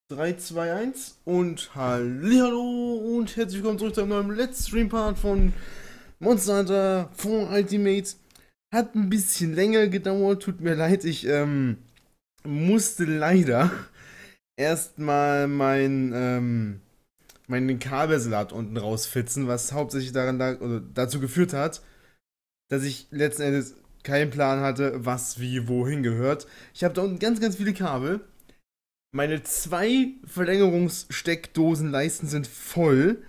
3, 2, 1 und hallihallo und herzlich willkommen zurück zu einem neuen Let's Stream Part von Monster Hunter 4 Ultimate. Hat ein bisschen länger gedauert, tut mir leid, ich musste leider erstmal meinen Kabelsalat unten rausfitzen, was hauptsächlich dazu geführt hat, dass ich letzten Endes keinen Plan hatte, was wie wohin gehört. Ich habe da unten ganz viele Kabel. Meine 2 Verlängerungssteckdosenleisten sind voll.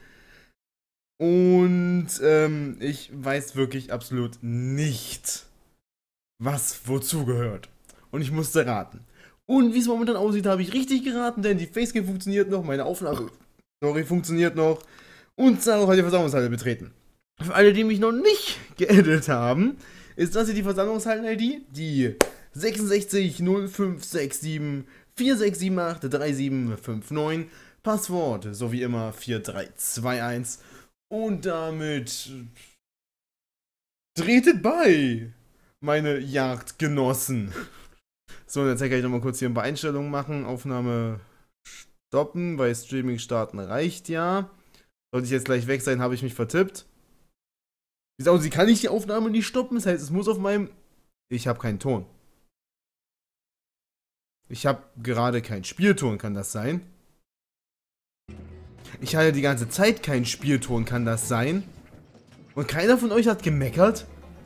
Und ich weiß wirklich absolut nicht, was wozu gehört. Und ich musste raten. Und wie es momentan aussieht, habe ich richtig geraten, denn die Facecam funktioniert noch, meine Aufnahme, funktioniert noch. Und Zaro hat die Versammlungshalle betreten. Für alle, die mich noch nicht geedit haben, ist das hier die Versammlungshallen-ID, die 660567 46783759, Passwort, so wie immer 4321 und damit tretet bei, meine Jagdgenossen. So, und jetzt kann ich nochmal kurz hier ein paar Einstellungen machen, Aufnahme stoppen, weil Streaming starten reicht ja. Sollte ich jetzt gleich weg sein, habe ich mich vertippt. Wie gesagt, sie kann nicht die Aufnahme nicht stoppen, das heißt, es muss auf meinem... Ich habe keinen Ton. Ich habe gerade keinen Spielton, kann das sein? Ich hatte die ganze Zeit keinen Spielton, kann das sein? Und keiner von euch hat gemeckert?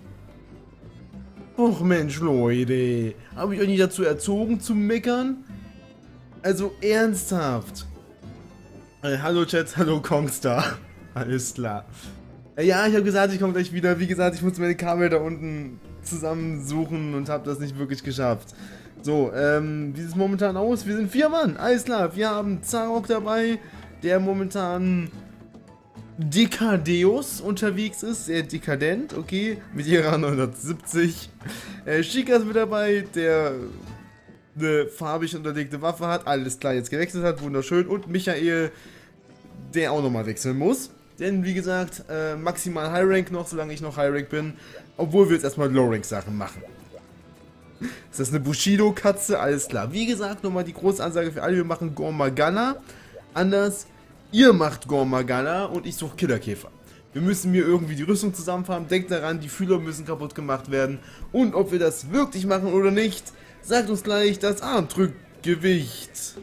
Och Mensch, Leute. Habe ich euch nicht dazu erzogen zu meckern? Also ernsthaft. Hallo Chat, hallo Kongstar. Alles klar. Ja, ich habe gesagt, ich komme gleich wieder. Wie gesagt, ich muss meine Kabel da unten zusammensuchen und habe das nicht wirklich geschafft. So, wie sieht es momentan aus? Wir sind 4 Mann, alles klar. Wir haben Zarok dabei, der momentan Dekadeus unterwegs ist, sehr dekadent, okay, mit ihrer 970. Shika ist mit dabei, der eine farbig unterlegte Waffe hat, alles klar, jetzt gewechselt hat, wunderschön. Und Michael, der auch nochmal wechseln muss. Denn, wie gesagt, maximal High Rank noch, solange ich noch High Rank bin, obwohl wir jetzt erstmal Low Rank Sachen machen. Ist das eine Bushido-Katze? Alles klar. Wie gesagt, nochmal die große Ansage für alle, wir machen Gormagana. Anders, ihr macht Gormagana und ich suche Killerkäfer. Wir müssen mir irgendwie die Rüstung zusammenfahren. Denkt daran, die Fühler müssen kaputt gemacht werden. Und ob wir das wirklich machen oder nicht, sagt uns gleich das Armdrückgewicht.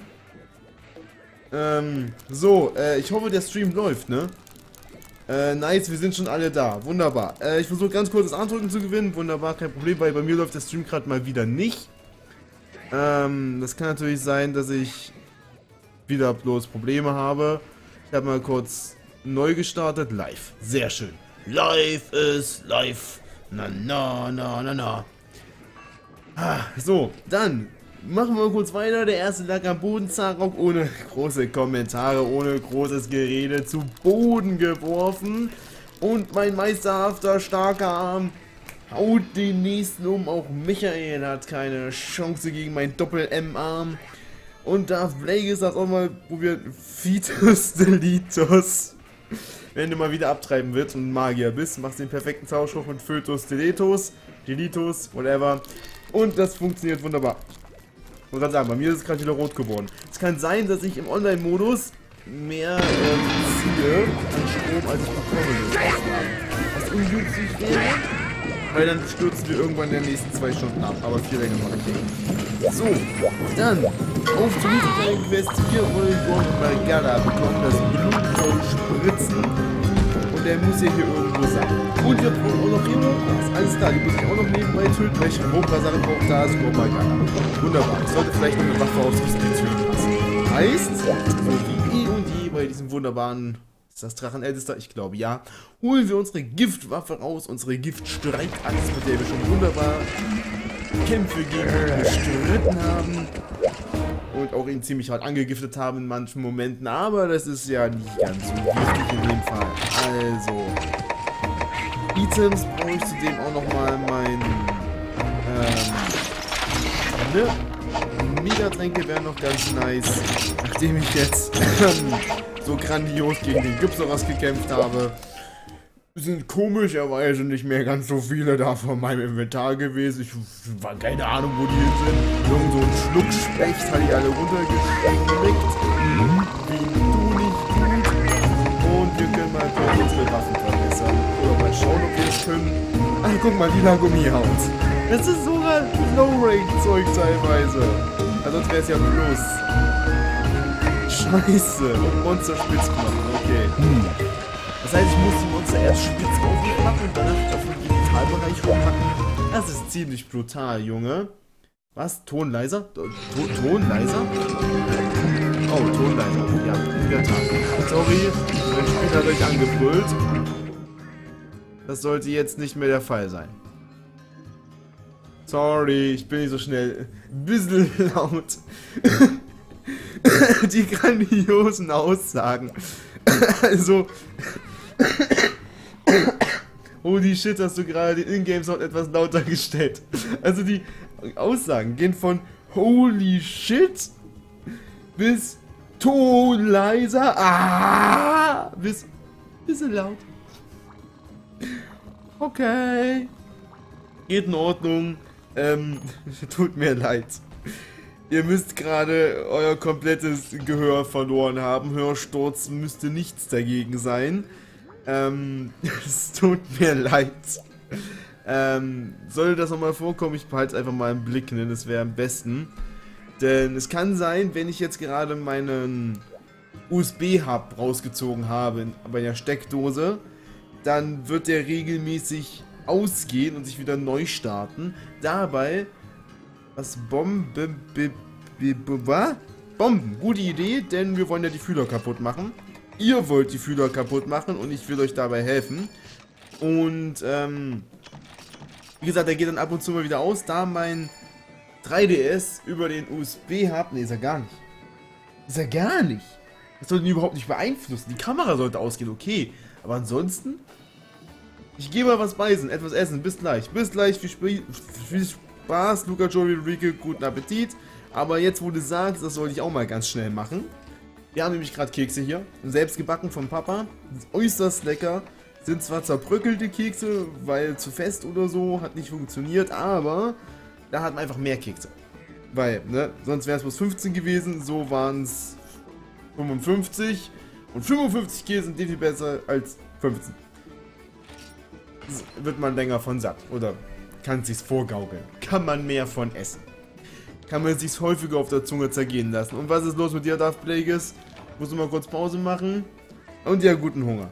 Ich hoffe, der Stream läuft, ne? Nice, wir sind schon alle da. Wunderbar. Ich versuche ganz kurz das Armdrücken zu gewinnen. Wunderbar, kein Problem, weil bei mir läuft der Stream gerade mal wieder nicht. Das kann natürlich sein, dass ich wieder bloß Probleme habe. Ich habe mal kurz neu gestartet. Live. Sehr schön. Live ist live. Na, na, na, na, na. So, dann machen wir kurz weiter. Der erste lag am Boden, Zarok ohne große Kommentare, ohne großes Gerede zu Boden geworfen. Und mein meisterhafter, starker Arm haut den nächsten um. Auch Michael hat keine Chance gegen meinen Doppel-M-Arm. Und Darth Plagueis das auch mal probiert. Fetus Deletus. Wenn du mal wieder abtreiben willst und Magier bist, machst den perfekten Zauberspruch mit Fetus Deletus, whatever. Und das funktioniert wunderbar. Ich muss sagen, bei mir ist es gerade wieder rot geworden. Es kann sein, dass ich im Online-Modus mehr ziehe an Strom, als ich bekomme. Was ungünstig wäre, weil dann stürzen wir irgendwann in den nächsten 2 Stunden ab. Aber viel länger mache ich nicht. So, dann auf zum nächsten Quest. 4 wollen Gormagana bekommen. Das Blut soll spritzen. Und der muss ja hier irgendwo sein. Und wir brauchen auch noch Remobras. Alles klar, die muss ich auch noch nebenbei töten. Welche Remobra-Sachen braucht da? Ist Gormagana. Wunderbar. Ich sollte vielleicht noch eine Waffe auf die Speedstream passen. Heißt, so wie eh und je bei diesem wunderbaren, ist das Drachenältester? Ich glaube ja. Holen wir unsere Giftwaffe raus, unsere Giftstreitaxt, mit der wir schon wunderbar Kämpfe gegen ihn gestritten haben. Und auch ihn ziemlich hart angegiftet haben in manchen Momenten, aber das ist ja nicht ganz so wichtig in dem Fall. Also, Items brauche ich zudem auch nochmal Megatränke wären noch ganz nice, nachdem ich jetzt so grandios gegen den Gypsoras gekämpft habe. Sind komischerweise nicht mehr ganz so viele da von meinem Inventar gewesen. Ich war keine Ahnung, wo die hin sind. Irgend so ein Schluckspecht hat die alle runtergeschickt. guck mal, die Lagomie haut. Das ist sogar Low-Rank-Zeug teilweise. Also sonst wäre es ja bloß. Scheiße. Und Monster-Spitzknochen, okay. Das heißt, ich muss die Monster erst spitz aufmachen und danach auf den Digitalbereich rumhacken. Das ist ziemlich brutal, Junge. Was? Ton leiser? Ton leiser? Oh, Ton leiser. Ja, in der Tat. Sorry, mein Spiel hat euch angebrüllt. Das sollte jetzt nicht mehr der Fall sein. Sorry, ich bin nicht so schnell. Ein bisschen laut. Die grandiosen Aussagen. Also. Holy shit, hast du gerade den Ingame-Sound etwas lauter gestellt. Also die Aussagen gehen von Holy shit bis Ton leiser. Bis bisschen laut. Okay. Geht in Ordnung. Tut mir leid. Ihr müsst gerade euer komplettes Gehör verloren haben. Hörsturz müsste nichts dagegen sein. Es tut mir leid. Sollte das nochmal vorkommen, ich behalte es einfach mal im Blick, ne? Das wäre am besten. Denn es kann sein, wenn ich jetzt gerade meinen USB-Hub rausgezogen habe bei der Steckdose, dann wird der regelmäßig ausgehen und sich wieder neu starten. Dabei, was Bomben, gute Idee, denn wir wollen ja die Fühler kaputt machen. Ihr wollt die Fühler kaputt machen und ich will euch dabei helfen. Und, wie gesagt, der geht dann ab und zu mal wieder aus, da mein 3DS über den USB-Hub, ne, ist er gar nicht. Ist er gar nicht. Das sollte ihn überhaupt nicht beeinflussen. Die Kamera sollte ausgehen, okay. Aber ansonsten, ich gehe mal was beißen, etwas essen. Bis gleich. Bis gleich. Viel Spaß, Luca, Joey, Rieke, guten Appetit. Aber jetzt, wo du sagst, das sollte ich auch mal ganz schnell machen. Wir haben nämlich gerade Kekse hier. Selbst gebacken vom Papa. Äußerst lecker. Sind zwar zerbröckelte Kekse, weil zu fest oder so, hat nicht funktioniert, aber da hat man einfach mehr Kekse. Weil, ne, sonst wären es bloß 15 gewesen, so waren es 55. Und 55 Kekse sind definitiv besser als 15. Das wird man länger von satt. Oder kann sich's vorgaukeln. Kann man mehr von essen. Kann man sich's häufiger auf der Zunge zergehen lassen. Und was ist los mit dir, Darth Plagueis? Muss mal kurz Pause machen. Und ja, guten Hunger.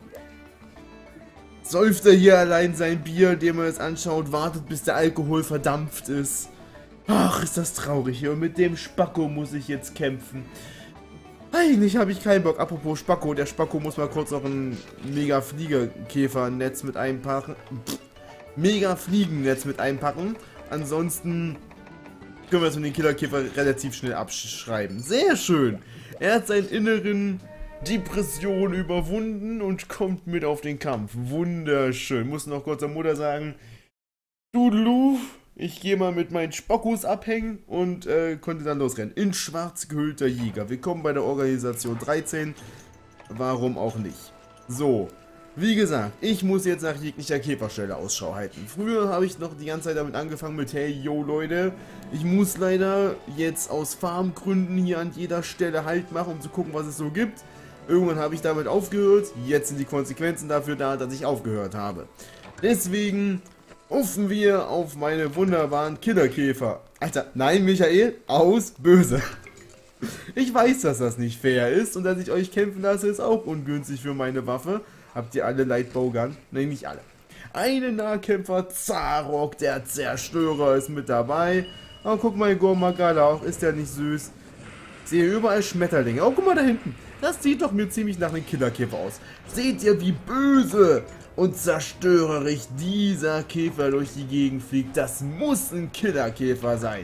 Säuft er hier allein sein Bier, dem er es anschaut, wartet bis der Alkohol verdampft ist. Ach, ist das traurig hier. Und mit dem Spacko muss ich jetzt kämpfen. Eigentlich habe ich keinen Bock. Apropos Spacko, der Spacko muss mal kurz noch ein Mega-Fliegerkäfer-Netz mit einpacken. Mega-Fliegennetz mit einpacken. Ansonsten können wir es mit den Killerkäfer relativ schnell abschreiben. Sehr schön. Er hat seinen inneren Depression überwunden und kommt mit auf den Kampf. Wunderschön. Muss noch kurz der Mutter sagen, Dudelu, ich gehe mal mit meinen Spockos abhängen und konnte dann losrennen. In schwarz gehüllter Jäger. Willkommen bei der Organisation 13. Warum auch nicht. So, wie gesagt, ich muss jetzt nach jeglicher Käferstelle Ausschau halten. Früher habe ich noch die ganze Zeit damit angefangen mit, hey, yo Leute, ich muss leider jetzt aus Farmgründen hier an jeder Stelle Halt machen, um zu gucken, was es so gibt. Irgendwann habe ich damit aufgehört, jetzt sind die Konsequenzen dafür da, dass ich aufgehört habe. Deswegen hoffen wir auf meine wunderbaren Killerkäfer. Alter, nein Michael, aus böse. Ich weiß, dass das nicht fair ist und dass ich euch kämpfen lasse, ist auch ungünstig für meine Waffe. Habt ihr alle Light Bowgun? Nein, nicht alle. Einen Nahkämpfer, Zarok, der Zerstörer, ist mit dabei. Oh, guck mal, Gormagala auch, ist der nicht süß? Ich sehe überall Schmetterlinge. Oh, guck mal da hinten. Das sieht doch mir ziemlich nach einem Killerkäfer aus. Seht ihr, wie böse und zerstörerisch dieser Käfer durch die Gegend fliegt? Das muss ein Killerkäfer sein.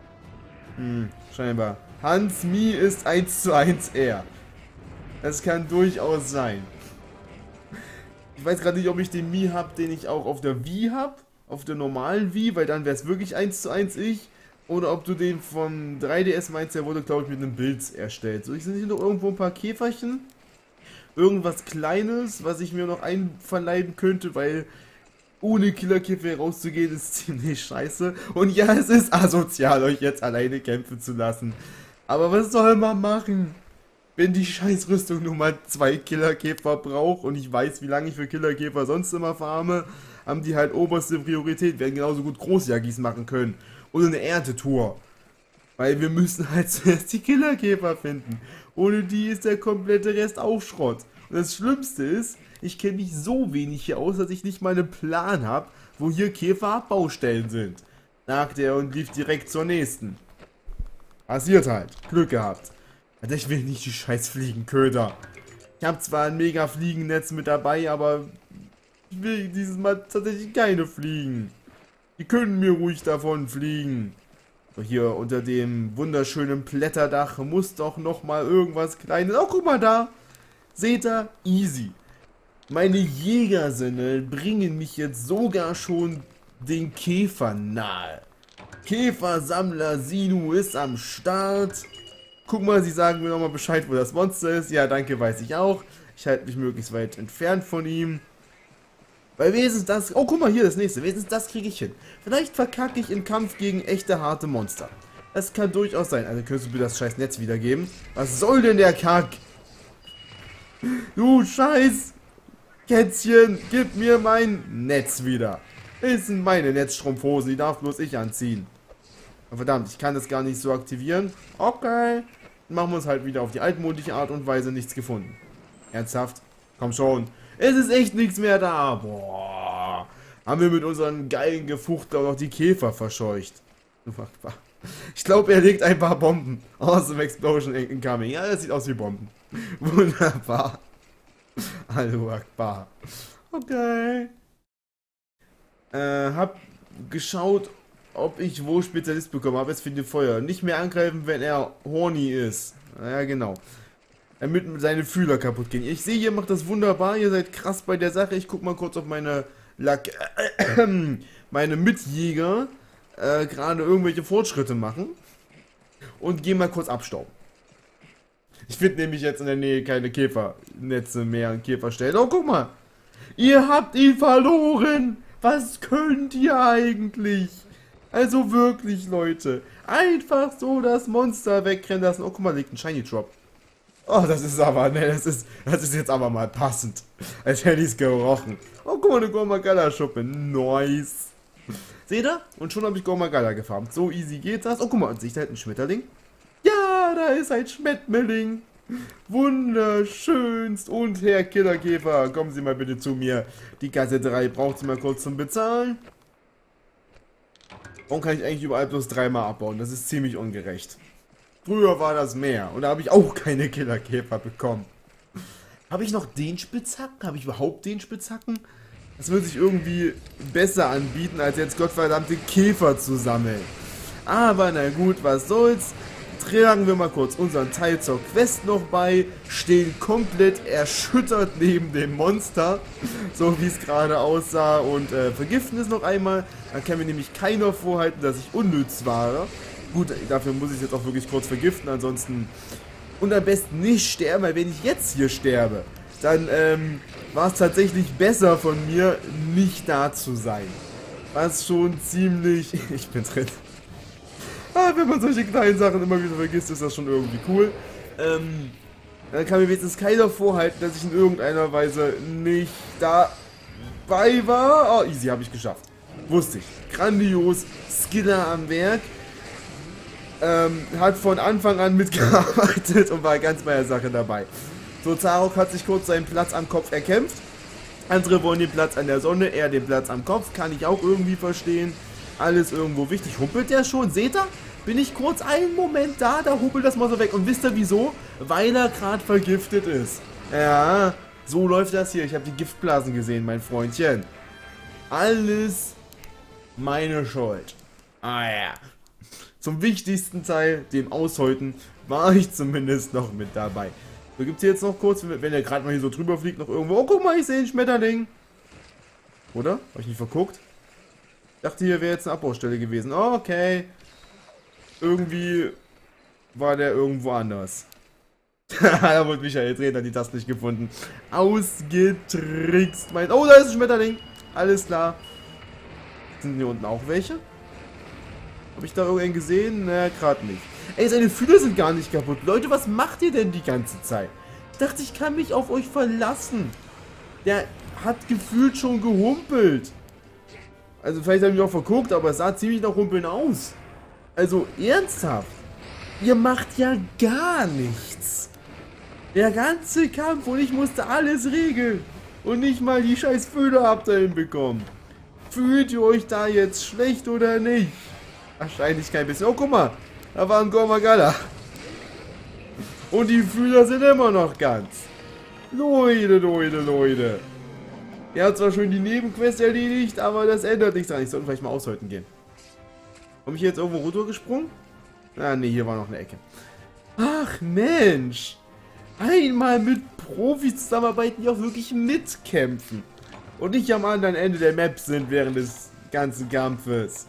Scheinbar. Hans Mi ist 1:1 er. Das kann durchaus sein. Ich weiß gerade nicht, ob ich den Mi habe, den ich auch auf der Wii habe. Auf der normalen Wii, weil dann wäre es wirklich 1:1 ich. Oder ob du den vom 3DS meinst, der wurde, glaube ich, mit einem Bild erstellt. So, ich sehe hier noch irgendwo ein paar Käferchen. Irgendwas Kleines, was ich mir noch einverleiben könnte, weil ohne Killerkäfer rauszugehen ist ziemlich scheiße. Und ja, es ist asozial, euch jetzt alleine kämpfen zu lassen. Aber was soll man machen, wenn die Scheißrüstung nur mal 2 Killerkäfer braucht und ich weiß, wie lange ich für Killerkäfer sonst immer farme. haben die halt oberste Priorität, werden genauso gut Großjagis machen können. Oder eine Erntetour. Weil wir müssen halt zuerst die Killerkäfer finden. Ohne die ist der komplette Rest auch Schrott. Und das Schlimmste ist, ich kenne mich so wenig hier aus, dass ich nicht mal einen Plan habe, wo hier Käferabbaustellen sind. Sagte er und lief direkt zur nächsten. Passiert halt. Glück gehabt. Also ich will nicht die scheiß Fliegenköder. Ich habe zwar ein mega Fliegennetz mit dabei, aber ich will dieses Mal tatsächlich keine Fliegen. Die können mir ruhig davon fliegen. So, hier unter dem wunderschönen Blätterdach muss doch noch mal irgendwas Kleines. Oh, guck mal da. Seht ihr? Easy. Meine Jägersinne bringen mich jetzt sogar schon den Käfern nahe. Käfersammler Sinu ist am Start. Guck mal, sie sagen mir nochmal Bescheid, wo das Monster ist. Ja, danke, weiß ich auch. Ich halte mich möglichst weit entfernt von ihm. Weil wenigstens das... Oh, guck mal, hier das nächste. Wenigstens das kriege ich hin. Vielleicht verkacke ich im Kampf gegen echte, harte Monster. Das kann durchaus sein. Also, könntest du mir das scheiß Netz wiedergeben? Was soll denn der Kack? Du scheiß Kätzchen, gib mir mein Netz wieder. Das sind meine Netzstrumpfhosen, die darf bloß ich anziehen. Verdammt, ich kann das gar nicht so aktivieren. Okay. Dann machen wir es halt wieder auf die altmodische Art und Weise. Nichts gefunden. Ernsthaft? Komm schon. Es ist echt nichts mehr da. Boah. Haben wir mit unseren geilen Gefuchtel auch noch die Käfer verscheucht. Ich glaube, er legt ein paar Bomben. Awesome Explosion incoming. Ja, das sieht aus wie Bomben. Wunderbar. Allahu Akbar. Okay. Hab geschaut, ob ich wo Spezialist bekomme. Hab jetzt für die Feuer. Nicht mehr angreifen, wenn er horny ist. Ja, genau. Damit seine Fühler kaputt gehen. Ich sehe, ihr macht das wunderbar. Ihr seid krass bei der Sache. Ich guck mal kurz auf meine meine Mitjäger gerade irgendwelche Fortschritte machen. Und gehe mal kurz abstauben. Ich finde nämlich jetzt in der Nähe keine Käfernetze mehr und Käferstellen. Oh, guck mal. Ihr habt ihn verloren. Was könnt ihr eigentlich? Also wirklich, Leute. Einfach so das Monster wegrennen lassen. Oh, guck mal, liegt ein Shiny Drop. Oh, das ist aber, ne, das ist jetzt aber mal passend. Als hätte ich es gerochen. Oh, guck mal, eine Gormagala-Schuppe. Nice. Seht ihr? Und schon habe ich Gormagala gefarmt. So easy geht das. Oh, guck mal, und seht ihr halt einen Schmetterling? Ja, da ist ein Schmetterling. Wunderschönst. Und Herr Killerkäfer, kommen Sie mal bitte zu mir. Die Gasse 3 braucht Sie mal kurz zum Bezahlen. Warum kann ich eigentlich überall bloß 3-mal abbauen? Das ist ziemlich ungerecht. Früher war das mehr. Und da habe ich auch keine Killerkäfer bekommen. Habe ich noch den Spitzhacken? Habe ich überhaupt den Spitzhacken? Das würde sich irgendwie besser anbieten, als jetzt gottverdammte Käfer zu sammeln. Aber na gut, was soll's. Tragen wir mal kurz unseren Teil zur Quest noch bei. Stehen komplett erschüttert neben dem Monster. So wie es gerade aussah. Und vergiften es noch einmal. Dann kann mir nämlich keiner vorhalten, dass ich unnütz war. Gut, dafür muss ich es jetzt auch wirklich kurz vergiften. Ansonsten... Und am besten nicht sterben, weil wenn ich jetzt hier sterbe, dann war es tatsächlich besser von mir, nicht da zu sein. Was schon ziemlich... Ich bin drin. Wenn man solche kleinen Sachen immer wieder vergisst, ist das schon irgendwie cool. Dann kann mir wenigstens keiner vorhalten, dass ich in irgendeiner Weise nicht dabei war. Oh, easy, habe ich geschafft. Wusste ich. Grandios. Skiller am Werk. Hat von Anfang an mitgearbeitet und war ganz bei der Sache dabei. So, Zarok hat sich kurz seinen Platz am Kopf erkämpft. Andere wollen den Platz an der Sonne, er den Platz am Kopf. Kann ich auch irgendwie verstehen. Alles irgendwo wichtig. Humpelt der schon? Seht ihr? Bin ich kurz einen Moment da, da humpelt das Monster weg. Und wisst ihr wieso? Weil er gerade vergiftet ist. Ja, so läuft das hier. Ich habe die Giftblasen gesehen, mein Freundchen. Alles meine Schuld. Ah ja. Zum wichtigsten Teil, dem Aushäuten, war ich zumindest noch mit dabei. So, gibt es hier jetzt noch kurz, wenn er gerade mal hier so drüber fliegt, noch irgendwo. Oh, guck mal, ich sehe einen Schmetterling. Oder? Habe ich nicht verguckt? Ich dachte, hier wäre jetzt eine Abbaustelle gewesen. Oh, okay. Irgendwie war der irgendwo anders. Da wurde Michael drehen, hat die Taste nicht gefunden. Ausgetrickst. Oh, da ist ein Schmetterling. Alles klar. Sind hier unten auch welche? Habe ich da irgendwen gesehen? Naja, gerade nicht. Ey, seine Fühler sind gar nicht kaputt. Leute, was macht ihr denn die ganze Zeit? Ich dachte, ich kann mich auf euch verlassen. Der hat gefühlt schon gehumpelt. Also vielleicht habe ich mich auch verguckt, aber es sah ziemlich nach Rumpeln aus. Also ernsthaft. Ihr macht ja gar nichts. Der ganze Kampf und ich musste alles regeln. Und nicht mal die scheiß Fühler habt ihr hinbekommen. Fühlt ihr euch da jetzt schlecht oder nicht? Wahrscheinlich kein bisschen. Oh, guck mal. Da war ein Gormagala. Und die Fühler sind immer noch ganz. Leute. Er hat zwar schon die Nebenquest erledigt, aber das ändert nichts daran. Ich sollte vielleicht mal aushalten gehen. Komme ich jetzt irgendwo runtergesprungen? Ah, ne, hier war noch eine Ecke. Ach, Mensch. Einmal mit Profis zusammenarbeiten, die auch wirklich mitkämpfen. Und nicht am anderen Ende der Map sind während des ganzen Kampfes.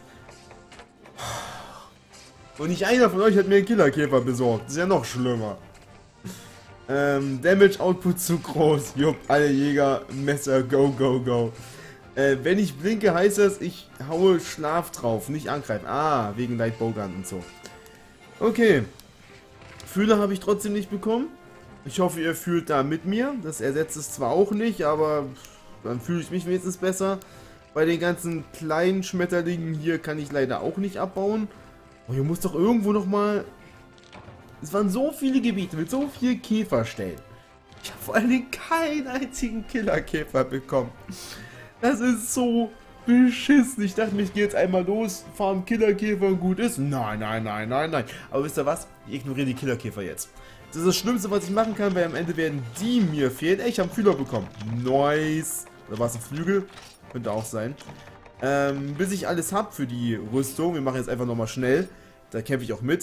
Und nicht einer von euch hat mir einen Killerkäfer besorgt. Das ist ja noch schlimmer. Damage Output zu groß. Jupp, alle Jäger, Messer, go. Wenn ich blinke, heißt das, ich haue Schlaf drauf, nicht angreifen. Ah, wegen Light Bowgun und so. Okay. Fühler habe ich trotzdem nicht bekommen. Ich hoffe, ihr fühlt da mit mir. Das ersetzt es zwar auch nicht, aber dann fühle ich mich wenigstens besser. Bei den ganzen kleinen Schmetterlingen hier kann ich leider auch nicht abbauen. Oh, hier muss doch irgendwo nochmal... Es waren so viele Gebiete mit so vielen Käferstellen. Ich habe vor allen Dingen keinen einzigen Killerkäfer bekommen. Das ist so beschissen. Ich dachte mir, ich gehe jetzt einmal los, farm Killerkäfer und gut ist. Nein. Aber wisst ihr was? Ich ignoriere die Killerkäfer jetzt. Das ist das Schlimmste, was ich machen kann, weil am Ende werden die mir fehlen. Ey, ich habe einen Fühler bekommen. Nice. Oder war es ein Flügel? Könnte auch sein. Bis ich alles habe für die Rüstung. Wir machen jetzt einfach nochmal schnell. Da kämpfe ich auch mit.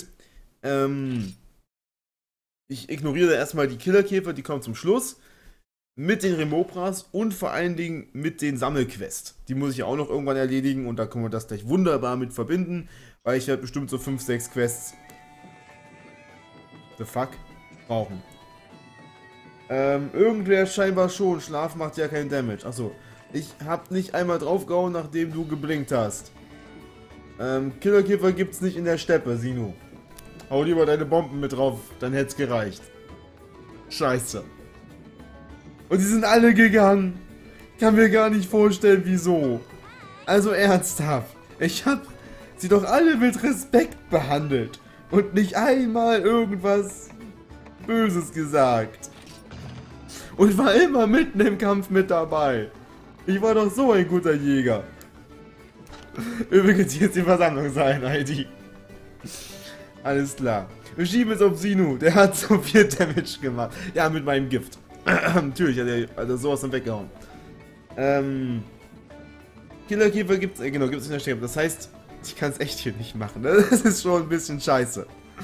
Ich ignoriere erstmal die Killerkäfer, die kommen zum Schluss. Mit den Remobras und vor allen Dingen mit den Sammelquests. Die muss ich ja auch noch irgendwann erledigen und da können wir das gleich wunderbar mit verbinden. Weil ich werde bestimmt so 5, 6 Quests brauchen. Irgendwer scheinbar schon. Schlaf macht ja keinen Damage. Achso. Ich hab nicht einmal draufgehauen, nachdem du geblinkt hast. Killerkäfer gibt's nicht in der Steppe, Sino. Hau lieber deine Bomben mit drauf, dann hätte es gereicht. Scheiße. Und die sind alle gegangen. Kann mir gar nicht vorstellen, wieso. Also ernsthaft. Ich hab sie doch alle mit Respekt behandelt. Und nicht einmal irgendwas Böses gesagt. Und war immer mitten im Kampf mit dabei. Ich war doch so ein guter Jäger. Übrigens, hier ist die Versammlungseinheit. Alles klar. Wir schieben es auf Sinu. Der hat so viel Damage gemacht. Ja, mit meinem Gift. Natürlich hat er sowas dann weggehauen. Killerkäfer gibt's in der Steppe. Das heißt, ich kann es echt hier nicht machen. Das ist schon ein bisschen scheiße.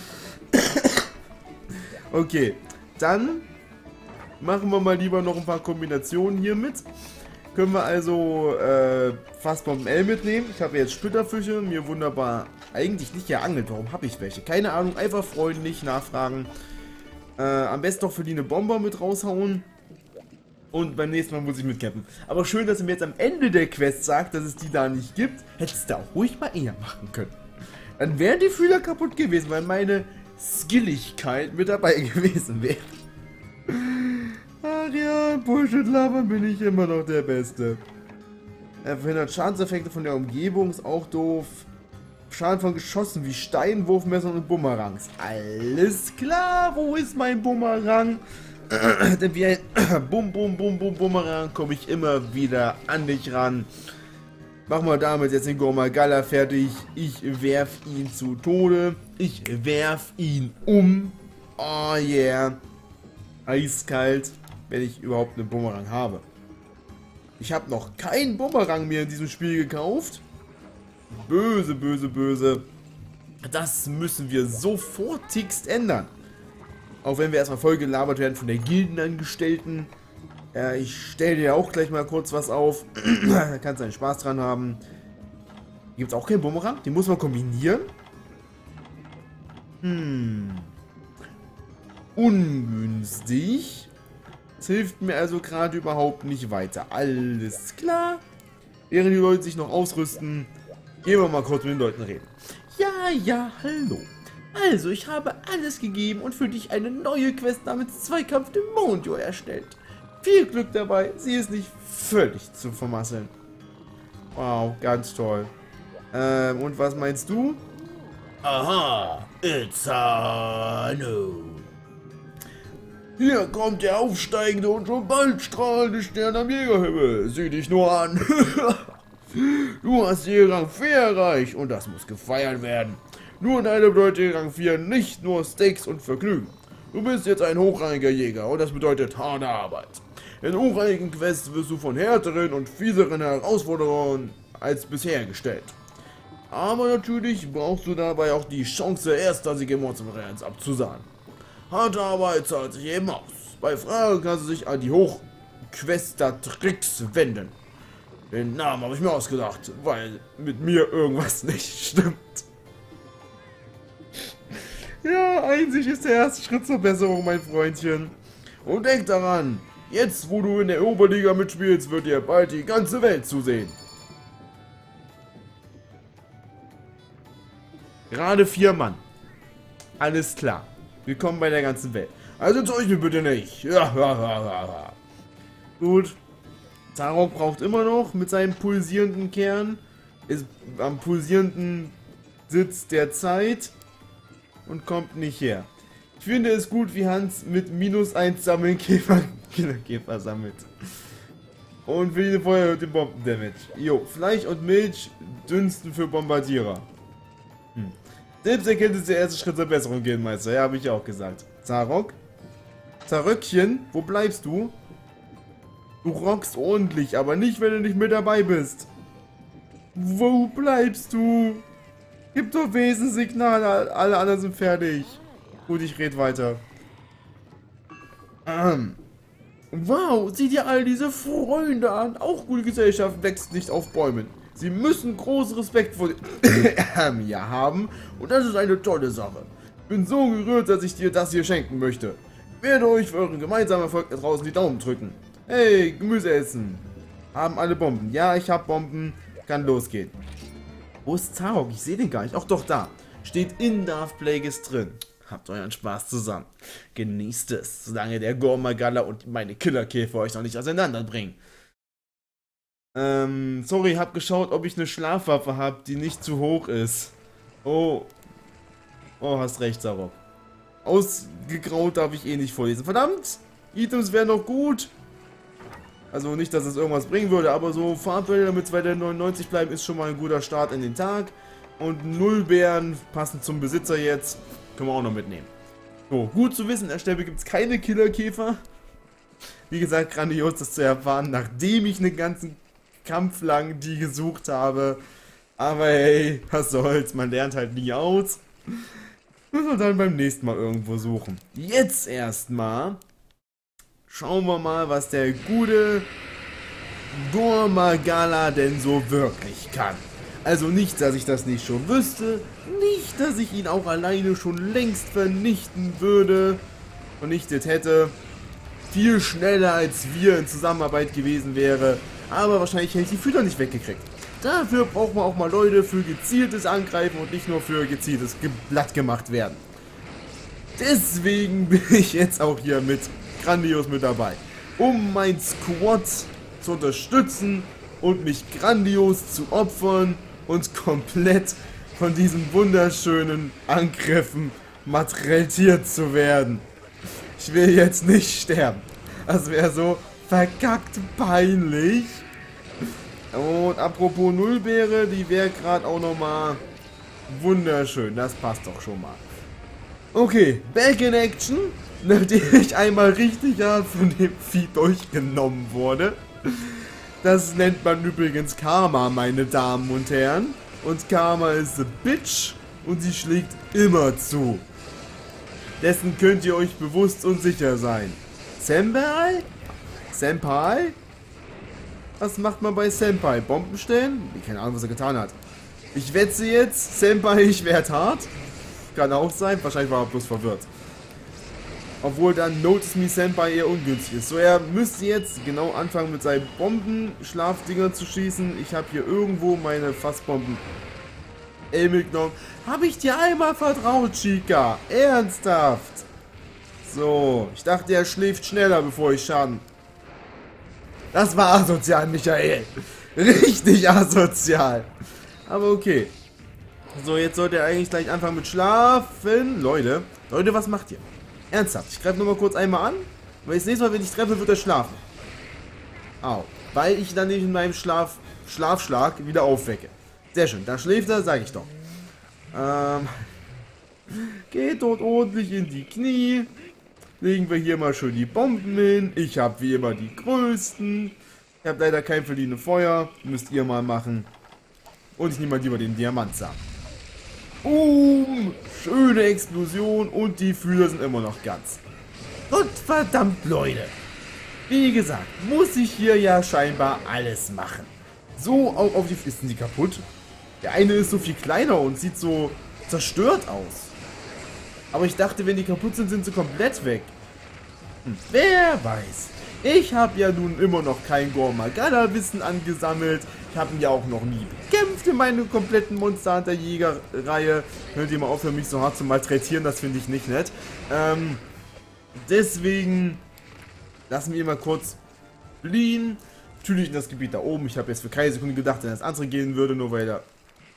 Okay, dann machen wir mal lieber noch ein paar Kombinationen hier mit. Können wir also Fassbomben L mitnehmen. Ich habe jetzt Splitterfische, mir wunderbar eigentlich nicht geangelt. Warum habe ich welche? Keine Ahnung, einfach freundlich nachfragen. Am besten noch für die eine Bomber mit raushauen. Und beim nächsten Mal muss ich mitkämpfen. Aber schön, dass ihr mir jetzt am Ende der Quest sagt, dass es die da nicht gibt. Hättest du auch ruhig mal eher machen können. Dann wären die Fühler kaputt gewesen, weil meine Skilligkeit mit dabei gewesen wäre. Ach ja, Bullshit-Labern bin ich immer noch der Beste. Er verhindert Schadenseffekte von der Umgebung, ist auch doof. Schaden von Geschossen wie Steinwurfmessern und Bumerangs. Alles klar, wo ist mein Bumerang? Denn wie ein Bumerang komme ich immer wieder an dich ran. Machen wir damit jetzt den Gormagala fertig. Ich werf ihn zu Tode. Ich werf ihn um. Oh yeah. Eiskalt, wenn ich überhaupt einen Bumerang habe. Ich habe noch keinen Bumerang mehr in diesem Spiel gekauft. Böse. Das müssen wir sofortigst ändern. Auch wenn wir erstmal voll gelabert werden von der Gildenangestellten. Ich stelle dir auch gleich mal kurz was auf. Da kannst du einen Spaß dran haben. Gibt es auch keinen Bumerang? Den muss man kombinieren. Ungünstig. Das hilft mir also gerade überhaupt nicht weiter. Alles klar. Während die Leute sich noch ausrüsten, gehen wir mal kurz mit den Leuten reden. Ja, hallo. Also, ich habe alles gegeben und für dich eine neue Quest namens Zweikampf dem Mondjahr erstellt. Viel Glück dabei, sie ist nicht völlig zu vermasseln. Wow, ganz toll. Und was meinst du? Aha, it's a no. Hier kommt der aufsteigende und schon bald strahlende Stern am Jägerhimmel. Sieh dich nur an. Du hast hier Rang 4 erreicht und das muss gefeiert werden. Nur deine bedeutet Rang 4 nicht nur Steaks und Vergnügen. Du bist jetzt ein hochrangiger Jäger und das bedeutet harte Arbeit. In hochrangigen Quests wirst du von härteren und fieseren Herausforderungen als bisher gestellt. Aber natürlich brauchst du dabei auch die Chance, erstklassige Monster-Varianz abzusagen. Harte Arbeit zahlt sich eben aus. Bei Fragen kannst du dich an die Hochquestatrix wenden. Den Namen habe ich mir ausgedacht, weil mit mir irgendwas nicht stimmt. Ja, Einsicht ist der erste Schritt zur Besserung, mein Freundchen. Und denk daran, jetzt wo du in der Oberliga mitspielst, wird dir bald die ganze Welt zusehen. Gerade 4 Mann. Alles klar. Willkommen bei der ganzen Welt. Also enttäuscht mich bitte nicht. Ja. Gut. Zarok braucht immer noch mit seinem pulsierenden Kern. Ist am pulsierenden Sitz der Zeit. Und kommt nicht her. Ich finde es gut, wie Hans mit -1 sammeln Killerkäfer sammelt. Und für die Feuer hört den Bombendamage. Jo, Fleisch und Milch dünsten für Bombardierer. Selbsterkenntnis ist der erste Schritt zur Besserung, Gildenmeister. Ja, habe ich auch gesagt. Zarok? Zaröckchen, wo bleibst du? Du rockst ordentlich, aber nicht, wenn du nicht mit dabei bist. Wo bleibst du? Gib doch Wesenssignal, alle anderen sind fertig. Gut, ich rede weiter. Wow, sieh dir all diese Freunde an. Auch gute Gesellschaft wächst nicht auf Bäumen. Sie müssen großen Respekt vor mir haben und das ist eine tolle Sache. Ich bin so gerührt, dass ich dir das hier schenken möchte. Ich werde euch für euren gemeinsamen Erfolg da draußen die Daumen drücken. Hey, Gemüse essen. Haben alle Bomben? Ja, ich habe Bomben. Kann losgehen. Wo ist Zarok? Ich sehe den gar nicht. Auch doch da. Steht in Darth Plagueis drin. Habt euren Spaß zusammen. Genießt es, solange der Gormagala und meine Killerkäfer euch noch nicht auseinanderbringen. Sorry, hab geschaut, ob ich eine Schlafwaffe habe, die nicht zu hoch ist. Oh. Oh, hast recht, Zarok. Ausgegraut darf ich eh nicht vorlesen. Verdammt! Items wären noch gut. Also nicht, dass es irgendwas bringen würde, aber so Farbbilder mit 2,99 bleiben ist schon mal ein guter Start in den Tag. Und 0 Bären, passend zum Besitzer jetzt, können wir auch noch mitnehmen. So, gut zu wissen, an der Stelle gibt es keine Killerkäfer. Wie gesagt, grandios das zu erfahren, nachdem ich einen ganzen Kampf lang die gesucht habe. Aber hey, was soll's, man lernt halt nie aus. Müssen wir dann beim nächsten Mal irgendwo suchen. Jetzt erstmal schauen wir mal, was der gute Gormagala denn so wirklich kann. Also nicht, dass ich das nicht schon wüsste, nicht, dass ich ihn auch alleine schon längst vernichten würde, vernichtet hätte. Viel schneller als wir in Zusammenarbeit gewesen wäre, aber wahrscheinlich hätte ich die Fütter nicht weggekriegt. Dafür braucht man auch mal Leute für gezieltes Angreifen und nicht nur für gezieltes Blatt gemacht werden. Deswegen bin ich jetzt auch hier mit grandios mit dabei, um mein Squad zu unterstützen und mich grandios zu opfern und komplett von diesen wunderschönen Angriffen malträtiert zu werden. Ich will jetzt nicht sterben. Das wäre so verkackt peinlich. Und apropos Nullbeere, die wäre gerade auch nochmal wunderschön. Das passt doch schon mal. Okay, back in action. Nachdem ich einmal richtig hart von dem Vieh durchgenommen wurde. Das nennt man übrigens Karma, meine Damen und Herren. Und Karma ist a bitch und sie schlägt immer zu. Dessen könnt ihr euch bewusst und sicher sein. Senpai? Senpai? Was macht man bei Senpai? Bomben stellen? Keine Ahnung, was er getan hat. Ich wetze jetzt, Senpai, ich werd hart. Kann auch sein, wahrscheinlich war er bloß verwirrt. Obwohl dann Notice Me Senpai eher ungünstig ist. So, er müsste jetzt genau anfangen mit seinen Bomben-Schlafdinger zu schießen. Ich habe hier irgendwo meine Fassbomben mitgenommen. Habe ich dir einmal vertraut, Chica? Ernsthaft? So, ich dachte, er schläft schneller, bevor ich Schaden... Das war asozial, Michael. Richtig asozial. Aber okay. So, jetzt sollte er eigentlich gleich anfangen mit Schlafen. Leute, was macht ihr? Ernsthaft, ich greife nur mal kurz einmal an. Weil das nächste Mal, wenn ich treffe, wird er schlafen. Au. Weil ich dann nicht in meinem Schlafschlag wieder aufwecke. Sehr schön, da schläft er, sage ich doch. Geht dort ordentlich in die Knie. Legen wir hier mal schön die Bomben hin. Ich habe wie immer die größten. Ich habe leider kein verliehenes Feuer. Müsst ihr mal machen. Und ich nehme mal lieber den Diamantsamen. Schöne Explosion und die Fühler sind immer noch ganz. Gottverdammt, Leute. Wie gesagt, muss ich hier ja scheinbar alles machen. So, auch auf die Füße sind die kaputt. Der eine ist so viel kleiner und sieht so zerstört aus. Aber ich dachte, wenn die kaputt sind, sind sie komplett weg. Wer weiß. Ich habe ja nun immer noch kein Gormagala-Wissen angesammelt. Ich habe ihn ja auch noch nie bekämpft in meiner kompletten Monster Hunter Jäger-Reihe. Hört ihr mal aufhören, mich so hart zu malträtieren, das finde ich nicht nett. Deswegen lassen wir mal kurz fliehen. Natürlich in das Gebiet da oben. Ich habe jetzt für keine Sekunde gedacht, dass das andere gehen würde, nur weil er...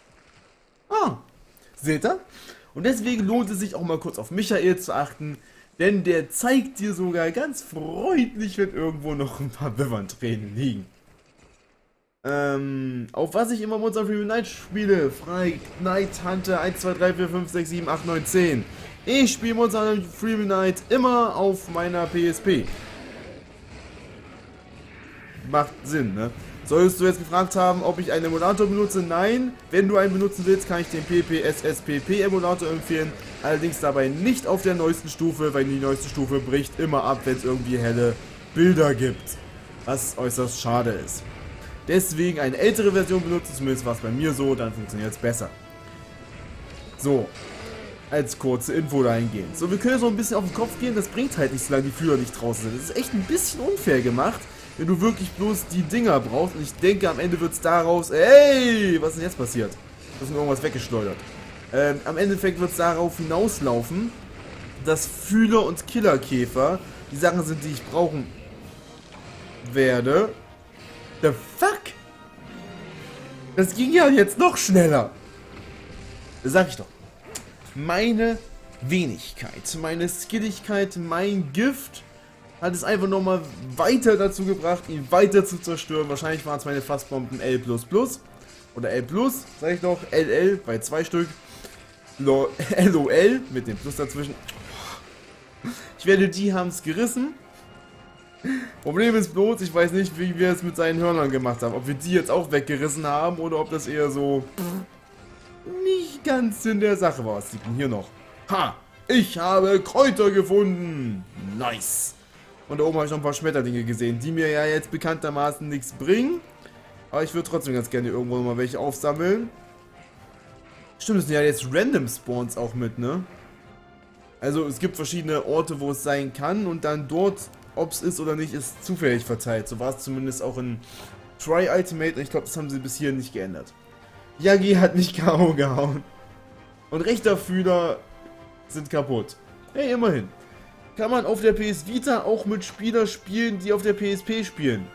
seht ihr? Und deswegen lohnt es sich auch mal kurz auf Michael zu achten, denn der zeigt dir sogar ganz freundlich, wenn irgendwo noch ein paar Wivern-Tränen liegen. Auf was ich immer Monster Freedom Night spiele. Frei Night Hunter 1, 2, 3, 4, 5, 6, 7, 8, 9, 10. Ich spiele Monster Freedom Night immer auf meiner PSP. Macht Sinn, ne? Solltest du jetzt gefragt haben, ob ich einen Emulator benutze? Nein. Wenn du einen benutzen willst, kann ich den PPSSPP Emulator empfehlen. Allerdings dabei nicht auf der neuesten Stufe, weil die neueste Stufe bricht immer ab, wenn es irgendwie helle Bilder gibt. Was äußerst schade ist. Deswegen eine ältere Version benutzen, zumindest war es bei mir so, dann funktioniert es besser. So, als kurze Info dahingehend. So, wir können so ein bisschen auf den Kopf gehen, das bringt halt nicht, solange die Fühler nicht draußen sind. Das ist echt ein bisschen unfair gemacht, wenn du wirklich bloß die Dinger brauchst. Und ich denke, am Ende wird es daraus... Ey, was ist denn jetzt passiert? Du hast mir irgendwas weggeschleudert. Am Endeffekt wird es darauf hinauslaufen, dass Fühler und Killerkäfer die Sachen sind, die ich brauchen werde. The fuck? Das ging ja jetzt noch schneller. Das sag ich doch. Meine Wenigkeit, meine Skilligkeit, mein Gift hat es einfach nochmal weiter dazu gebracht, ihn weiter zu zerstören. Wahrscheinlich waren es meine Fassbomben L++. Oder L+, sag ich doch. LL bei 2 Stück. LOL mit dem Plus dazwischen. Ich werde, die haben es gerissen. Problem ist bloß, ich weiß nicht, wie wir es mit seinen Hörnern gemacht haben. Ob wir die jetzt auch weggerissen haben oder ob das eher so nicht ganz in der Sache war. Was liegt denn hier noch? Ha! Ich habe Kräuter gefunden! Nice! Und da oben habe ich noch ein paar Schmetterlinge gesehen, die mir ja jetzt bekanntermaßen nichts bringen. Aber ich würde trotzdem ganz gerne irgendwo mal welche aufsammeln. Stimmt, es sind ja jetzt Random Spawns auch mit, ne? Also es gibt verschiedene Orte, wo es sein kann und dann dort, ob es ist oder nicht, ist zufällig verteilt. So war es zumindest auch in Try Ultimate und ich glaube, das haben sie bis hier nicht geändert. Yagi hat mich K.O. gehauen. Und rechter Fühler sind kaputt. Hey, immerhin. Kann man auf der PS Vita auch mit Spielern spielen, die auf der PSP spielen?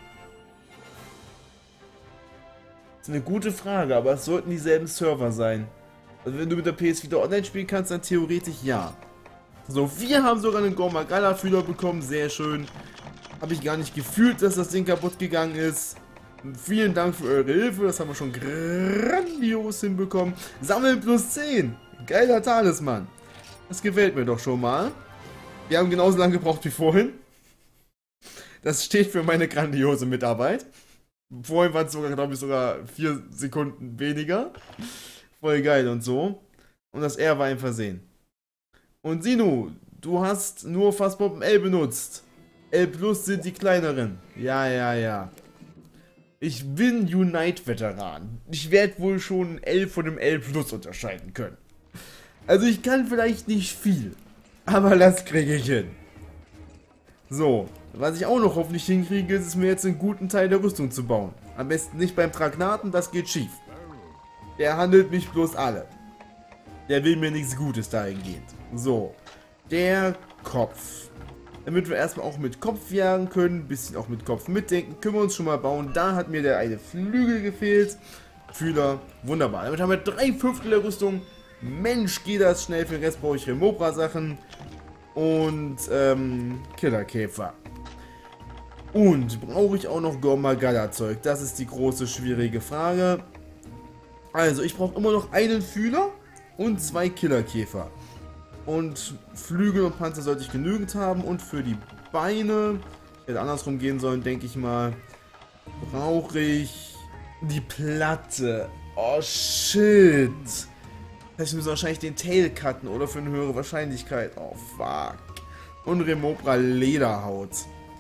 Das ist eine gute Frage, aber es sollten dieselben Server sein. Also wenn du mit der PS Vita online spielen kannst, dann theoretisch ja. So, wir haben sogar einen Gormagala-Fühler bekommen, sehr schön. Habe ich gar nicht gefühlt, dass das Ding kaputt gegangen ist. Vielen Dank für eure Hilfe, das haben wir schon grandios hinbekommen. Sammeln plus 10, geiler Talisman. Das gefällt mir doch schon mal. Wir haben genauso lange gebraucht wie vorhin. Das steht für meine grandiose Mitarbeit. Vorhin waren es sogar, glaube ich, sogar 4 Sekunden weniger. Voll geil und so. Und das R war ein Versehen. Und Sinu, du hast nur Fassbomben L benutzt. L Plus sind die kleineren. Ja, ja, ja. Ich bin Unite-Veteran. Ich werde wohl schon L von dem L Plus unterscheiden können. Also ich kann vielleicht nicht viel. Aber das kriege ich hin. So, was ich auch noch hoffentlich hinkriege, ist es mir jetzt einen guten Teil der Rüstung zu bauen. Am besten nicht beim Tragnaten, das geht schief. Der handelt mich bloß alle. Der will mir nichts Gutes dahingehend. So, der Kopf. damit wir erstmal auch mit Kopf jagen können, ein bisschen auch mit Kopf mitdenken, können wir uns schon mal bauen. Da hat mir der eine Flügel gefehlt. Fühler, wunderbar. Damit haben wir 3/5 der Rüstung. Mensch, geht das schnell. Für den Rest brauche ich Remobra-Sachen und Killerkäfer. Und brauche ich auch noch Gormagala-Zeug? Das ist die große, schwierige Frage. Also, ich brauche immer noch einen Fühler und 2 Killerkäfer. Und Flügel und Panzer sollte ich genügend haben. Und für die Beine, hätte andersrum gehen sollen, denke ich mal, brauche ich die Platte. Oh, shit. Ich muss wahrscheinlich den Tail cutten oder für eine höhere Wahrscheinlichkeit. Oh, fuck. Und Remobra Lederhaut.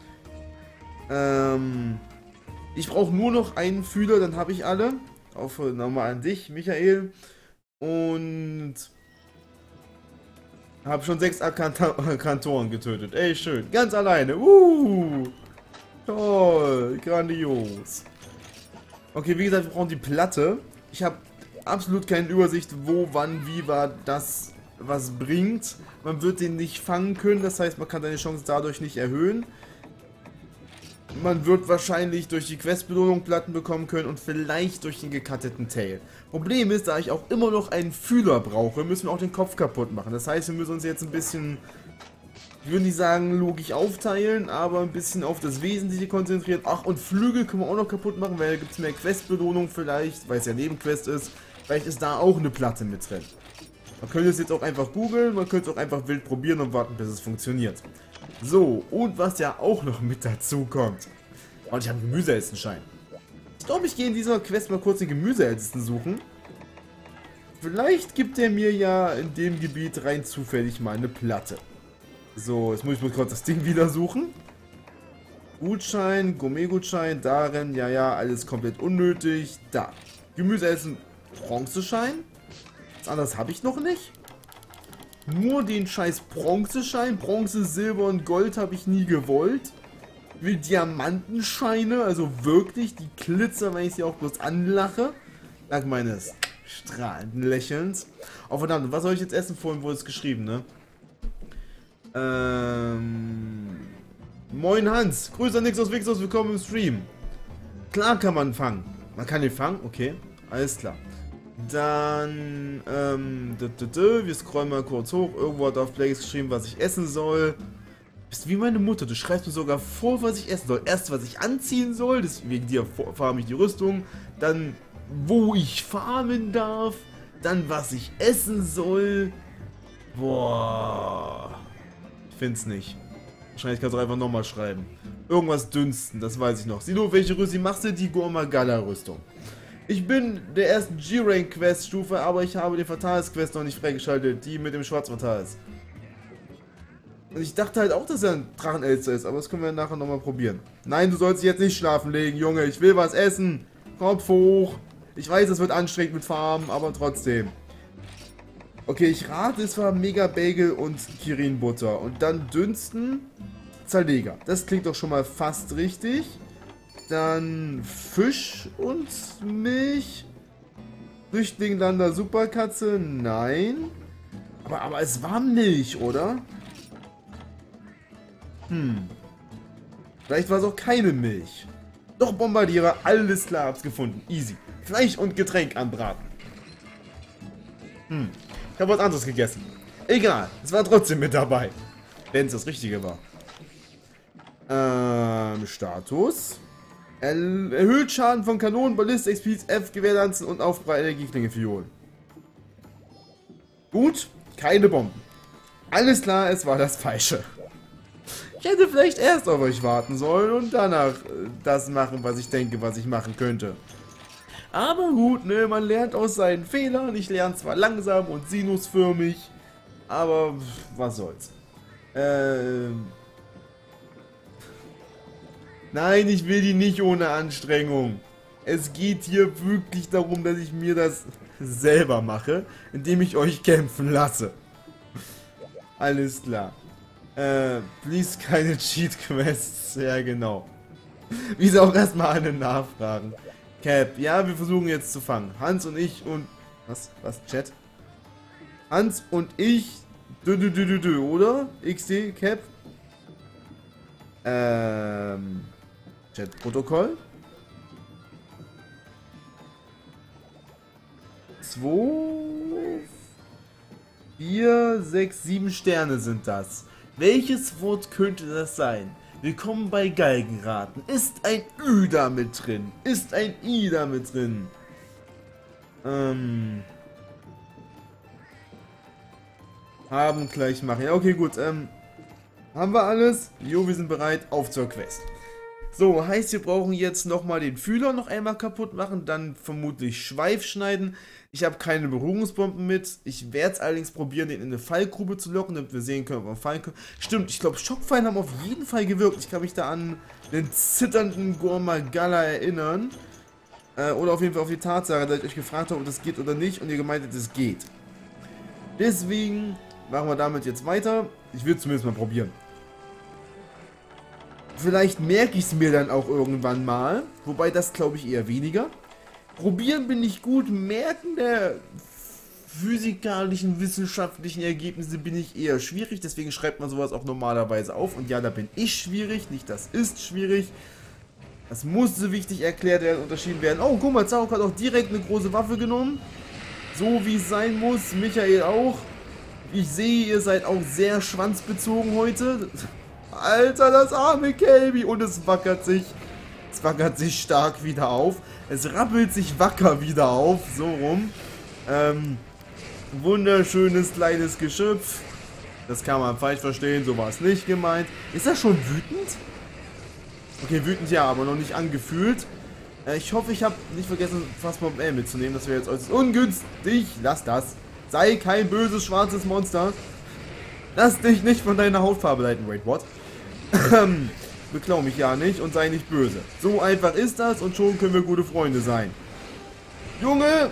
Ich brauche nur noch einen Fühler, dann habe ich alle. Auch nochmal an dich, Michael. Und habe schon 6 Kantoren getötet. Ey, schön. Ganz alleine. Toll. Grandios. Okay, wie gesagt, wir brauchen die Platte. Ich habe absolut keine Übersicht, wo, wann, wie war das, was bringt. Man wird den nicht fangen können. Das heißt, man kann seine Chance dadurch nicht erhöhen. Man wird wahrscheinlich durch die Questbelohnung Platten bekommen können und vielleicht durch den gecutteten Tail. Problem ist, da ich auch immer noch einen Fühler brauche, müssen wir auch den Kopf kaputt machen. Das heißt, wir müssen uns jetzt ein bisschen, ich würde nicht sagen logisch aufteilen, aber ein bisschen auf das Wesentliche konzentrieren. Ach, und Flügel können wir auch noch kaputt machen, weil da gibt es mehr Questbelohnung vielleicht, weil es ja Nebenquest ist. Vielleicht ist da auch eine Platte mit drin. Man könnte es jetzt auch einfach googeln, man könnte es auch einfach wild probieren und warten, bis es funktioniert. So, und was ja auch noch mit dazu kommt. Und ich habe einen Gemüseessenschein. Ich glaube, ich gehe in dieser Quest mal kurz den Gemüseessen suchen. Vielleicht gibt er mir ja in dem Gebiet rein zufällig mal eine Platte. So, jetzt muss ich mal kurz das Ding wieder suchen. Gutschein, Gourmet-Gutschein, darin, ja, alles komplett unnötig. Da. Gemüseessen, Bronzeschein. Was anderes habe ich noch nicht. Nur den scheiß Bronzeschein. Bronze, Silber und Gold habe ich nie gewollt. Ich will Diamantenscheine, also wirklich die Glitzer, wenn ich sie auch bloß anlache. Dank meines strahlenden Lächelns. Oh verdammt, was soll ich jetzt essen? Vorhin wurde es geschrieben, ne? Moin Hans, Grüße an Nixos Wixos, willkommen im Stream. Klar kann man fangen. Man kann den fangen? Okay, alles klar. Dann, wir scrollen mal kurz hoch. Irgendwo hat auf Plays geschrieben, was ich essen soll. Bist wie meine Mutter, du schreibst mir sogar vor, was ich essen soll. Erst, was ich anziehen soll, deswegen dir farme ich die Rüstung. Dann, wo ich farmen darf. Dann, was ich essen soll. Boah. Ich find's nicht. Wahrscheinlich kannst du einfach nochmal schreiben. Irgendwas dünsten, das weiß ich noch. Silo, welche Rüstung machst du? Die Gormagala-Rüstung. Ich bin der ersten G-Rank-Quest-Stufe, aber ich habe den Fatales-Quest noch nicht freigeschaltet, die mit dem Schwarz-Fatales. Und ich dachte halt auch, dass er ein Drachenelster ist, aber das können wir nachher nochmal probieren. Nein, du sollst dich jetzt nicht schlafen legen, Junge, ich will was essen. Kopf hoch. Ich weiß, es wird anstrengend mit Farmen, aber trotzdem. Okay, ich rate, es war Mega Bagel und Kirin-Butter. Und dann dünsten, Zerleger. Das klingt doch schon mal fast richtig. Dann Fisch und Milch. Flüchtlinglander Superkatze, nein. Aber es war Milch, oder? Vielleicht war es auch keine Milch. Doch Bombardierer, alles klar, hab's gefunden. Easy. Fleisch und Getränk anbraten. Ich habe was anderes gegessen. Egal, es war trotzdem mit dabei. Wenn es das Richtige war. Status. Erhöht Schaden von Kanonen, Ballisten, XP, F, Gewehrlanzen und Aufprall Energieklinge Fiolen. Gut, keine Bomben. Alles klar, es war das Falsche. Ich hätte vielleicht erst auf euch warten sollen und danach das machen, was ich denke, was ich machen könnte. Aber gut, ne, man lernt aus seinen Fehlern. Ich lerne zwar langsam und sinusförmig, aber was soll's. Nein, ich will die nicht ohne Anstrengung. Es geht hier wirklich darum, dass ich mir das selber mache, indem ich euch kämpfen lasse. Alles klar. Please keine Cheat-Quests. Ja, genau. Wie sie auch erstmal alle nachfragen. Cap, ja, wir versuchen jetzt zu fangen. Hans und ich und... Was, Chat? Hans und ich... oder? XD, Cap? Chatprotokoll. 2, 4, 6, 7 Sterne sind das. Welches Wort könnte das sein? Willkommen bei Galgenraten. Ist ein Ü da mit drin? Ist ein I da mit drin? Haben gleich machen. Ja, okay, gut. Haben wir alles? Jo, wir sind bereit. Auf zur Quest. So, heißt, wir brauchen jetzt nochmal den Fühler noch einmal kaputt machen, dann vermutlich Schweif schneiden. Ich habe keine Berührungsbomben mit. Ich werde es allerdings probieren, den in eine Fallgrube zu locken, damit wir sehen können, ob wir fallen können. Stimmt, ich glaube, Schockfallen haben auf jeden Fall gewirkt. Ich kann mich da an den zitternden Gormagala erinnern. Oder auf jeden Fall auf die Tatsache, dass ich euch gefragt habe, ob das geht oder nicht und ihr gemeint habt, es geht. Deswegen machen wir damit jetzt weiter. Ich will es zumindest mal probieren. Vielleicht merke ich es mir dann auch irgendwann mal. Wobei das glaube ich eher weniger. Probieren bin ich gut. Merken der physikalischen, wissenschaftlichen Ergebnisse bin ich eher schwierig. Deswegen schreibt man sowas auch normalerweise auf. Und ja, da bin ich schwierig. Nicht das ist schwierig. Das musste wichtig erklärt werden, unterschieden werden. Oh, guck mal, Zauk hat auch direkt eine große Waffe genommen. So wie es sein muss. Michael auch. Ich sehe, ihr seid auch sehr schwanzbezogen heute. Alter, das arme Kelby. Und es wackert sich stark wieder auf. Es rappelt sich wacker wieder auf. So rum. Wunderschönes kleines Geschöpf. Das kann man falsch verstehen. So war es nicht gemeint. Ist das schon wütend? Okay, wütend ja, aber noch nicht angefühlt. Ich hoffe, ich habe nicht vergessen, Phasmob L mitzunehmen. Das wäre jetzt äußerst ungünstig. Lass das. Sei kein böses, schwarzes Monster. Lass dich nicht von deiner Hautfarbe leiten. Wait, what? Beklau mich ja nicht und sei nicht böse. So einfach ist das und schon können wir gute Freunde sein. Junge!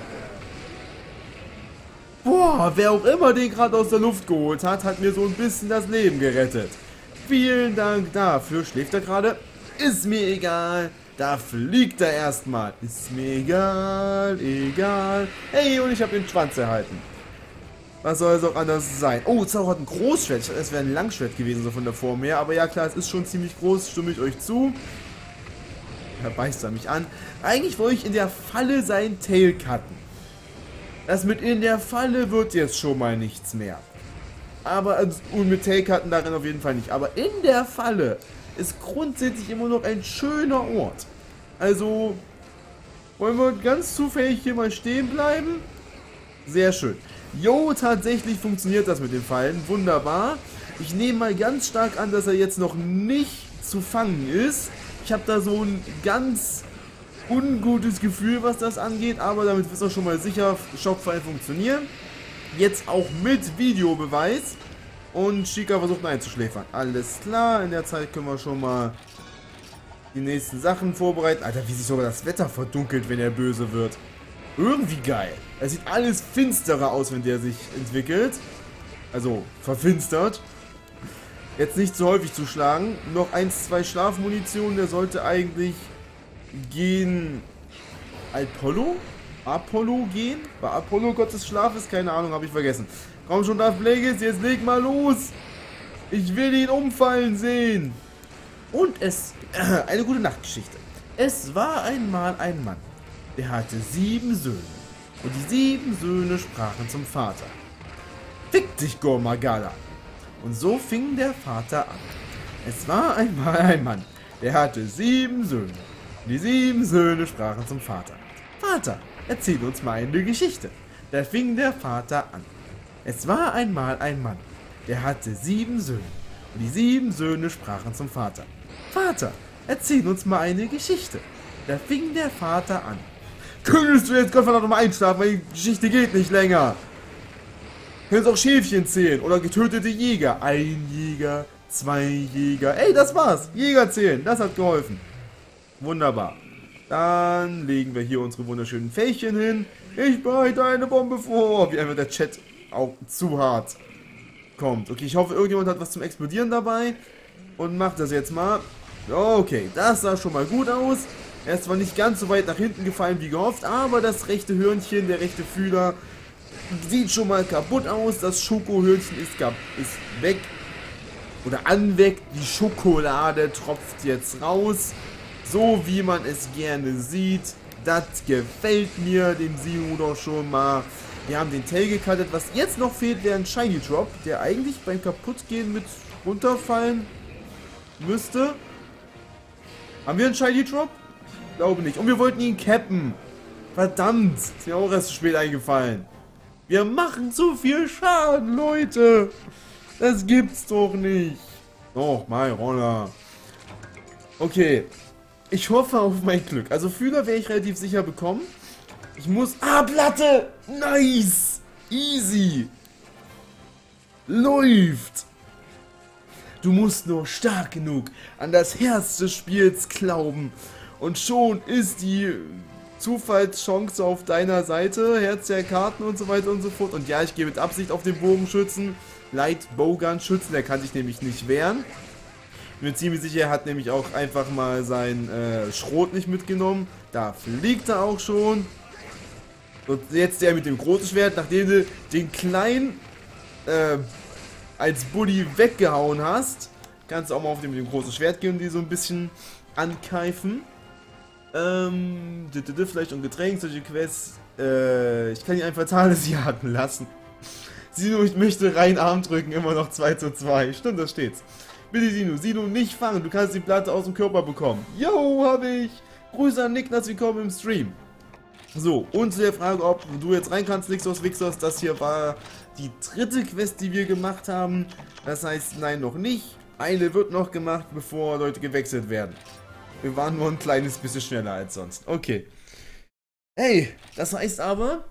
Boah, wer auch immer den gerade aus der Luft geholt hat, hat mir so ein bisschen das Leben gerettet. Vielen Dank dafür. Schläft er gerade? Ist mir egal. Da fliegt er erstmal. Ist mir egal, egal. Hey, und ich habe den Schwanz erhalten. Was soll es auch anders sein? Oh, Zauch hat ein Großschwert. Ich dachte, es wäre ein Langschwert gewesen, so von der Form her. Aber ja, klar, es ist schon ziemlich groß. Stimme ich euch zu. Da beißt er mich an. Eigentlich wollte ich in der Falle sein Tail cutten. Das mit in der Falle wird jetzt schon mal nichts mehr. Aber, und mit Tail cutten darin auf jeden Fall nicht. Aber in der Falle ist grundsätzlich immer noch ein schöner Ort. Also, wollen wir ganz zufällig hier mal stehen bleiben? Sehr schön. Jo, tatsächlich funktioniert das mit den Fallen. Wunderbar. Ich nehme mal ganz stark an, dass er jetzt noch nicht zu fangen ist. Ich habe da so ein ganz ungutes Gefühl, was das angeht. Aber damit ist auch schon mal sicher, Schockfallen funktionieren. Jetzt auch mit Videobeweis. Und Chica versucht ihn einzuschläfern. Alles klar, in der Zeit können wir schon mal die nächsten Sachen vorbereiten. Alter, wie sich sogar das Wetter verdunkelt, wenn er böse wird. Irgendwie geil. Es sieht alles finsterer aus, wenn der sich entwickelt. Also, verfinstert. Jetzt nicht zu häufig zuschlagen. Noch 1, 2 Schlafmunition. Der sollte eigentlich gehen... Apollo gehen? War Apollo Gott des Schlafes? Keine Ahnung, habe ich vergessen. Komm schon, Darth Plagueis, jetzt leg mal los. Ich will ihn umfallen sehen. Und eine gute Nachtgeschichte. Es war einmal ein Mann. Der hatte 7 Söhne. Und die 7 Söhne sprachen zum Vater. Fick dich, Gormagala. Und so fing der Vater an. Es war einmal ein Mann. Der hatte 7 Söhne. Und die 7 Söhne sprachen zum Vater. Vater, erzähl uns mal eine Geschichte. Da fing der Vater an. Es war einmal ein Mann. Der hatte 7 Söhne. Und die 7 Söhne sprachen zum Vater. Vater, erzähl uns mal eine Geschichte. Da fing der Vater an. Könntest du jetzt Gottverdammt nochmal einschlafen, weil die Geschichte geht nicht länger. Könntest auch Schäfchen zählen oder getötete Jäger. 1 Jäger, 2 Jäger. Ey, das war's. Jäger zählen, das hat geholfen. Wunderbar. Dann legen wir hier unsere wunderschönen Fähchen hin. Ich bereite eine Bombe vor. Wie einfach der Chat auch zu hart kommt. Okay, ich hoffe, irgendjemand hat was zum Explodieren dabei. Und macht das jetzt mal. Okay, das sah schon mal gut aus. Er ist zwar nicht ganz so weit nach hinten gefallen wie gehofft, aber das rechte Hörnchen, der rechte Fühler, sieht schon mal kaputt aus. Das Schokohörnchen ist weg. oder anweckt. Die Schokolade tropft jetzt raus. So wie man es gerne sieht. Das gefällt mir, dem Sino doch schon mal. Wir haben den Tail gecuttet. Was jetzt noch fehlt, wäre ein Shiny Drop, der eigentlich beim Kaputtgehen mit runterfallen müsste. Haben wir einen Shiny Drop? Glaube nicht. Und wir wollten ihn cappen. Verdammt, ist mir auch erst zu spät eingefallen. Wir machen zu viel Schaden, Leute. Das gibt's doch nicht. Oh, mein Roller. Okay. Ich hoffe auf mein Glück. Also Fühler werde ich relativ sicher bekommen. Ich muss... Ah, Platte! Nice! Easy! Läuft! Du musst nur stark genug an das Herz des Spiels glauben. Und schon ist die Zufallschance auf deiner Seite. Herz der Karten und so weiter und so fort. Und ja, ich gehe mit Absicht auf den Bogenschützen. Light Bowgun Schützen, der kann sich nämlich nicht wehren. Ich bin ziemlich sicher, er hat nämlich auch einfach mal sein Schrot nicht mitgenommen. Da fliegt er auch schon. Und jetzt der mit dem großen Schwert, nachdem du den kleinen als Bully weggehauen hast, kannst du auch mal auf den mit dem großen Schwert gehen und die so ein bisschen ankeifen. Vielleicht und Getränk, solche Quests. Ich kann ihn einfach Fatales jagen lassen. Sino, ich möchte rein Arm drücken, immer noch 2:2. Stimmt, da steht's. Bitte Sino, nicht fangen, du kannst die Platte aus dem Körper bekommen. Yo, hab ich. Grüße an Niklas, willkommen im Stream. So, und zu der Frage, ob du jetzt rein kannst, Nixos Wixos, das hier war die dritte Quest, die wir gemacht haben. Das heißt, nein, noch nicht. Eine wird noch gemacht, bevor Leute gewechselt werden. Wir waren nur ein kleines bisschen schneller als sonst. Okay. Hey, das heißt aber...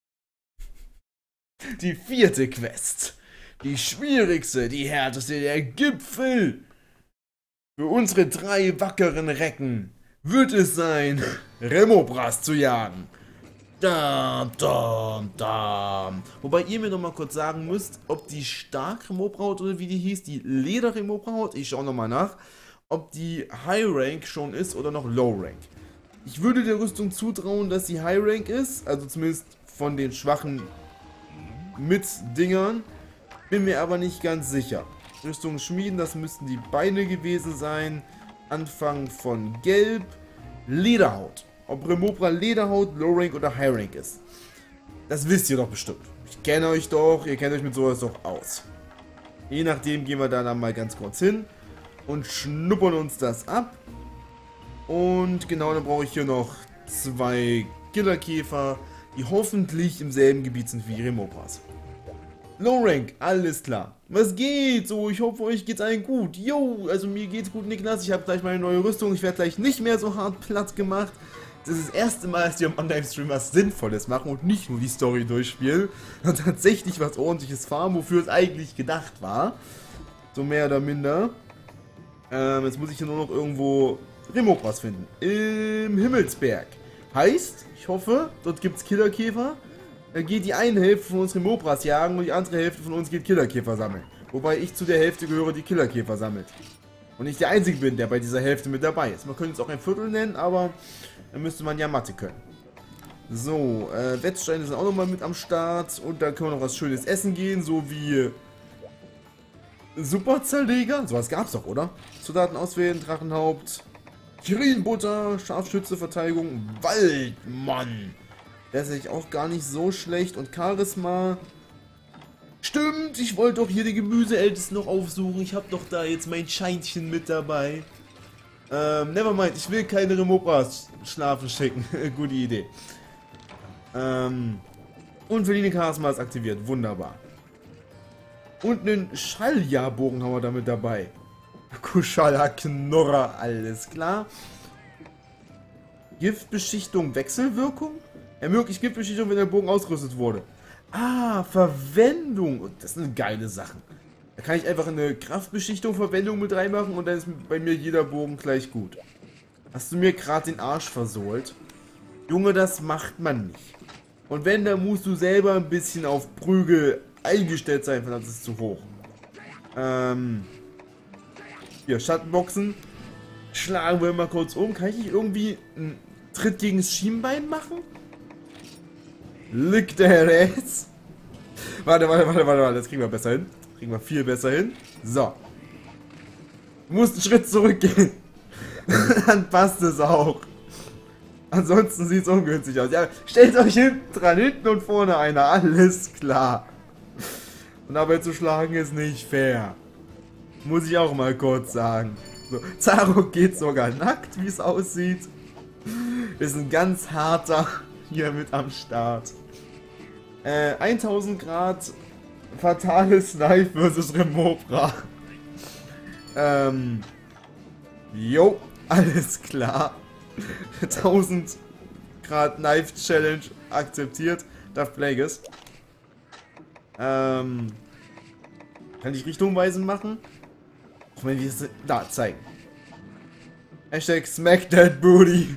Die vierte Quest. Die schwierigste, die härteste, der Gipfel. Für unsere 3 wackeren Recken wird es sein, Remobras zu jagen. Dam, dam, dam. Wobei ihr mir nochmal kurz sagen müsst, ob die stark Remobra-Haut oder wie die hieß, die Leder-Remobra-Haut, ich schaue nochmal nach, ob die High Rank schon ist oder noch Low Rank. Ich würde der Rüstung zutrauen, dass sie High Rank ist, also zumindest von den schwachen Mit-Dingern. Bin mir aber nicht ganz sicher. Rüstung schmieden, das müssten die Beine gewesen sein. Anfang von Gelb. Lederhaut. Ob Remobra Lederhaut, Low Rank oder High Rank ist. Das wisst ihr doch bestimmt. Ich kenne euch doch, ihr kennt euch mit sowas doch aus. Je nachdem gehen wir da dann mal ganz kurz hin und schnuppern uns das ab. Und genau, dann brauche ich hier noch 2 Killerkäfer, die hoffentlich im selben Gebiet sind wie die Remobras. Low Rank, alles klar. Was geht? So, ich hoffe, euch geht's allen gut. Yo, also mir geht's gut, Niklas. Ich habe gleich meine neue Rüstung. Ich werde gleich nicht mehr so hart platt gemacht. Das ist das erste Mal, dass die am Online-Stream was Sinnvolles machen und nicht nur die Story durchspielen. Und tatsächlich was Ordentliches farmen, wofür es eigentlich gedacht war. So mehr oder minder. Jetzt muss ich hier nur noch irgendwo Remobras finden. Im Himmelsberg. Heißt, ich hoffe, dort gibt's Killerkäfer. Dann geht die eine Hälfte von uns Remobras jagen und die andere Hälfte von uns geht Killerkäfer sammeln. Wobei ich zu der Hälfte gehöre, die Killerkäfer sammelt. Und ich der Einzige bin, der bei dieser Hälfte mit dabei ist. Man könnte es auch ein Viertel nennen, aber dann müsste man ja Mathe können. So, Wettsteine sind auch nochmal mit am Start. Und da können wir noch was Schönes essen gehen, so wie Superzerleger. Sowas gab's doch, oder? Zutaten auswählen, Drachenhaupt, Kirinbutter, Scharfschütze, Verteidigung, Waldmann. Das ist eigentlich auch gar nicht so schlecht. Und Charisma. Stimmt, ich wollte doch hier den Gemüseältesten noch aufsuchen. Ich habe doch da jetzt mein Scheinchen mit dabei. Nevermind, ich will keine Remobras schlafen schicken. Gute Idee. Und Verlinie Charisma ist aktiviert. Wunderbar. Und einen Schalljahrbogen haben wir damit dabei. Kushala Knorrer, alles klar. Giftbeschichtung, Wechselwirkung? Ermöglicht Giftbeschichtung, wenn der Bogen ausgerüstet wurde. Ah, Verwendung. Das sind geile Sachen. Da kann ich einfach eine Kraftbeschichtung Verwendung mit reinmachen und dann ist bei mir jeder Bogen gleich gut. Hast du mir gerade den Arsch versohlt? Junge, das macht man nicht. Und wenn, dann musst du selber ein bisschen auf Prügel eingestellt sein, verdammt, das ist zu hoch. Hier, Schattenboxen. Schlagen wir mal kurz um. Kann ich nicht irgendwie einen Tritt gegen das Schienbein machen? Lick der Ass. Warte, das kriegen wir besser hin. Kriegen wir viel besser hin. So. Du musst einen Schritt zurückgehen. Dann passt es auch. Ansonsten sieht es ungünstig aus. Ja, stellt euch hinten dran, hinten und vorne einer. Alles klar. Und dabei zu schlagen ist nicht fair. Muss ich auch mal kurz sagen. So, Zarok geht sogar nackt, wie es aussieht. Ist ein ganz harter hier mit am Start. 1000 Grad fatales Knife versus Remobra. Jo, alles klar. 1000 Grad Knife Challenge akzeptiert. Darf Plagueis. Kann ich richtungweisend machen? Auch wenn wir es da zeigen. Hashtag Smack That Booty.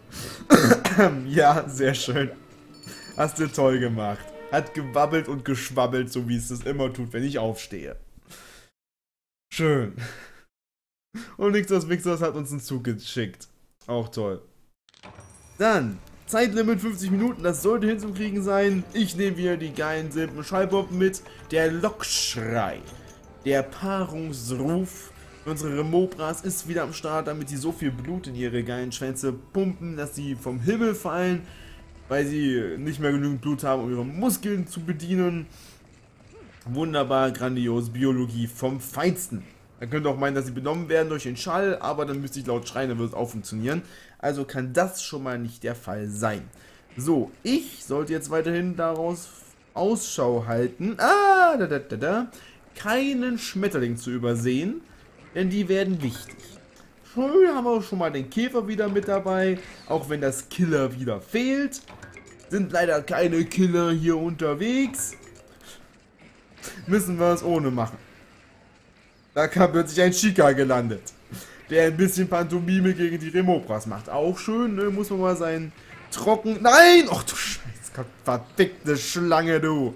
Ja, sehr schön. Hast du toll gemacht. Hat gewabbelt und geschwabbelt, so wie es das immer tut, wenn ich aufstehe. Schön. Und Nixos Mixos hat uns einen Zug geschickt. Auch toll. Dann, Zeitlimit 50 Minuten, das sollte hinzukriegen sein. Ich nehme wieder die geilen simplen Schallpop mit. Der Lockschrei. Der Paarungsruf. Unsere Remobras ist wieder am Start, damit sie so viel Blut in ihre geilen Schwänze pumpen, dass sie vom Himmel fallen, weil sie nicht mehr genügend Blut haben, um ihre Muskeln zu bedienen. Wunderbar, grandios, Biologie vom Feinsten. Man könnte auch meinen, dass sie benommen werden durch den Schall, aber dann müsste ich laut schreien, dann würde es auch funktionieren. Also kann das schon mal nicht der Fall sein. So, ich sollte jetzt weiterhin daraus Ausschau halten. Keinen Schmetterling zu übersehen, denn die werden wichtig. Schön, haben wir auch schon mal den Käfer wieder mit dabei, auch wenn das Killer wieder fehlt. Sind leider keine Killer hier unterwegs. Müssen wir es ohne machen. Da kam plötzlich ein Chica gelandet, der ein bisschen Pantomime gegen die Remobras macht. Auch schön, ne? Muss man mal sein Trocken... Nein! Och du Scheiß, verdickte Schlange, du!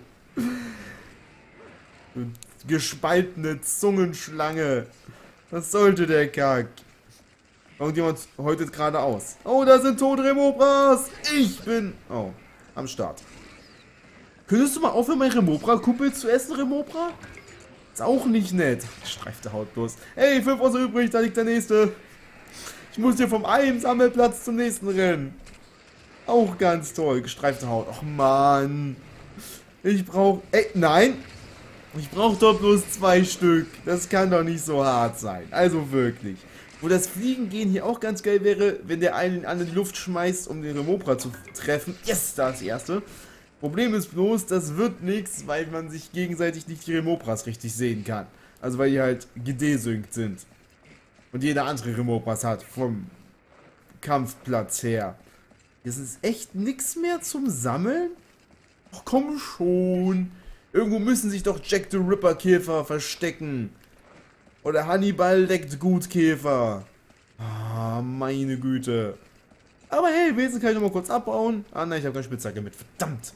Du gespaltene Zungenschlange. Was sollte der Kack? Irgendjemand häutet gerade aus. Oh, da sind tote Remobras! Ich bin... Oh, am Start. Könntest du mal aufhören, mein Remobra-Kumpel zu essen, Remobra? Ist auch nicht nett. Streifte Haut bloß. Hey, 5 Wasser übrig, da liegt der nächste. Ich muss hier vom einen Sammelplatz zum nächsten rennen. Auch ganz toll. Gestreifte Haut. Och Mann. Ich brauch... Ey, nein. Ich brauch doch bloß 2 Stück. Das kann doch nicht so hart sein. Also wirklich. Wo das Fliegen gehen hier auch ganz geil wäre, wenn der einen an die Luft schmeißt, um den Remobra zu treffen. Yes, da ist die erste. Problem ist bloß, das wird nichts, weil man sich gegenseitig nicht die Remobras richtig sehen kann. Also weil die halt gedesynkt sind. Und jeder andere Remobras hat vom Kampfplatz her. Das ist echt nichts mehr zum Sammeln? Ach komm schon. Irgendwo müssen sich doch Jack the Ripper Käfer verstecken. Oder Hannibal deckt gut Käfer. Ah, meine Güte. Aber hey, Wesen kann ich nochmal kurz abbauen. Ah nein, ich habe keine Spitzhacke mit. Verdammt.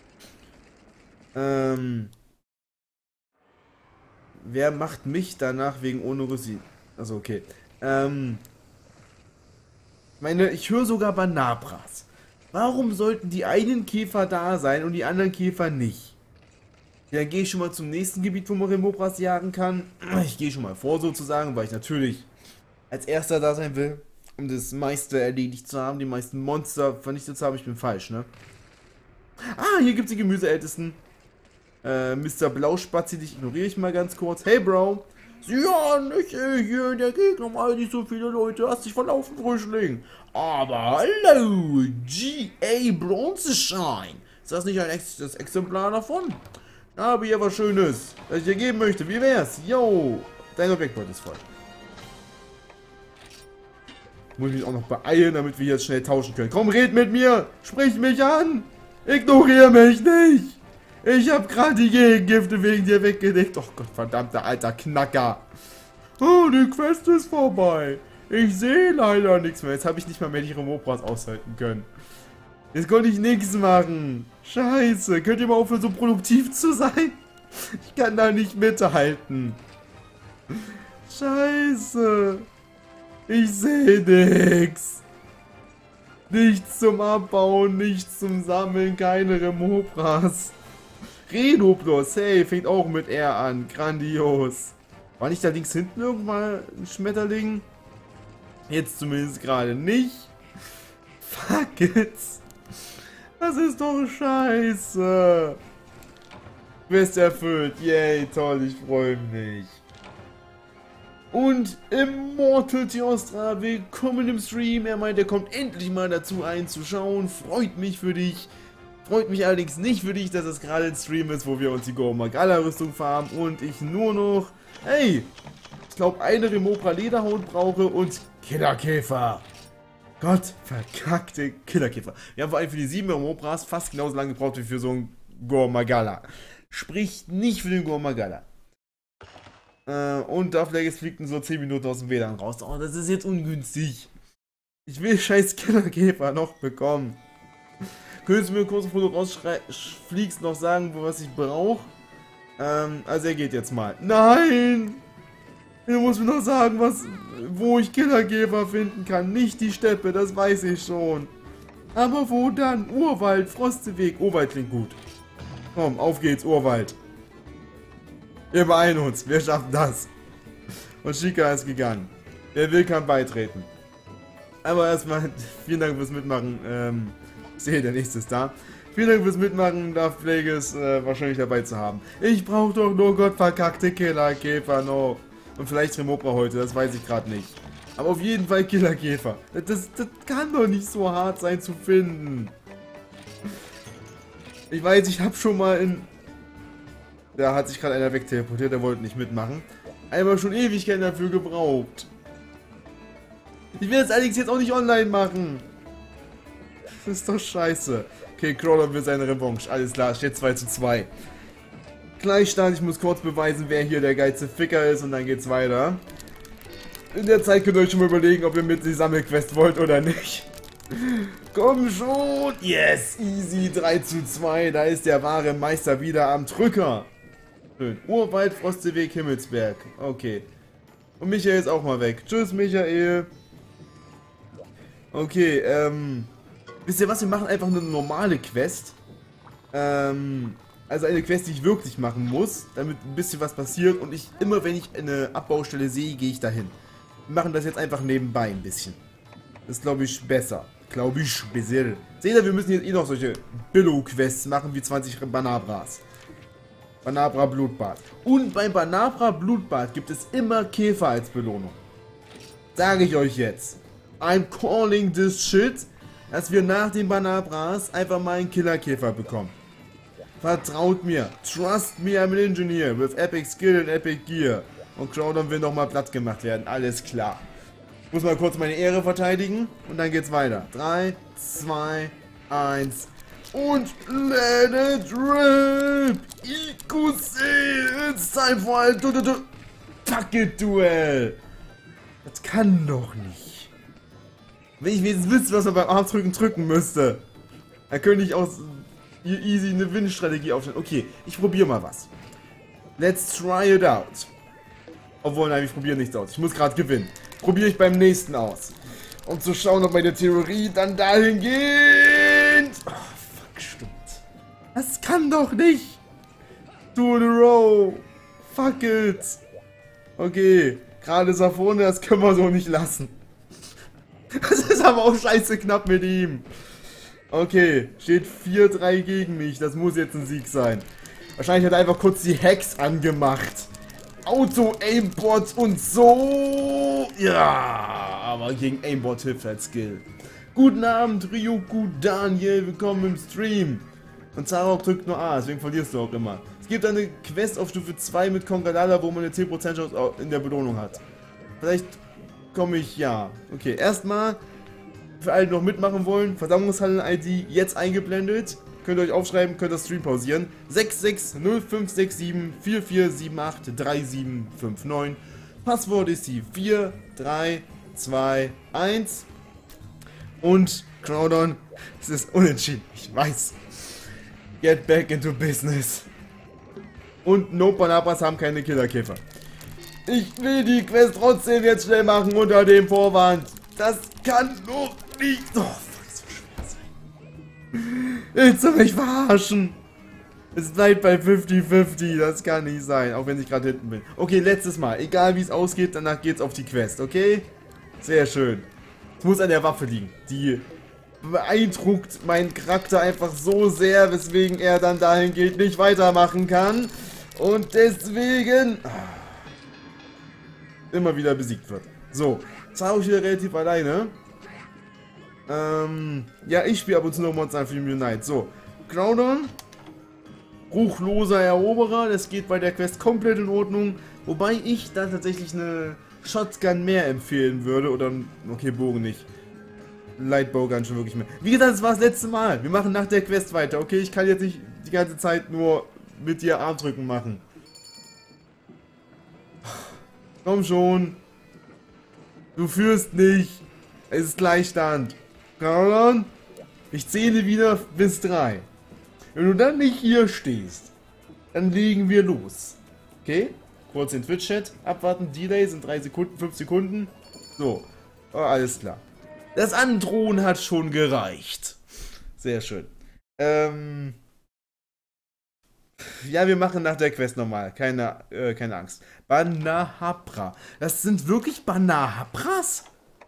Wer macht mich danach wegen ohne Russi? Also okay. Ich höre sogar Banabras. Warum sollten die einen Käfer da sein und die anderen Käfer nicht? Ja, dann gehe ich schon mal zum nächsten Gebiet, wo man Remobras jagen kann. Ich gehe schon mal vor sozusagen, weil ich natürlich als erster da sein will, um das meiste erledigt zu haben, die meisten Monster vernichtet zu haben. Ich bin falsch, ne? Ah, hier gibt es die Gemüseältesten. Mr. Blauspazi, dich ignoriere ich mal ganz kurz. Hey, Bro. Ja, nicht hier in der Gegend, mal nicht so viele Leute. Hast dich verlaufen, Frischling. Aber hallo, G.A. Bronzeshine. Ist das nicht das Exemplar davon? Ich habe hier was Schönes, das ich dir geben möchte. Wie wär's? Yo, dein Objektbeutel ist voll. Muss ich mich auch noch beeilen, damit wir jetzt schnell tauschen können. Komm, red mit mir. Sprich mich an. Ignoriere mich nicht. Ich habe gerade die Gegengifte wegen dir weggedeckt. Oh Gott, verdammter alter Knacker. Oh, die Quest ist vorbei. Ich sehe leider nichts mehr. Jetzt habe ich nicht mal mehr die Remobras aushalten können. Jetzt konnte ich nichts machen. Scheiße. Könnt ihr mal aufhören, so produktiv zu sein? Ich kann da nicht mithalten. Scheiße. Ich sehe nichts. Nichts zum Abbauen, nichts zum Sammeln, keine Remobras. Redoblos, hey, fängt auch mit R an. Grandios. War nicht da links hinten irgendwann ein Schmetterling? Jetzt zumindest gerade nicht. Fuck it. Das ist doch scheiße. Quest erfüllt. Yay, toll, ich freue mich. Und Immortal Theostra, willkommen im Stream. Er meint, er kommt endlich mal dazu einzuschauen. Freut mich für dich. Freut mich allerdings nicht für dich, dass es gerade ein Stream ist, wo wir uns die Gore Magala Rüstung farmen und ich nur noch, hey, ich glaube eine Remopra Lederhaut brauche und Killerkäfer. Gott, verkackte Killerkäfer. Wir haben vor allem für die 7 Remopras fast genauso lange gebraucht wie für so ein Gore Magala. Sprich nicht für den Gore Magala. Und Darth Plagueis fliegt in so 10 Minuten aus dem WLAN raus. Oh, das ist jetzt ungünstig. Ich will scheiß Killerkäfer noch bekommen. Könntest du mir kurz ein Foto rausfliegst noch sagen, was ich brauche? Also er geht jetzt mal. Nein! Er muss mir noch sagen, wo ich Killerkäfer finden kann. Nicht die Steppe, das weiß ich schon. Aber wo dann? Urwald, Frosteweg. Urwald klingt gut. Komm, auf geht's, Urwald. Wir beeilen uns, wir schaffen das. Und Chica ist gegangen. Wer will, kann beitreten. Aber erstmal, vielen Dank fürs Mitmachen. Ich sehe, der nächste ist da. Vielen Dank fürs Mitmachen, Darth Plagueis wahrscheinlich dabei zu haben. Ich brauche doch nur gottverkackte Killerkäfer noch. Und vielleicht Remopra heute, das weiß ich gerade nicht. Aber auf jeden Fall Killerkäfer. Das kann doch nicht so hart sein zu finden. Ich weiß, ich habe schon mal in... Da hat sich gerade einer wegteleportiert, der wollte nicht mitmachen. Einmal schon Ewigkeiten dafür gebraucht. Ich will das allerdings jetzt auch nicht online machen. Das ist doch scheiße. Okay, Crawler will seine Revanche. Alles klar, steht 2:2. Gleichstand, ich muss kurz beweisen, wer hier der geilste Ficker ist und dann geht's weiter. In der Zeit könnt ihr euch schon mal überlegen, ob ihr mit die Sammelquest wollt oder nicht. Komm schon! Yes! Easy 3:2. Da ist der wahre Meister wieder am Drücker. Schön. Urwald, Frosteweg, Himmelsberg. Okay. Und Michael ist auch mal weg. Tschüss, Michael. Okay, wisst ihr was? Wir machen einfach eine normale Quest. Also eine Quest, die ich wirklich machen muss, damit ein bisschen was passiert. Und ich, immer wenn ich eine Abbaustelle sehe, gehe ich dahin. Wir machen das jetzt einfach nebenbei ein bisschen. Das ist, glaube ich, besser. Glaube ich, besser. Seht ihr, wir müssen jetzt eh noch solche Billo-Quests machen, wie 20 Banabras. Banabra Blutbad. Und beim Banabra Blutbad gibt es immer Käfer als Belohnung. Sage ich euch jetzt. I'm calling this shit, dass wir nach den Banabras einfach mal einen Killerkäfer bekommen. Vertraut mir. Trust me, I'm an engineer with epic skill and epic gear. Und Crowdon will nochmal platt gemacht werden. Alles klar. Ich muss mal kurz meine Ehre verteidigen und dann geht's weiter. 3, 2, 1... Und let it rip! IQC! It's time for a Fuck-it-Duell! Das kann doch nicht. Wenn ich wenigstens wüsste, was man beim Armdrücken drücken müsste, dann könnte ich auch easy eine Win-Strategie aufstellen. Okay, ich probiere mal was. Let's try it out. Obwohl, nein, ich probiere nichts aus. Ich muss gerade gewinnen. Probiere ich beim nächsten aus. Um zu schauen, ob meine Theorie dann dahin geht. Oh, stimmt. Das kann doch nicht. 2 in a row. Fuck it. Okay. Gerade Safone, das können wir so nicht lassen. Das ist aber auch scheiße knapp mit ihm. Okay. Steht 4-3 gegen mich. Das muss jetzt ein Sieg sein. Wahrscheinlich hat er einfach kurz die Hex angemacht. Auto-Aimbot und so. Ja. Aber gegen Aimbot hilft halt Skill. Guten Abend, Ryuku Daniel, willkommen im Stream. Und Zarok drückt nur A, deswegen verlierst du auch immer. Es gibt eine Quest auf Stufe 2 mit Kongalala, wo man eine 10% Chance in der Belohnung hat. Vielleicht komme ich, ja. Okay, erstmal, für alle, die noch mitmachen wollen, Versammlungshallen-ID jetzt eingeblendet. Könnt ihr euch aufschreiben, könnt das Stream pausieren. 66056744783759. Passwort ist die 4321. Und Crowdon, es ist unentschieden, ich weiß. Get back into business. Und No Banabras haben keine Killerkäfer. Ich will die Quest trotzdem jetzt schnell machen unter dem Vorwand. Das kann doch nicht... Oh, fuck, so schwer sein. Willst du mich verarschen? Es bleibt bei 50-50, das kann nicht sein, auch wenn ich gerade hinten bin. Okay, letztes Mal, egal wie es ausgeht, danach geht's auf die Quest, okay? Sehr schön. Es muss an der Waffe liegen. Die beeindruckt meinen Charakter einfach so sehr, weswegen er dann dahingehend nicht weitermachen kann. Und deswegen immer wieder besiegt wird. So, jetzt habe ich wieder relativ alleine. Ja, ich spiele ab und zu noch Monster Hunter Unite. So, Groudon. Ruchloser Eroberer, das geht bei der Quest komplett in Ordnung. Wobei ich da tatsächlich eine Shotgun mehr empfehlen würde. Oder, okay, Bogen nicht. Lightbowgun schon wirklich mehr. Wie gesagt, das war das letzte Mal. Wir machen nach der Quest weiter, okay? Ich kann jetzt nicht die ganze Zeit nur mit dir Armdrücken machen. Komm schon. Du führst nicht. Es ist Gleichstand. Groudon, ich zähle wieder bis 3. Wenn du dann nicht hier stehst, dann legen wir los. Okay? Kurz den Twitch-Chat abwarten. Delay sind 3 Sekunden, 5 Sekunden. So. Oh, alles klar. Das Androhen hat schon gereicht. Sehr schön. Ja, wir machen nach der Quest nochmal. Keine Angst. Banahapra. Das sind wirklich Banahapras?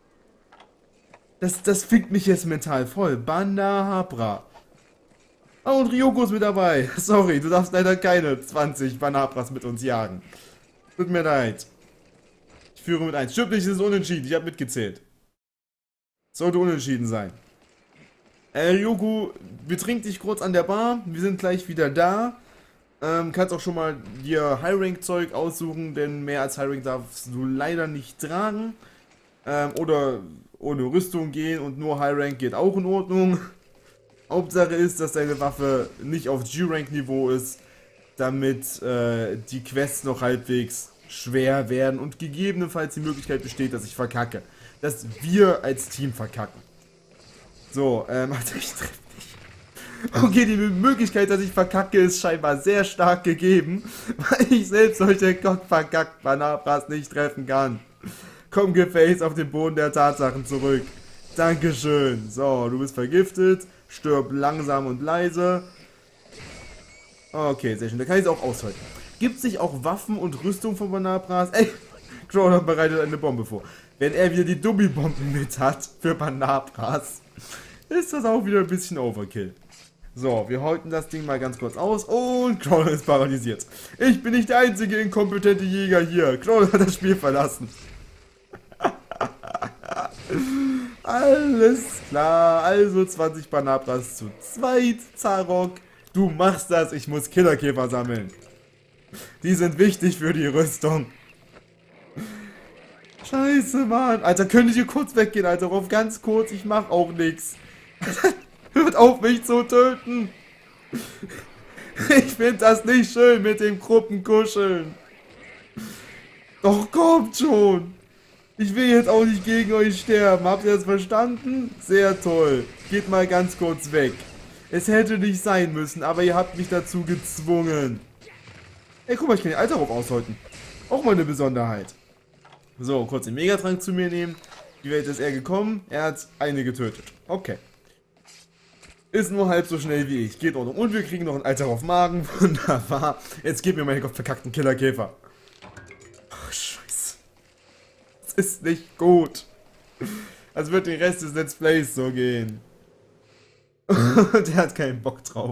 Das fickt mich jetzt mental voll. Banahapra. Oh, und Ryoko ist mit dabei. Sorry, du darfst leider keine 20 Banahapras mit uns jagen. Tut mir leid. Ich führe mit 1. Stimmt nicht, es ist unentschieden. Ich habe mitgezählt. Sollte unentschieden sein. Ryoko, betrink dich kurz an der Bar. Wir sind gleich wieder da. Kannst auch schon mal dir High-Rank-Zeug aussuchen, denn mehr als High-Rank darfst du leider nicht tragen. Oder ohne Rüstung gehen und nur High-Rank geht auch in Ordnung. Hauptsache ist, dass deine Waffe nicht auf G-Rank-Niveau ist, damit die Quests noch halbwegs schwer werden und gegebenenfalls die Möglichkeit besteht, dass ich verkacke. Dass wir als Team verkacken. So, also ich treffe nicht. Okay, die Möglichkeit, dass ich verkacke, ist scheinbar sehr stark gegeben, weil ich selbst solche verkackt Banahapras nicht treffen kann. Komm, gefälligst auf den Boden der Tatsachen zurück. Dankeschön. So, du bist vergiftet. Stirb langsam und leise. Okay, sehr schön. Da kann ich es auch aushalten. Gibt sich auch Waffen und Rüstung von Banahapras? Ey, Groudon bereitet eine Bombe vor. Wenn er wieder die Dummy-Bomben mit hat für Banahapras, ist das auch wieder ein bisschen Overkill. So, wir halten das Ding mal ganz kurz aus und Groudon ist paralysiert. Ich bin nicht der einzige inkompetente Jäger hier. Groudon hat das Spiel verlassen. Alles klar, also 20 Banahapras zu zweit. Zarok, du machst das, ich muss Killerkäfer sammeln. Die sind wichtig für die Rüstung. Scheiße, Mann. Alter, könnt ihr kurz weggehen, Alter, auf ganz kurz, ich mach auch nix. Hört auf, mich zu töten. Ich find das nicht schön mit dem Gruppenkuscheln. Doch kommt schon. Ich will jetzt auch nicht gegen euch sterben. Habt ihr das verstanden? Sehr toll. Geht mal ganz kurz weg. Es hätte nicht sein müssen, aber ihr habt mich dazu gezwungen. Ey, guck mal, ich kann den Alterruf aushalten. Auch mal eine Besonderheit. So, kurz den Megatrank zu mir nehmen. Wie weit ist er gekommen? Er hat eine getötet. Okay. Ist nur halb so schnell wie ich. Geht auch noch. Und wir kriegen noch einen Alterruf Magen. Wunderbar. Jetzt gib mir meinen verkackten Killerkäfer. Oh, Scheiße. Das ist nicht gut. Also wird den Rest des Let's Plays so gehen. Der hat keinen Bock drauf.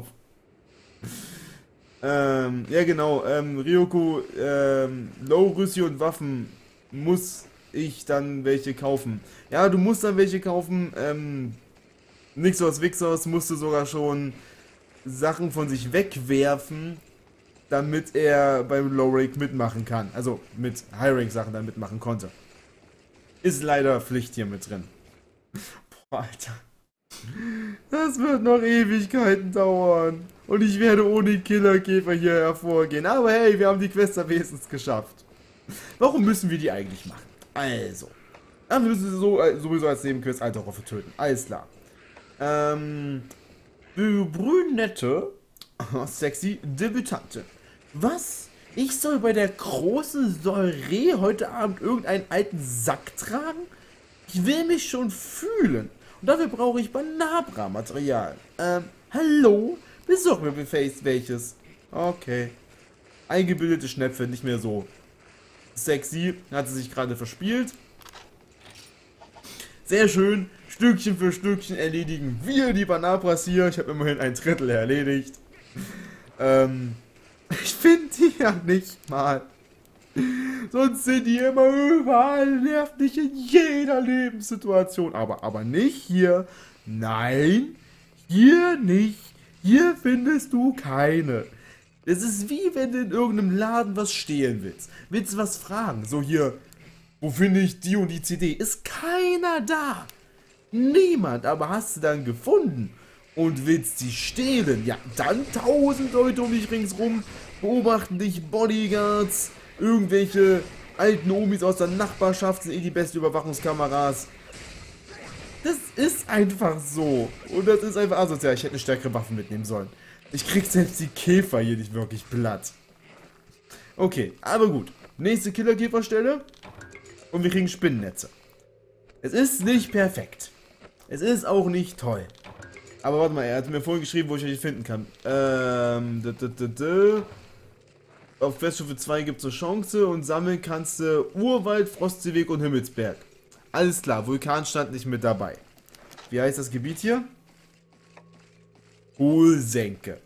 Ja genau, Ryoko, Low-Rüssi und Waffen muss ich dann welche kaufen. Ja, du musst dann welche kaufen, Nixos Wixos musste sogar schon Sachen von sich wegwerfen, damit er beim Low-Rank mitmachen kann. Also mit High-Rank-Sachen dann mitmachen konnte. Ist leider Pflicht hier mit drin. Boah, Alter. Das wird noch Ewigkeiten dauern. Und ich werde ohne Killerkäfer hier hervorgehen. Aber hey, wir haben die Quest am wenigstens geschafft. Warum müssen wir die eigentlich machen? Also. Wir müssen sie sowieso als Nebenquest Alterroffe töten. Alles klar. Brünette. Sexy Debütante. Was? Ich soll bei der großen Soiree heute Abend irgendeinen alten Sack tragen? Ich will mich schon fühlen. Und dafür brauche ich Banahapra-Material. Hallo? Besorg mir gefälligst welches. Okay. Eingebildete Schnäpfe, nicht mehr so sexy. Hat sie sich gerade verspielt. Sehr schön. Stückchen für Stückchen erledigen wir die Banabras hier. Ich habe immerhin ein Drittel erledigt. Ich finde die ja nicht mal. Sonst sind die immer überall, nervt nicht in jeder Lebenssituation. Aber nicht hier. Nein, hier nicht. Hier findest du keine. Es ist wie wenn du in irgendeinem Laden was stehlen willst. Willst du was fragen? So hier, wo finde ich die und die CD? Ist keiner da. Niemand, aber hast du dann gefunden und willst sie stehlen? Ja, dann 1000 Leute um dich ringsrum, beobachten dich Bodyguards, irgendwelche alten Omis aus der Nachbarschaft sind die besten Überwachungskameras. Das ist einfach so. Und das ist einfach asozial. Ich hätte eine stärkere Waffe mitnehmen sollen. Ich krieg selbst die Käfer hier nicht wirklich platt. Okay, aber gut. Nächste Killerkäferstelle. Und wir kriegen Spinnennetze. Es ist nicht perfekt. Es ist auch nicht toll. Aber warte mal, er hat mir vorhin geschrieben, wo ich euch finden kann. Auf Queststufe 2 gibt es eine Chance und sammeln kannst du Urwald, Frostseeweg und Himmelsberg. Alles klar, Vulkan stand nicht mit dabei. Wie heißt das Gebiet hier? Hohlsenke.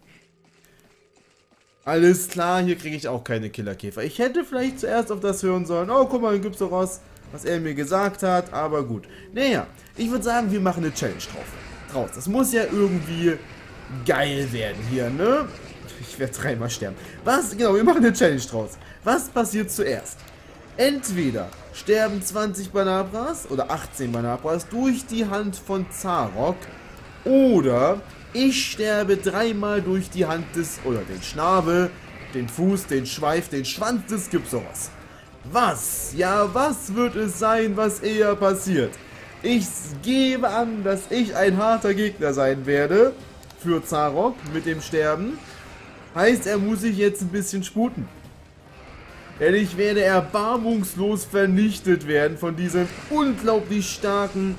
Alles klar, hier kriege ich auch keine Killerkäfer. Ich hätte vielleicht zuerst auf das hören sollen. Oh, guck mal, dann gibt's doch was er mir gesagt hat. Aber gut. Naja, ich würde sagen, wir machen eine Challenge draus. Das muss ja irgendwie geil werden hier, ne? Ich werde dreimal sterben. Was? Genau, wir machen eine Challenge draus. Was passiert zuerst? Entweder sterben 20 Banabras oder 18 Banabras durch die Hand von Zarok oder ich sterbe dreimal durch die Hand des, oder den Schnabel, den Fuß, den Schweif, den Schwanz des Gypsoros. Was? Ja, was wird es sein, was eher passiert? Ich gebe an, dass ich ein harter Gegner sein werde für Zarok mit dem Sterben. Heißt, er muss sich jetzt ein bisschen sputen. Denn ich werde erbarmungslos vernichtet werden von diesem unglaublich starken,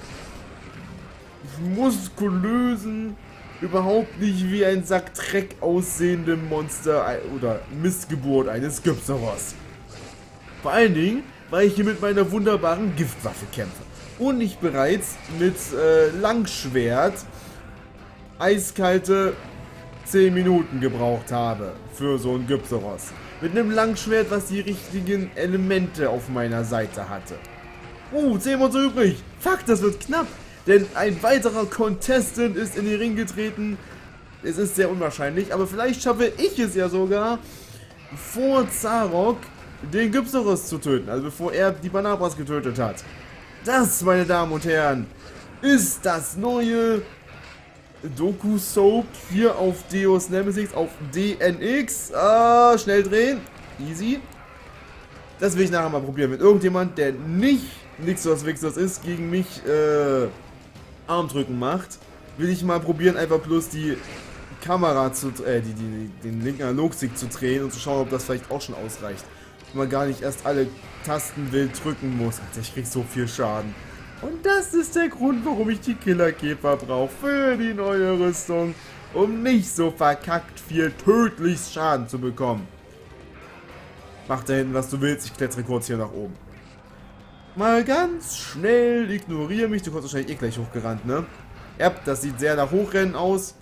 muskulösen, überhaupt nicht wie ein Sack Dreck aussehenden Monster oder Missgeburt eines Gypsoros. Vor allen Dingen, weil ich hier mit meiner wunderbaren Giftwaffe kämpfe. Und ich bereits mit Langschwert eiskalte 10 Minuten gebraucht habe für so ein Gypsoros. Mit einem Langschwert, was die richtigen Elemente auf meiner Seite hatte. 10 Monster übrig. Fuck, das wird knapp. Denn ein weiterer Contestant ist in den Ring getreten. Es ist sehr unwahrscheinlich, aber vielleicht schaffe ich es ja sogar, vor Zarok den Gypsoros zu töten. Also bevor er die Banabras getötet hat. Das, meine Damen und Herren, ist das neue Doku-Soap hier auf Deus Nemesis, auf DNX. Schnell drehen. Easy. Das will ich nachher mal probieren. Mit irgendjemand, der nicht Nixos Wixos ist, gegen mich Armdrücken macht, will ich mal probieren, einfach bloß die Kamera zu, den linken Analogstick zu drehen und zu schauen, ob das vielleicht auch schon ausreicht. Wenn man gar nicht erst alle Tasten wild drücken muss. Alter, ich krieg so viel Schaden. Und das ist der Grund, warum ich die Killerkäfer brauche für die neue Rüstung, um nicht so verkackt viel tödlich Schaden zu bekommen. Mach da hinten, was du willst, ich klettere kurz hier nach oben. Mal ganz schnell, ignoriere mich, du kommst wahrscheinlich eh gleich hochgerannt, ne? Ja, das sieht sehr nach Hochrennen aus.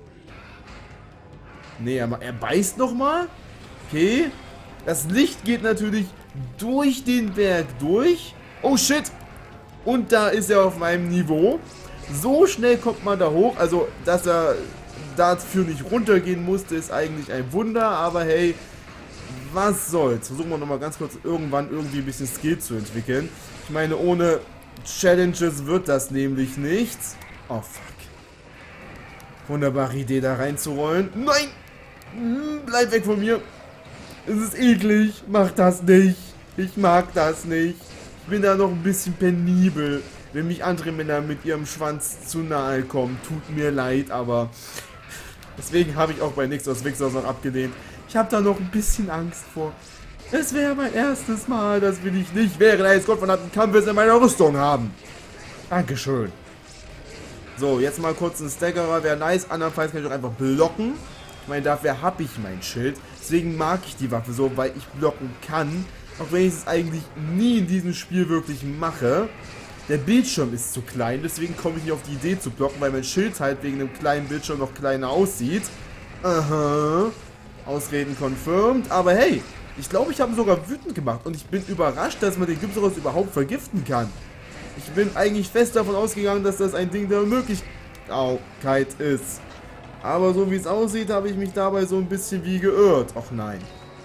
Ne, er beißt nochmal. Okay. Das Licht geht natürlich durch den Berg durch. Oh shit. Und da ist er auf meinem Niveau. So schnell kommt man da hoch. Also, dass er dafür nicht runtergehen musste, ist eigentlich ein Wunder. Aber hey, was soll's. Versuchen wir nochmal ganz kurz irgendwann irgendwie ein bisschen Skill zu entwickeln. Ich meine, ohne Challenges wird das nämlich nichts. Oh, fuck. Wunderbare Idee, da reinzurollen. Nein! Bleib weg von mir. Es ist eklig. Mach das nicht. Ich mag das nicht. Ich bin da noch ein bisschen penibel, wenn mich andere Männer mit ihrem Schwanz zu nahe kommen. Tut mir leid, aber deswegen habe ich auch bei Nixos Wixos noch abgelehnt. Ich habe da noch ein bisschen Angst vor. Es wäre mein erstes Mal, das will ich nicht während eines gottverdammten Kampfes in meiner Rüstung haben. Dankeschön. So, jetzt mal kurz ein Staggerer, wäre nice. Andernfalls kann ich auch einfach blocken. Ich meine, dafür habe ich mein Schild. Deswegen mag ich die Waffe so, weil ich blocken kann. Auch wenn ich es eigentlich nie in diesem Spiel wirklich mache. Der Bildschirm ist zu klein, deswegen komme ich nicht auf die Idee zu blocken, weil mein Schild halt wegen einem kleinen Bildschirm noch kleiner aussieht. Aha. Ausreden confirmed. Aber hey, ich glaube, ich habe ihn sogar wütend gemacht. Und ich bin überrascht, dass man den Gypsaros überhaupt vergiften kann. Ich bin eigentlich fest davon ausgegangen, dass das ein Ding der Möglichkeit ist. Aber so wie es aussieht, habe ich mich dabei so ein bisschen wie geirrt. Och nein.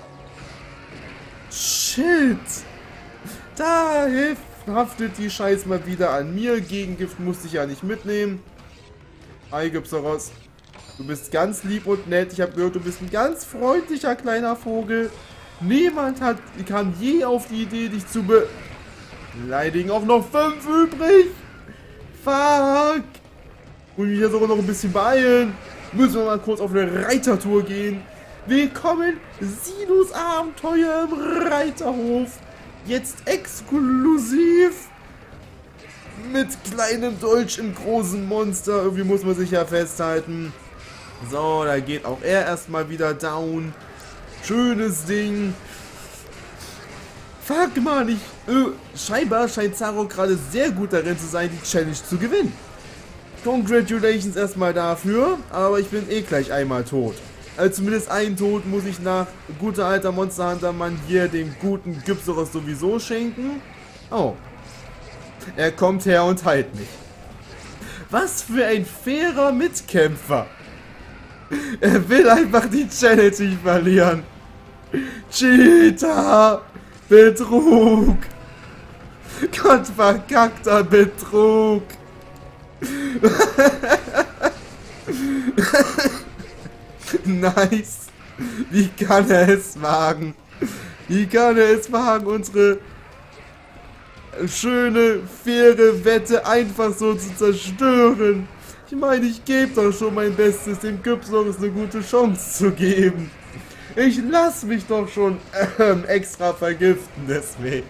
Shit. Da haftet die Scheiß mal wieder an mir. Gegengift musste ich ja nicht mitnehmen. Hi Gypsaros. Du bist ganz lieb und nett. Ich habe gehört, du bist ein ganz freundlicher kleiner Vogel. Niemand kam je auf die Idee, dich zu beleidigen. Auch noch 5 übrig. Fuck. Muss mich ja sogar noch ein bisschen beeilen. Müssen wir mal kurz auf eine Reitertour gehen. Willkommen, Sinus Abenteuer im Reiterhof. Jetzt exklusiv. Mit kleinem Dolch im großen Monster. Irgendwie muss man sich ja festhalten. So, da geht auch er erstmal wieder down. Schönes Ding. Fuck, Mann, scheinbar scheint Zarok gerade sehr gut darin zu sein, die Challenge zu gewinnen. Congratulations erstmal dafür, aber ich bin eh gleich einmal tot. Also zumindest einen Tod muss ich nach guter alter Monster Hunter Mann hier dem guten Gypsaros sowieso schenken. Oh. Er kommt her und heilt mich. Was für ein fairer Mitkämpfer. Er will einfach die Challenge nicht verlieren. Cheater. Betrug. Gottverkackter Betrug. Nice. Wie kann er es wagen? Wie kann er es wagen, unsere schöne, faire Wette einfach so zu zerstören? Ich meine, ich gebe doch schon mein Bestes, dem Gypsaros eine gute Chance zu geben. Ich lasse mich doch schon extra vergiften, deswegen.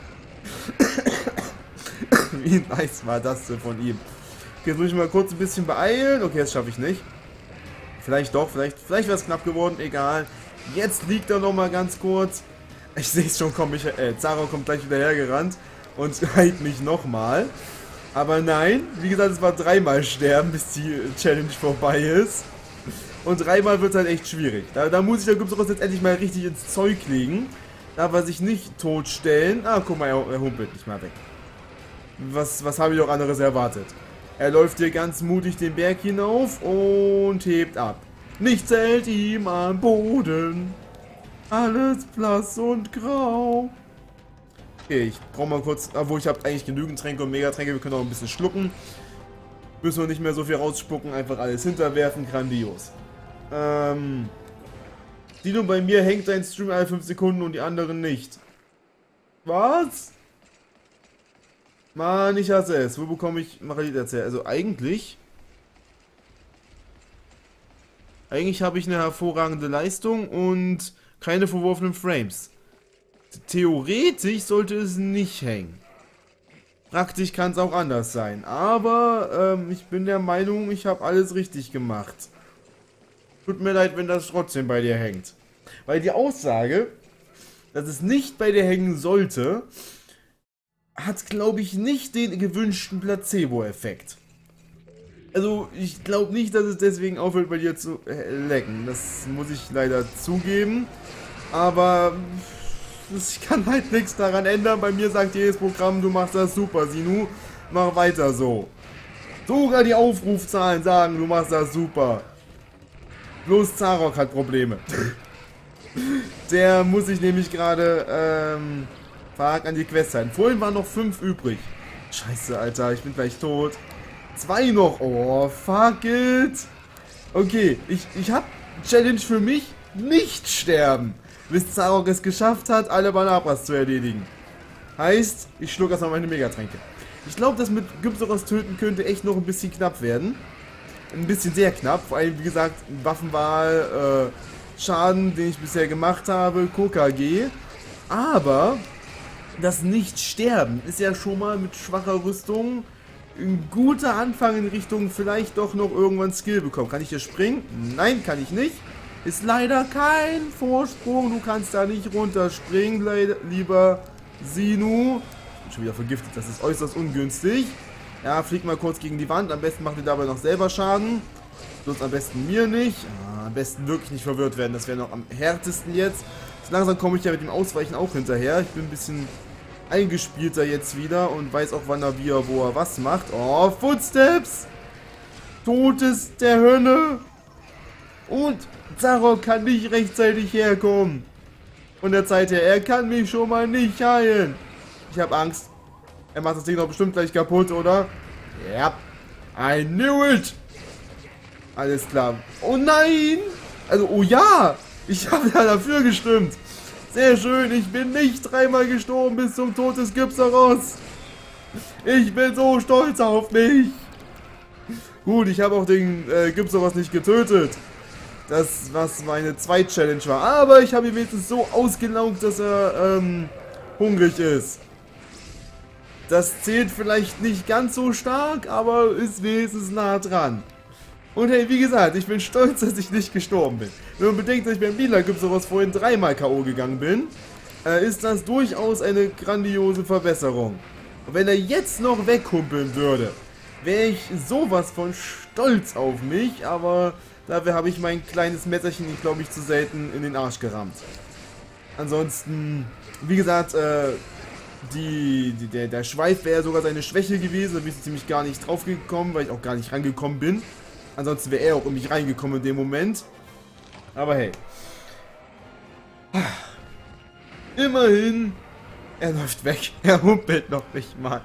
Wie nice war das denn von ihm? Okay, jetzt muss ich mal kurz ein bisschen beeilen. Okay, das schaffe ich nicht. Vielleicht doch, vielleicht wäre es knapp geworden, egal. Jetzt liegt er nochmal ganz kurz. Ich sehe es schon, Zarok kommt gleich wieder hergerannt und heilt mich nochmal. Aber nein, wie gesagt, es war 3-mal sterben, bis die Challenge vorbei ist. Und 3-mal wird halt echt schwierig. Da muss ich der Gypsaros jetzt endlich mal richtig ins Zeug legen. Darf er sich nicht totstellen. Ah, guck mal, er humpelt nicht mal weg. Was habe ich auch anderes erwartet? Er läuft hier ganz mutig den Berg hinauf und hebt ab. Nichts hält ihm am Boden. Alles blass und grau. Okay, ich brauche mal kurz, obwohl ich habe eigentlich genügend Tränke und Megatränke, wir können auch ein bisschen schlucken. Müssen wir nicht mehr so viel rausspucken, einfach alles hinterwerfen, grandios. Dino, bei mir hängt dein Stream alle 5 Sekunden und die anderen nicht. Was? Mann, ich hasse es. Wo bekomme ich Marelit erzählt? Also eigentlich habe ich eine hervorragende Leistung und keine verworfenen Frames. Theoretisch sollte es nicht hängen. Praktisch kann es auch anders sein. Aber ich bin der Meinung, ich habe alles richtig gemacht. Tut mir leid, wenn das trotzdem bei dir hängt. Weil die Aussage, dass es nicht bei dir hängen sollte, hat, glaube ich, nicht den gewünschten Placebo-Effekt. Also, ich glaube nicht, dass es deswegen aufhört, bei dir zu lecken. Das muss ich leider zugeben. Aber ich kann halt nichts daran ändern. Bei mir sagt jedes Programm, du machst das super, Sinu. Mach weiter so. Sogar die Aufrufzahlen sagen, du machst das super. Bloß Zarok hat Probleme. Der muss sich nämlich gerade an die Quest halten. Vorhin waren noch 5 übrig. Scheiße, Alter, ich bin gleich tot. 2 noch. Oh, fuck it. Okay, ich habe Challenge für mich, nicht sterben. Bis Zarok es geschafft hat, alle Banabras zu erledigen. Heißt, ich schluck erstmal meine Megatränke. Ich glaube, das mit Gypsaros töten könnte echt noch ein bisschen knapp werden. Ein bisschen sehr knapp. Vor allem, wie gesagt, Waffenwahl, Schaden, den ich bisher gemacht habe, KKG. Aber das Nicht-Sterben ist ja schon mal mit schwacher Rüstung ein guter Anfang in Richtung vielleicht doch noch irgendwann Skill bekommen. Kann ich hier springen? Nein, kann ich nicht. ist leider kein Vorsprung. Du kannst da nicht runterspringen, lieber Sinu. Schon wieder vergiftet, das ist äußerst ungünstig. Ja, flieg mal kurz gegen die Wand. Am besten macht ihr dabei noch selber Schaden. Bloß am besten mir nicht. Am besten wirklich nicht verwirrt werden. Das wäre noch am härtesten jetzt. So langsam komme ich ja mit dem Ausweichen auch hinterher. Ich bin ein bisschen eingespielter jetzt wieder und weiß auch, wann er wie er, wo er was macht. Oh, Footsteps! Todes der Hölle! Und Zarok kann nicht rechtzeitig herkommen. Von der Zeit her, er kann mich schon mal nicht heilen. Ich habe Angst. Er macht das Ding doch bestimmt gleich kaputt, oder? Ja. I knew it! Alles klar. Oh nein! Also, oh ja! Ich habe ja dafür gestimmt. Sehr schön, ich bin nicht dreimal gestorben bis zum Tod des Gypsaros. Ich bin so stolz auf mich. Gut, ich habe auch den Gypsaros nicht getötet. Das, was meine Zweit-Challenge war. Aber ich habe ihn wenigstens so ausgelaugt, dass er hungrig ist. Das zählt vielleicht nicht ganz so stark, aber ist wenigstens nah dran. Und hey, wie gesagt, ich bin stolz, dass ich nicht gestorben bin. Wenn man bedenkt, dass ich beim lila Gypsaros vorhin dreimal K.O. gegangen bin, ist das durchaus eine grandiose Verbesserung. Und wenn er jetzt noch wegkumpeln würde, wäre ich sowas von stolz auf mich, aber dafür habe ich mein kleines Messerchen, glaube ich, zu selten in den Arsch gerammt. Ansonsten, wie gesagt, der Schweif wäre sogar seine Schwäche gewesen, da bin ich ziemlich gar nicht drauf gekommen, weil ich auch gar nicht rangekommen bin. Ansonsten wäre er auch in mich reingekommen in dem Moment. Aber hey. Immerhin, er läuft weg. Er humpelt noch nicht mal.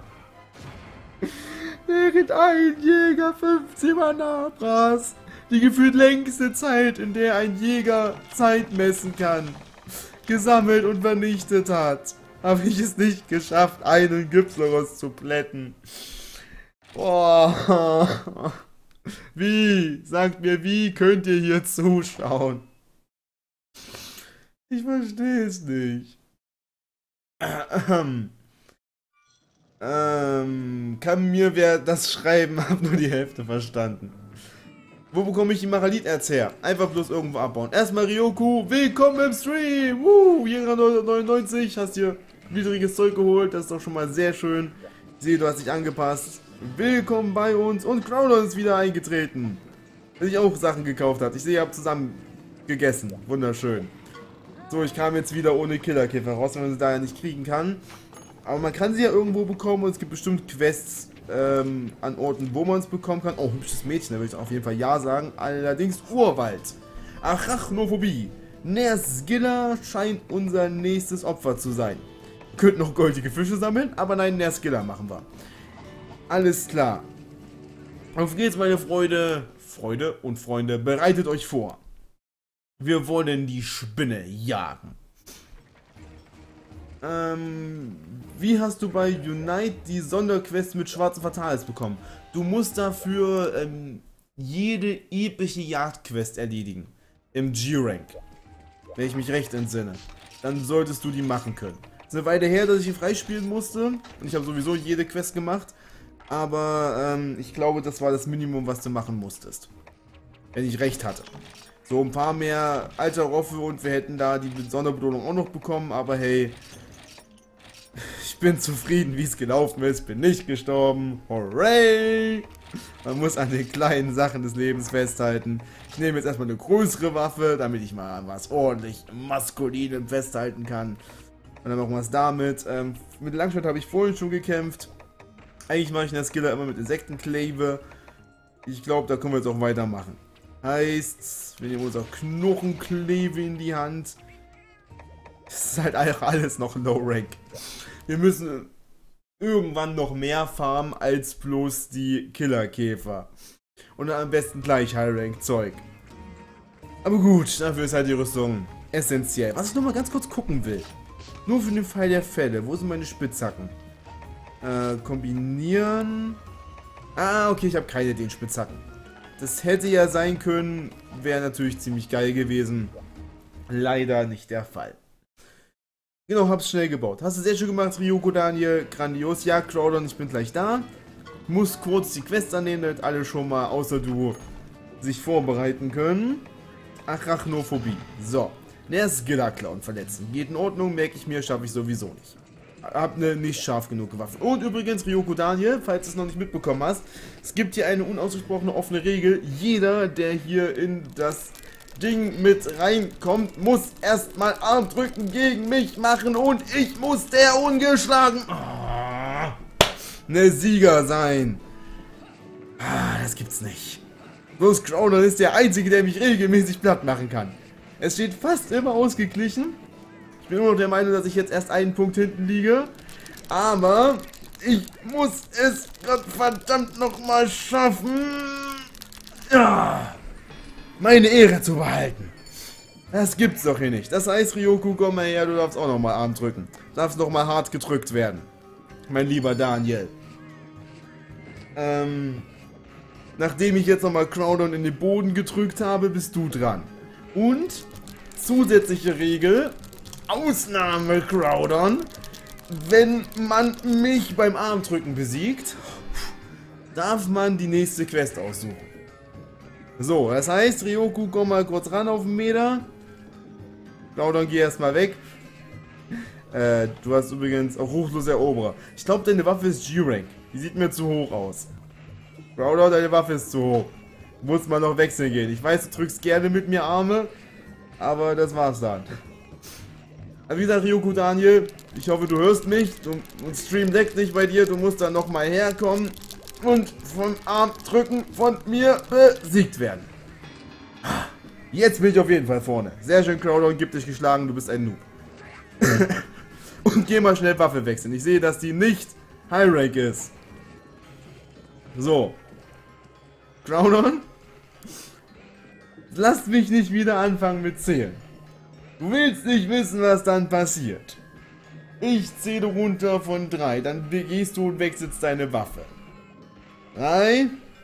Während ein Jäger 50 Manabras, die gefühlt längste Zeit, in der ein Jäger Zeit messen kann, gesammelt und vernichtet hat, habe ich es nicht geschafft, einen Gypsaros zu plätten. Boah. Wie? Sagt mir, wie könnt ihr hier zuschauen? Ich verstehe es nicht. Kann mir wer das schreiben? Hab nur die Hälfte verstanden. Wo bekomme ich die Maralit-Erz her? Einfach bloß irgendwo abbauen. Erstmal Ryoku, willkommen im Stream! Jäger 99, hast hier widriges Zeug geholt, das ist doch schon mal sehr schön. Ich sehe, du hast dich angepasst. Willkommen bei uns und Crowdon ist wieder eingetreten. Der sich auch Sachen gekauft hat. Ich sehe, ihr habt zusammen gegessen. Wunderschön. So, ich kam jetzt wieder ohne Killerkäfer raus, wenn man sie da ja nicht kriegen kann. Aber man kann sie ja irgendwo bekommen und es gibt bestimmt Quests an Orten, wo man es bekommen kann. Oh, hübsches Mädchen, da würde ich auf jeden Fall ja sagen. Allerdings Urwald. Arachnophobie. Nerskilla scheint unser nächstes Opfer zu sein. Wir könnten noch goldige Fische sammeln, aber nein, Nerskilla machen wir. Alles klar. Auf geht's, meine Freunde und Freunde, bereitet euch vor. Wir wollen die Spinne jagen. Wie hast du bei Unite die Sonderquest mit schwarzen Fatales bekommen? Du musst dafür jede epische Jagdquest erledigen. Im G-Rank. Wenn ich mich recht entsinne. Dann solltest du die machen können. Es ist eine Weile her, dass ich die freispielen musste. Und ich habe sowieso jede Quest gemacht. Aber ich glaube, das war das Minimum, was du machen musstest. Wenn ich recht hatte. So ein paar mehr alter Roffe und wir hätten da die Sonderbelohnung auch noch bekommen. Aber hey, ich bin zufrieden, wie es gelaufen ist. Bin nicht gestorben. Hooray! Man muss an den kleinen Sachen des Lebens festhalten. Ich nehme jetzt erstmal eine größere Waffe, damit ich mal was ordentlich Maskulinem festhalten kann. Und dann machen wir es damit. Mit Langschwert habe ich vorhin schon gekämpft. Eigentlich mache ich den Skiller immer mit Insektenklebe. Ich glaube, da können wir jetzt auch weitermachen. Heißt, wir nehmen unser Knochenklebe in die Hand. Das ist halt alles noch Low Rank. Wir müssen irgendwann noch mehr farmen als bloß die Killerkäfer. Und dann am besten gleich High Rank Zeug. Aber gut, dafür ist halt die Rüstung essentiell. Was ich nochmal ganz kurz gucken will. Nur für den Fall der Fälle. Wo sind meine Spitzhacken? Kombinieren. Ah, okay, ich habe keine den Spitzhacken. Das hätte ja sein können. Wäre natürlich ziemlich geil gewesen. Leider nicht der Fall. Genau, hab's schnell gebaut. Hast du sehr schön gemacht, Ryoko Daniel. Grandios. Ja, Crowdon, ich bin gleich da. Muss kurz die Quest annehmen, damit alle schon mal außer du sich vorbereiten können. Arachnophobie. So. Der Skiller-Clown verletzen. Geht in Ordnung, merke ich mir, schaffe ich sowieso nicht. Hab eine nicht scharf genug Waffe. Und übrigens, Ryoko Daniel, falls du es noch nicht mitbekommen hast, es gibt hier eine unausgesprochene offene Regel. Jeder, der hier in das Ding mit reinkommt, muss erstmal Armdrücken gegen mich machen und ich muss der ungeschlagen ne Sieger sein. Das gibt's nicht. Bloß Crowdon ist der Einzige, der mich regelmäßig platt machen kann. Es steht fast immer ausgeglichen. Ich bin immer noch der Meinung, dass ich jetzt erst einen Punkt hinten liege. Aber ich muss es verdammt nochmal schaffen, ja, meine Ehre zu behalten. Das gibt's doch hier nicht. Das heißt, Ryoko, komm mal her, du darfst auch nochmal Arm drücken. Du darfst nochmal hart gedrückt werden. Mein lieber Daniel. Nachdem ich jetzt nochmal Crowdon in den Boden gedrückt habe, bist du dran. Und zusätzliche Regel, Ausnahme Crowdon, wenn man mich beim Armdrücken besiegt, darf man die nächste Quest aussuchen. So, das heißt, Ryoko, komm mal kurz ran auf den Meter. Crowdon, geh erstmal weg. Du hast übrigens auch ruchlos Eroberer. Ich glaube, deine Waffe ist G-Rank. Die sieht mir zu hoch aus. Crowdon, deine Waffe ist zu hoch. Muss man noch wechseln gehen. Ich weiß, du drückst gerne mit mir Arme, aber das war's dann. Aber wie gesagt, Ryoko Daniel, ich hoffe, du hörst mich. Und Stream deckt nicht bei dir. Du musst dann nochmal herkommen und vom Armdrücken von mir besiegt werden. Jetzt bin ich auf jeden Fall vorne. Sehr schön, Crowdon, gib dich geschlagen, du bist ein Noob. Und geh mal schnell Waffe wechseln. Ich sehe, dass die nicht High Rank ist. So. Crowdon, lass mich nicht wieder anfangen mit Zählen. Du willst nicht wissen, was dann passiert. Ich zähle runter von 3, dann gehst du und wechselst deine Waffe. 3,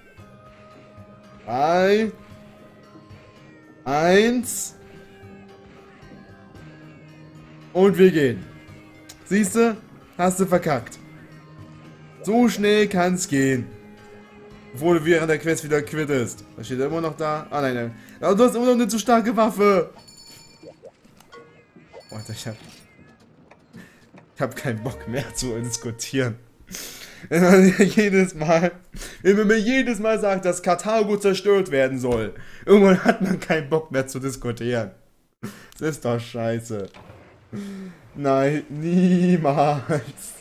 2, 1 und wir gehen. Siehst du? Hast du verkackt. So schnell kann's gehen. Obwohl du während der Quest wieder quittest. Was steht immer noch da? Ah, nein, nein. Aber du hast immer noch eine zu starke Waffe. Alter, ich hab keinen Bock mehr zu diskutieren. Wenn man mir jedes Mal sagt, dass Karthago zerstört werden soll. Irgendwann hat man keinen Bock mehr zu diskutieren. Das ist doch scheiße. Nein, niemals.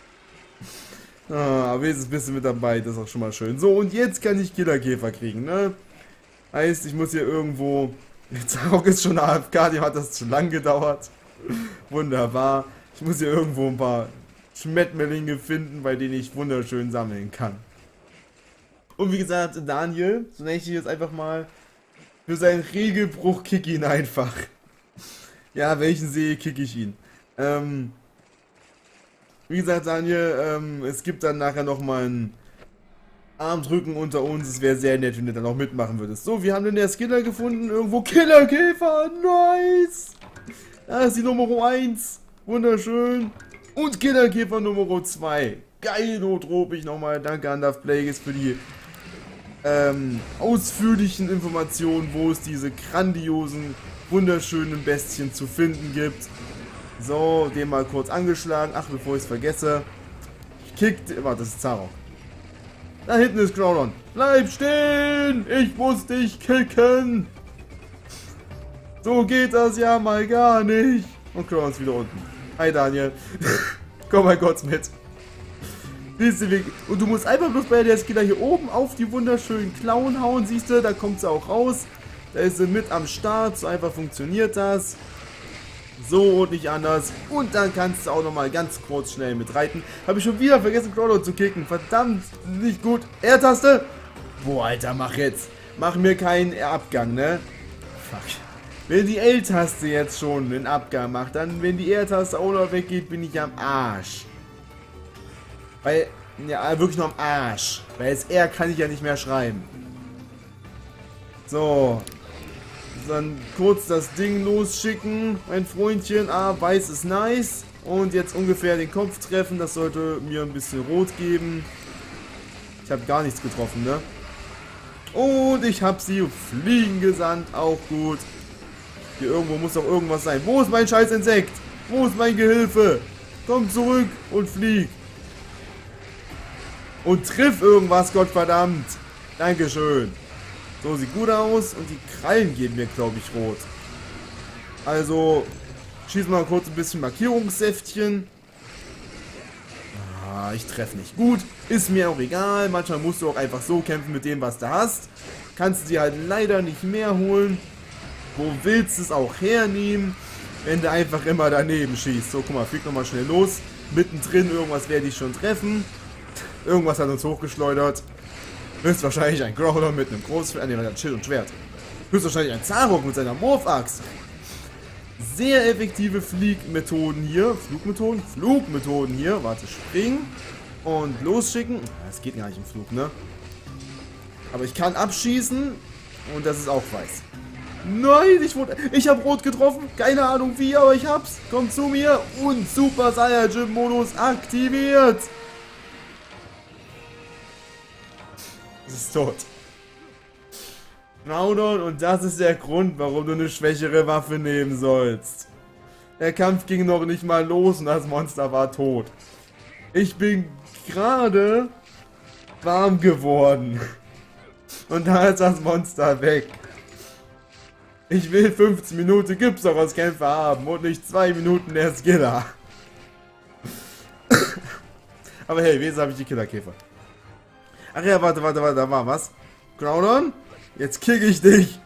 Aber jetzt bist du mit dabei, das ist auch schon mal schön. So, und jetzt kann ich Killerkäfer kriegen, ne? Heißt, ich muss hier irgendwo... Zarok ist schon AFK, dem hat das zu lang gedauert. Wunderbar. Ich muss hier irgendwo ein paar Schmetterlinge finden, bei denen ich wunderschön sammeln kann. Und wie gesagt, Daniel, so nenne ich ihn jetzt einfach mal, für seinen Regelbruch kick ihn einfach. Ja, wenn ich ihn sehe, kick ich ihn. Wie gesagt, Daniel, es gibt dann nachher nochmal ein Armdrücken unter uns. Es wäre sehr nett, wenn du dann auch mitmachen würdest. So, wir haben den erst Killer gefunden. Irgendwo Killerkäfer. Nice. Da ist die Nummer 1. Wunderschön. Und Killerkäfer Nummer 2. Geil, notropig nochmal. Danke an Daft Plagueis für die ausführlichen Informationen, wo es diese grandiosen, wunderschönen Bestien zu finden gibt. So, den mal kurz angeschlagen. Ach, bevor ich es vergesse. Warte, das ist Zarok. Da hinten ist Crowdon. Bleib stehen! Ich muss dich kicken! So geht das ja mal gar nicht. Und Crowdon ist wieder unten. Hi Daniel. Komm mal kurz mit. Und du musst einfach bloß bei der Skiller hier oben auf die wunderschönen Klauen hauen. Siehst du, da kommt sie auch raus. Da ist sie mit am Start. So einfach funktioniert das. So und nicht anders. Und dann kannst du auch nochmal ganz kurz schnell mit reiten. Habe ich schon wieder vergessen, Crowdon zu kicken. Verdammt, nicht gut. R-Taste. Boah, Alter, mach jetzt. Mach mir keinen Abgang, ne? Fuck. Wenn die L-Taste jetzt schon den Abgang macht, dann, wenn die R-Taste auch noch weggeht, bin ich am Arsch. Weil, ja, wirklich noch am Arsch. Weil das R kann ich ja nicht mehr schreiben. So. Dann kurz das Ding losschicken, mein Freundchen. Ah, weiß ist nice. Und jetzt ungefähr den Kopf treffen. Das sollte mir ein bisschen rot geben. Ich habe gar nichts getroffen, ne? Und ich habe sie fliegen gesandt. Auch gut. Hier irgendwo muss doch irgendwas sein. Wo ist mein scheiß Insekt? Wo ist mein Gehilfe? Komm zurück und flieg. Und triff irgendwas, Gottverdammt. Dankeschön. So, sieht gut aus. Und die Krallen geben mir, glaube ich, rot. Also, schießen wir mal kurz ein bisschen Markierungssäftchen. Ah, ich treffe nicht gut. Ist mir auch egal. Manchmal musst du auch einfach so kämpfen mit dem, was du hast. Kannst du dir halt leider nicht mehr holen. Wo willst du es auch hernehmen, wenn du einfach immer daneben schießt? So, guck mal, flieg nochmal schnell los. Mittendrin, irgendwas werde ich schon treffen. Irgendwas hat uns hochgeschleudert. Höchstwahrscheinlich ein Growler mit einem Großschwert. Ne, ein Schild und Schwert. Höchstwahrscheinlich ein Zarok mit seiner Morph-Axt. Sehr effektive Fliegmethoden hier. Flugmethoden hier. Warte, springen. Und losschicken. Das geht gar nicht im Flug, ne? Aber ich kann abschießen. Und das ist auch weiß. Nein, ich habe rot getroffen. Keine Ahnung wie, aber ich hab's. Komm zu mir. Und Super Saiyajin Modus aktiviert. Es ist tot. Groudon, und das ist der Grund, warum du eine schwächere Waffe nehmen sollst. Der Kampf ging noch nicht mal los und das Monster war tot. Ich bin gerade warm geworden. Und da ist das Monster weg. Ich will 15 Minuten Gypsaros-Kämpfe haben und nicht 2 Minuten der Skiller. Aber hey, wenigstens habe ich die Killerkäfer. Ach ja, warte, da war was. Groudon, jetzt kick ich dich.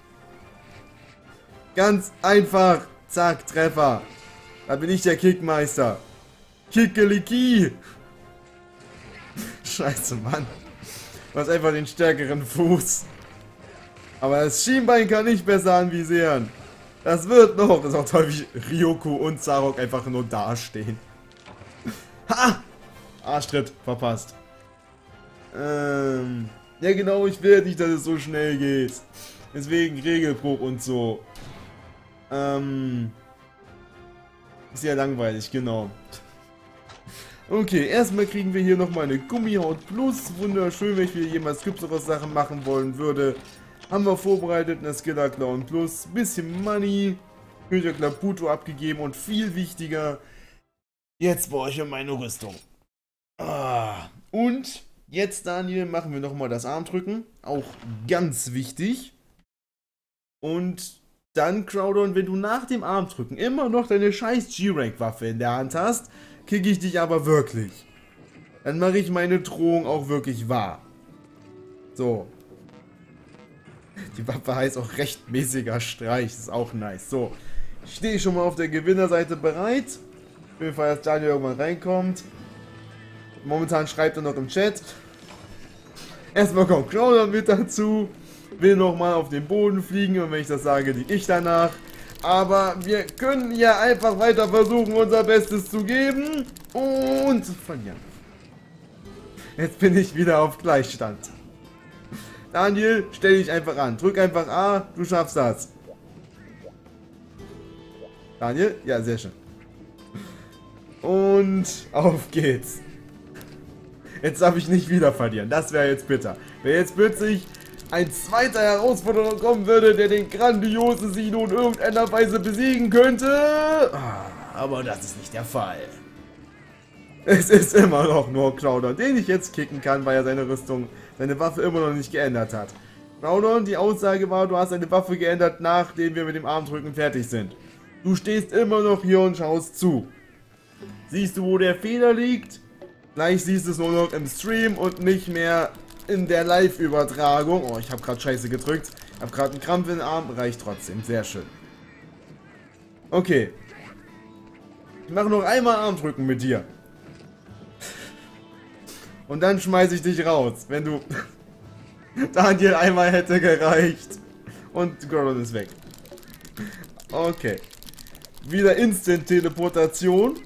Ganz einfach. Zack, Treffer. Da bin ich der Kickmeister. Kickeliki. Scheiße, Mann. Du hast einfach den stärkeren Fuß. Aber das Schienbein kann nicht besser anvisieren. Das wird noch. Das ist auch toll, wie Ryoko und Zarok einfach nur dastehen. Ha! Arschtritt, verpasst. Ja genau, ich will nicht, dass es so schnell geht. Deswegen Regelbruch und so. Ist ja langweilig, genau. Okay, erstmal kriegen wir hier nochmal eine Gummihaut Plus. Wunderschön, wenn ich wieder jemals Gypsaros Sachen machen wollen würde. Haben wir vorbereitet, eine Skiller Clown Plus. Bisschen Money. König Klaputo abgegeben und viel wichtiger. Jetzt brauche ich meine Rüstung. Und jetzt, Daniel, machen wir nochmal das Armdrücken. Auch ganz wichtig. Und dann, Groudon, wenn du nach dem Armdrücken immer noch deine scheiß G-Rank-Waffe in der Hand hast, kicke ich dich aber wirklich. Dann mache ich meine Drohung auch wirklich wahr. So. Die Waffe heißt auch rechtmäßiger Streich. Das ist auch nice. So. Stehe ich schon mal auf der Gewinnerseite bereit. Auf jeden Fall, dass Daniel irgendwann reinkommt. Momentan schreibt er noch im Chat. Erstmal kommt Groudon mit dazu. Will nochmal auf den Boden fliegen. Und wenn ich das sage, liege ich danach. Aber wir können ja einfach weiter versuchen, unser Bestes zu geben. Und verlieren. Jetzt bin ich wieder auf Gleichstand. Daniel, stell dich einfach an. Drück einfach A, du schaffst das. Daniel? Ja, sehr schön. Und auf geht's. Jetzt darf ich nicht wieder verlieren. Das wäre jetzt bitter. Wenn jetzt plötzlich ein zweiter Herausforderer kommen würde, der den grandiosen Sino in irgendeiner Weise besiegen könnte. Aber das ist nicht der Fall. Es ist immer noch nur Groudon, den ich jetzt kicken kann, weil er seine Rüstung, seine Waffe immer noch nicht geändert hat. Groudon, die Aussage war, du hast deine Waffe geändert, nachdem wir mit dem Armdrücken fertig sind. Du stehst immer noch hier und schaust zu. Siehst du, wo der Fehler liegt? Gleich siehst du es nur noch im Stream und nicht mehr in der Live-Übertragung. Oh, ich habe gerade Scheiße gedrückt. Ich habe gerade einen Krampf im Arm. Reicht trotzdem. Sehr schön. Okay. Ich mache noch einmal Armdrücken mit dir. Und dann schmeiße ich dich raus, wenn du... Daniel, einmal hätte gereicht. Und Groudon ist weg. Okay. Wieder Instant-Teleportation.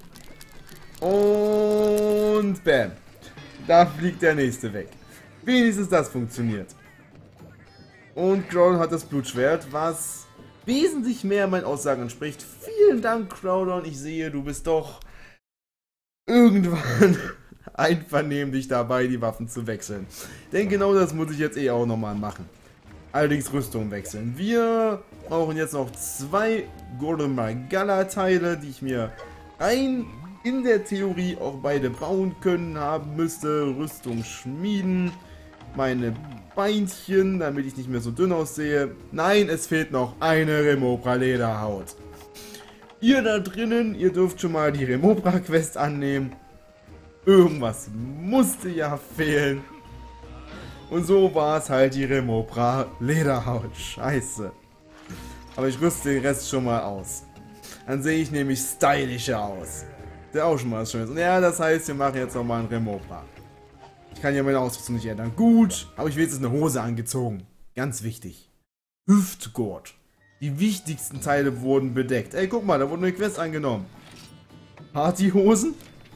Und bam. Da fliegt der nächste weg. Wenigstens das funktioniert. Und Groudon hat das Blutschwert, was wesentlich mehr meinen Aussagen entspricht. Vielen Dank, Groudon. Ich sehe, du bist doch irgendwann einvernehmlich dabei, die Waffen zu wechseln. Denn genau das muss ich jetzt auch nochmal machen. Allerdings Rüstung wechseln. Wir brauchen jetzt noch 2 Golden Magala Teile, die ich mir rein in der Theorie auch beide bauen können haben müsste. Rüstung schmieden. Meine Beinchen, damit ich nicht mehr so dünn aussehe. Nein, es fehlt noch eine Remopra Lederhaut. Ihr da drinnen, ihr dürft schon mal die Remopra Quest annehmen. Irgendwas musste ja fehlen. Und so war es halt die Remopra Lederhaut. Scheiße. Aber ich rüste den Rest schon mal aus. Dann sehe ich nämlich stylischer aus. Der auch schon mal was Schönes. Und ja, das heißt, wir machen jetzt nochmal einen Remopra. Ich kann ja meine Ausrüstung nicht ändern. Gut, aber ich will jetzt eine Hose angezogen. Ganz wichtig. Hüftgurt. Die wichtigsten Teile wurden bedeckt. Ey, guck mal, da wurde eine Quest angenommen. Partyhosen?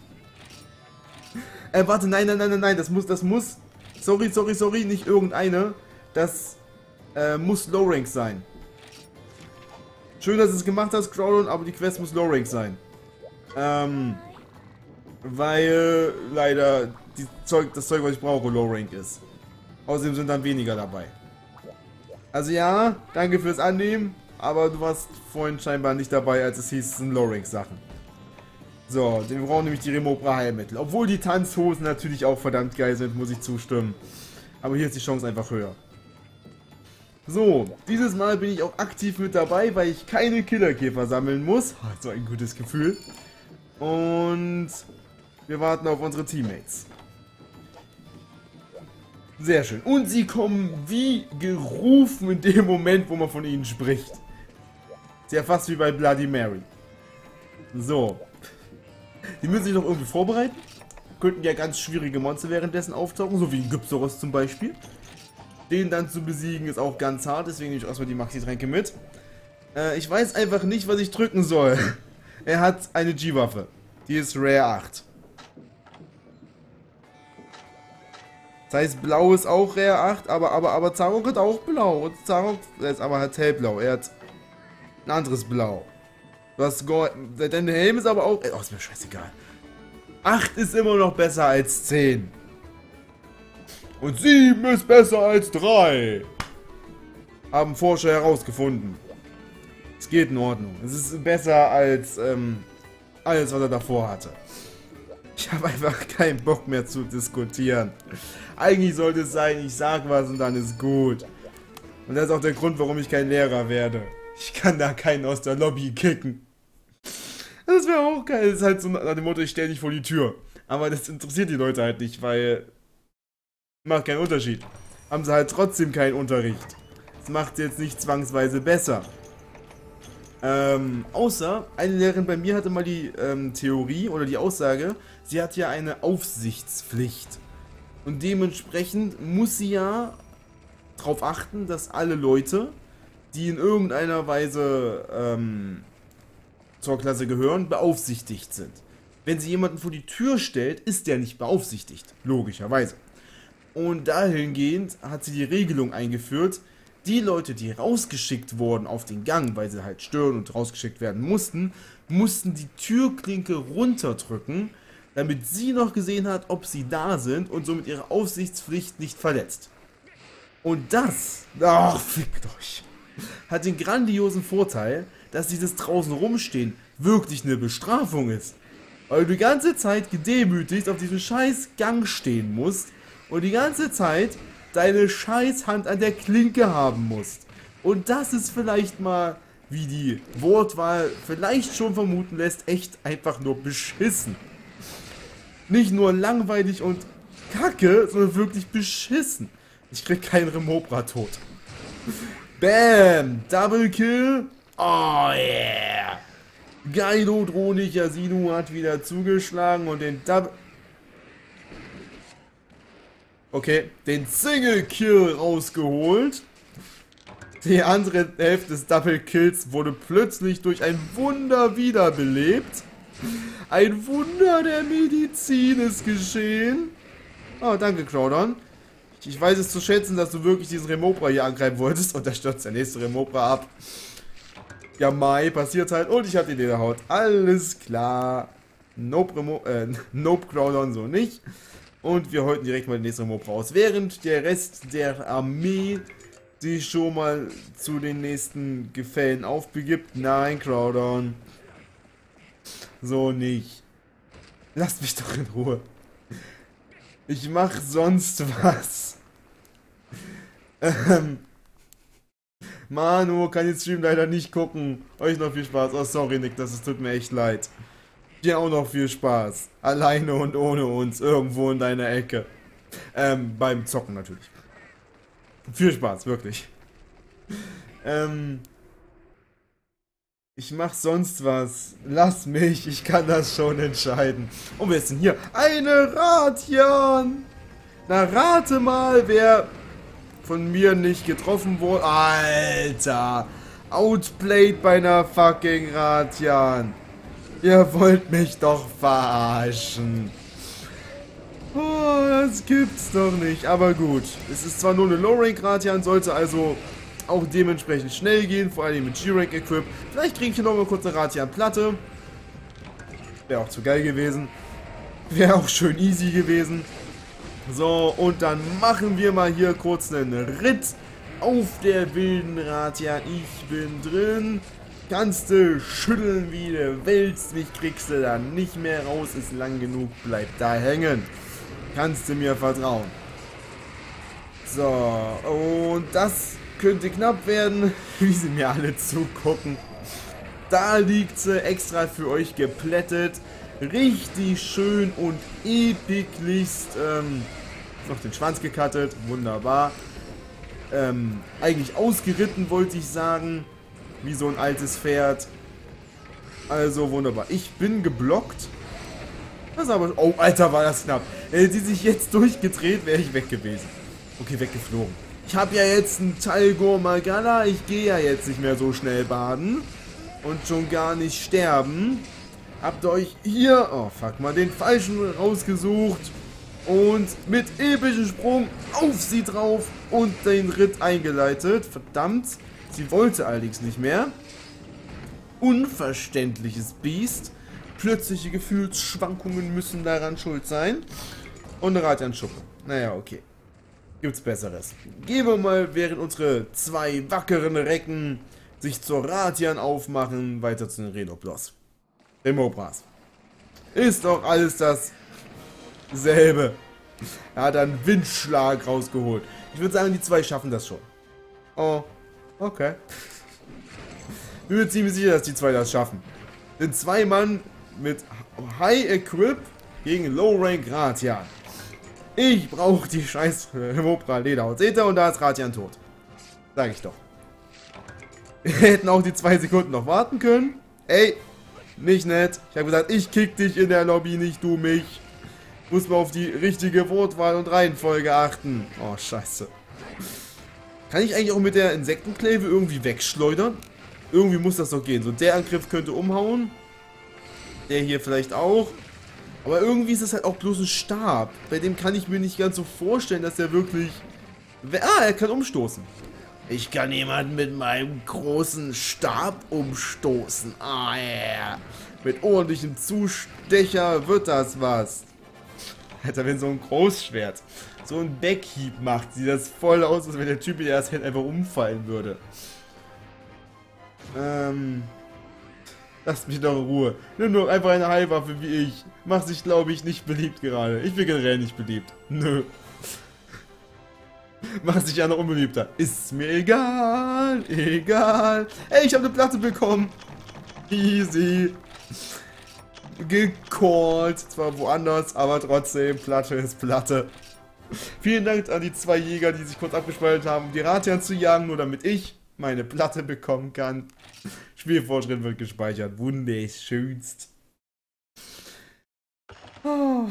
Warte, nein, das muss. Sorry, nicht irgendeine. Das muss Low Rank sein. Schön, dass du es gemacht hast, Crowdon, aber die Quest muss Low Rank sein. Weil leider das Zeug, was ich brauche, Low Rank ist. Außerdem sind dann weniger dabei. Also ja, danke fürs Annehmen, aber du warst vorhin scheinbar nicht dabei, als es hieß, es sind Low Rank Sachen. So, wir brauchen nämlich die Remopra Heilmittel. Obwohl die Tanzhosen natürlich auch verdammt geil sind, muss ich zustimmen. Aber hier ist die Chance einfach höher. So, dieses Mal bin ich auch aktiv mit dabei, weil ich keine Killerkäfer sammeln muss. So ein gutes Gefühl. Und wir warten auf unsere Teammates. Sehr schön. Und sie kommen wie gerufen in dem Moment, wo man von ihnen spricht. Ist ja fast wie bei Bloody Mary. So. Die müssen sich noch irgendwie vorbereiten. Könnten ja ganz schwierige Monster währenddessen auftauchen, so wie ein Gypsaurus zum Beispiel. Den dann zu besiegen ist auch ganz hart, deswegen nehme ich erstmal die Maxi-Tränke mit. Ich weiß einfach nicht, was ich drücken soll. Er hat eine G-Waffe. Die ist Rare 8. Das heißt, Blau ist auch Rare 8, aber Zarok hat auch Blau. Und Zarok ist aber halt hellblau. Er hat ein anderes Blau. Dein Helm ist aber auch... Oh, ist mir scheißegal. 8 ist immer noch besser als 10. Und 7 ist besser als 3. Haben Forscher herausgefunden. Es geht in Ordnung. Es ist besser als alles, was er davor hatte. Ich habe einfach keinen Bock mehr zu diskutieren. Eigentlich sollte es sein, ich sag was und dann ist gut. Und das ist auch der Grund, warum ich kein Lehrer werde. Ich kann da keinen aus der Lobby kicken. Das wäre auch geil. Das ist halt so nach dem Motto, ich stelle dich vor die Tür. Aber das interessiert die Leute halt nicht, weil... Macht keinen Unterschied. Haben sie halt trotzdem keinen Unterricht. Das macht es jetzt nicht zwangsweise besser. Außer, eine Lehrerin bei mir hatte mal die Theorie oder die Aussage, sie hat ja eine Aufsichtspflicht. Und dementsprechend muss sie ja darauf achten, dass alle Leute, die in irgendeiner Weise zur Klasse gehören, beaufsichtigt sind. Wenn sie jemanden vor die Tür stellt, ist der nicht beaufsichtigt. Logischerweise. Und dahingehend hat sie die Regelung eingeführt, die Leute, die rausgeschickt wurden auf den Gang, weil sie halt stören und rausgeschickt werden mussten, mussten die Türklinke runterdrücken, damit sie noch gesehen hat, ob sie da sind und somit ihre Aufsichtspflicht nicht verletzt. Und das, ach, fickt euch, hat den grandiosen Vorteil, dass dieses draußen rumstehen wirklich eine Bestrafung ist. Weil du die ganze Zeit gedemütigt auf diesem scheiß Gang stehen musst und die ganze Zeit deine scheiß Hand an der Klinke haben musst. Und das ist vielleicht mal, wie die Wortwahl vielleicht schon vermuten lässt, echt einfach nur beschissen. Nicht nur langweilig und kacke, sondern wirklich beschissen. Ich krieg keinen Remopra tot. Bam! Double Kill. Oh yeah! Gaido Drohnig Yasinu hat wieder zugeschlagen und den den Single Kill rausgeholt. Die andere Hälfte des Double Kills wurde plötzlich durch ein Wunder wiederbelebt. Ein Wunder der Medizin ist geschehen. Oh, danke, Crowdon. Ich weiß es zu schätzen, dass du wirklich diesen Remopra hier angreifen wolltest. Und da stürzt der nächste Remopra ab. Ja, Mai, passiert halt. Und ich hab die Lederhaut. Alles klar. Nope, nope, Crowdon so nicht. Und wir häuten direkt mal den nächsten Remopra aus. Während der Rest der Armee dich schon mal zu den nächsten Gefällen aufbegibt. Nein, Crowdon. So nicht. Lasst mich doch in Ruhe. Ich mach sonst was. Manu kann den Stream leider nicht gucken. Euch noch viel Spaß. Oh, sorry, Nick, das tut mir echt leid. Dir auch noch viel Spaß. Alleine und ohne uns. Irgendwo in deiner Ecke. Beim Zocken natürlich. Viel Spaß, wirklich. Ich mach sonst was. Lass mich, ich kann das schon entscheiden. Und wer ist denn hier? Eine Ratian! Na, rate mal, wer von mir nicht getroffen wurde. Alter! Outplayed bei einer fucking Ratian. Ihr wollt mich doch verarschen. Oh, das gibt's doch nicht. Aber gut. Es ist zwar nur eine Low-Rank-Ratian, sollte also auch dementsprechend schnell gehen. Vor allem mit G-Rank-Equip. Vielleicht kriege ich hier noch mal kurz eine Ratian-Platte. Wäre auch zu geil gewesen. Wäre auch schön easy gewesen. So, und dann machen wir mal hier kurz einen Ritt auf der wilden Ratian. Ich bin drin. Kannst du schütteln wie du willst. Mich kriegst du dann nicht mehr raus. Ist lang genug. Bleib da hängen. Kannst du mir vertrauen. So, und das könnte knapp werden, wie sie mir alle zugucken. Da liegt sie extra für euch geplättet. Richtig schön und epiglichst. Noch den Schwanz gecuttet. Wunderbar. Eigentlich ausgeritten, wollte ich sagen. Wie so ein altes Pferd. Also wunderbar. Ich bin geblockt. Das ist aber... Oh, Alter, war das knapp. Hätte die sich jetzt durchgedreht, wäre ich weg gewesen. Okay, weggeflogen. Ich habe ja jetzt einen Talgur Magala. Ich gehe ja jetzt nicht mehr so schnell baden. Und schon gar nicht sterben. Habt ihr euch hier... Oh, fuck mal, den falschen rausgesucht. Und mit epischem Sprung auf sie drauf und den Ritt eingeleitet. Verdammt. Sie wollte allerdings nicht mehr. Unverständliches Biest. Plötzliche Gefühlsschwankungen müssen daran schuld sein. Und eine Ratian-Schuppe. Naja, okay. Gibt's Besseres. Gehen wir mal, während unsere zwei wackeren Recken sich zur Ratian aufmachen, weiter zu den Renoblos. Dem Mopras. Ist doch alles dasselbe. Er hat einen Windschlag rausgeholt. Ich würde sagen, die zwei schaffen das schon. Oh, okay. Ich bin mir ziemlich sicher, dass die zwei das schaffen. Denn zwei Mann mit High Equip gegen Low Rank Ratian. Ich brauche die scheiß Mopra Lederhaut. Seht ihr? Und da ist Ratian tot. Sag ich doch. Wir hätten auch die 2 Sekunden noch warten können. Ey, nicht nett. Ich habe gesagt, ich kick dich in der Lobby, nicht du mich. Muss man auf die richtige Wortwahl und Reihenfolge achten. Oh, scheiße. Kann ich eigentlich auch mit der Insektenklave irgendwie wegschleudern? Irgendwie muss das doch gehen. So, der Angriff könnte umhauen. Der hier vielleicht auch. Aber irgendwie ist es halt auch bloß ein Stab. Bei dem kann ich mir nicht ganz so vorstellen, dass er wirklich... Ah, er kann umstoßen. Ich kann jemanden mit meinem großen Stab umstoßen. Ah, yeah. Mit ordentlichem Zustecher wird das was. Alter, wenn so ein Großschwert so ein Backhieb macht, sieht das voll aus, als wenn der Typ, der das hält, einfach umfallen würde. Lasst mich doch in Ruhe. Nimm doch einfach eine Heilwaffe wie ich. Macht sich, glaube ich, nicht beliebt gerade. Ich bin generell nicht beliebt. Nö. Macht sich ja noch unbeliebter. Ist mir egal. Egal. Ey, ich habe eine Platte bekommen. Easy. Gecallt. Zwar woanders, aber trotzdem. Platte ist Platte. Vielen Dank an die 2 Jäger, die sich kurz abgespalten haben, um die Ratian zu jagen, nur damit ich meine Platte bekommen kann. Spielfortschritt wird gespeichert. Wunderschönst. Oh.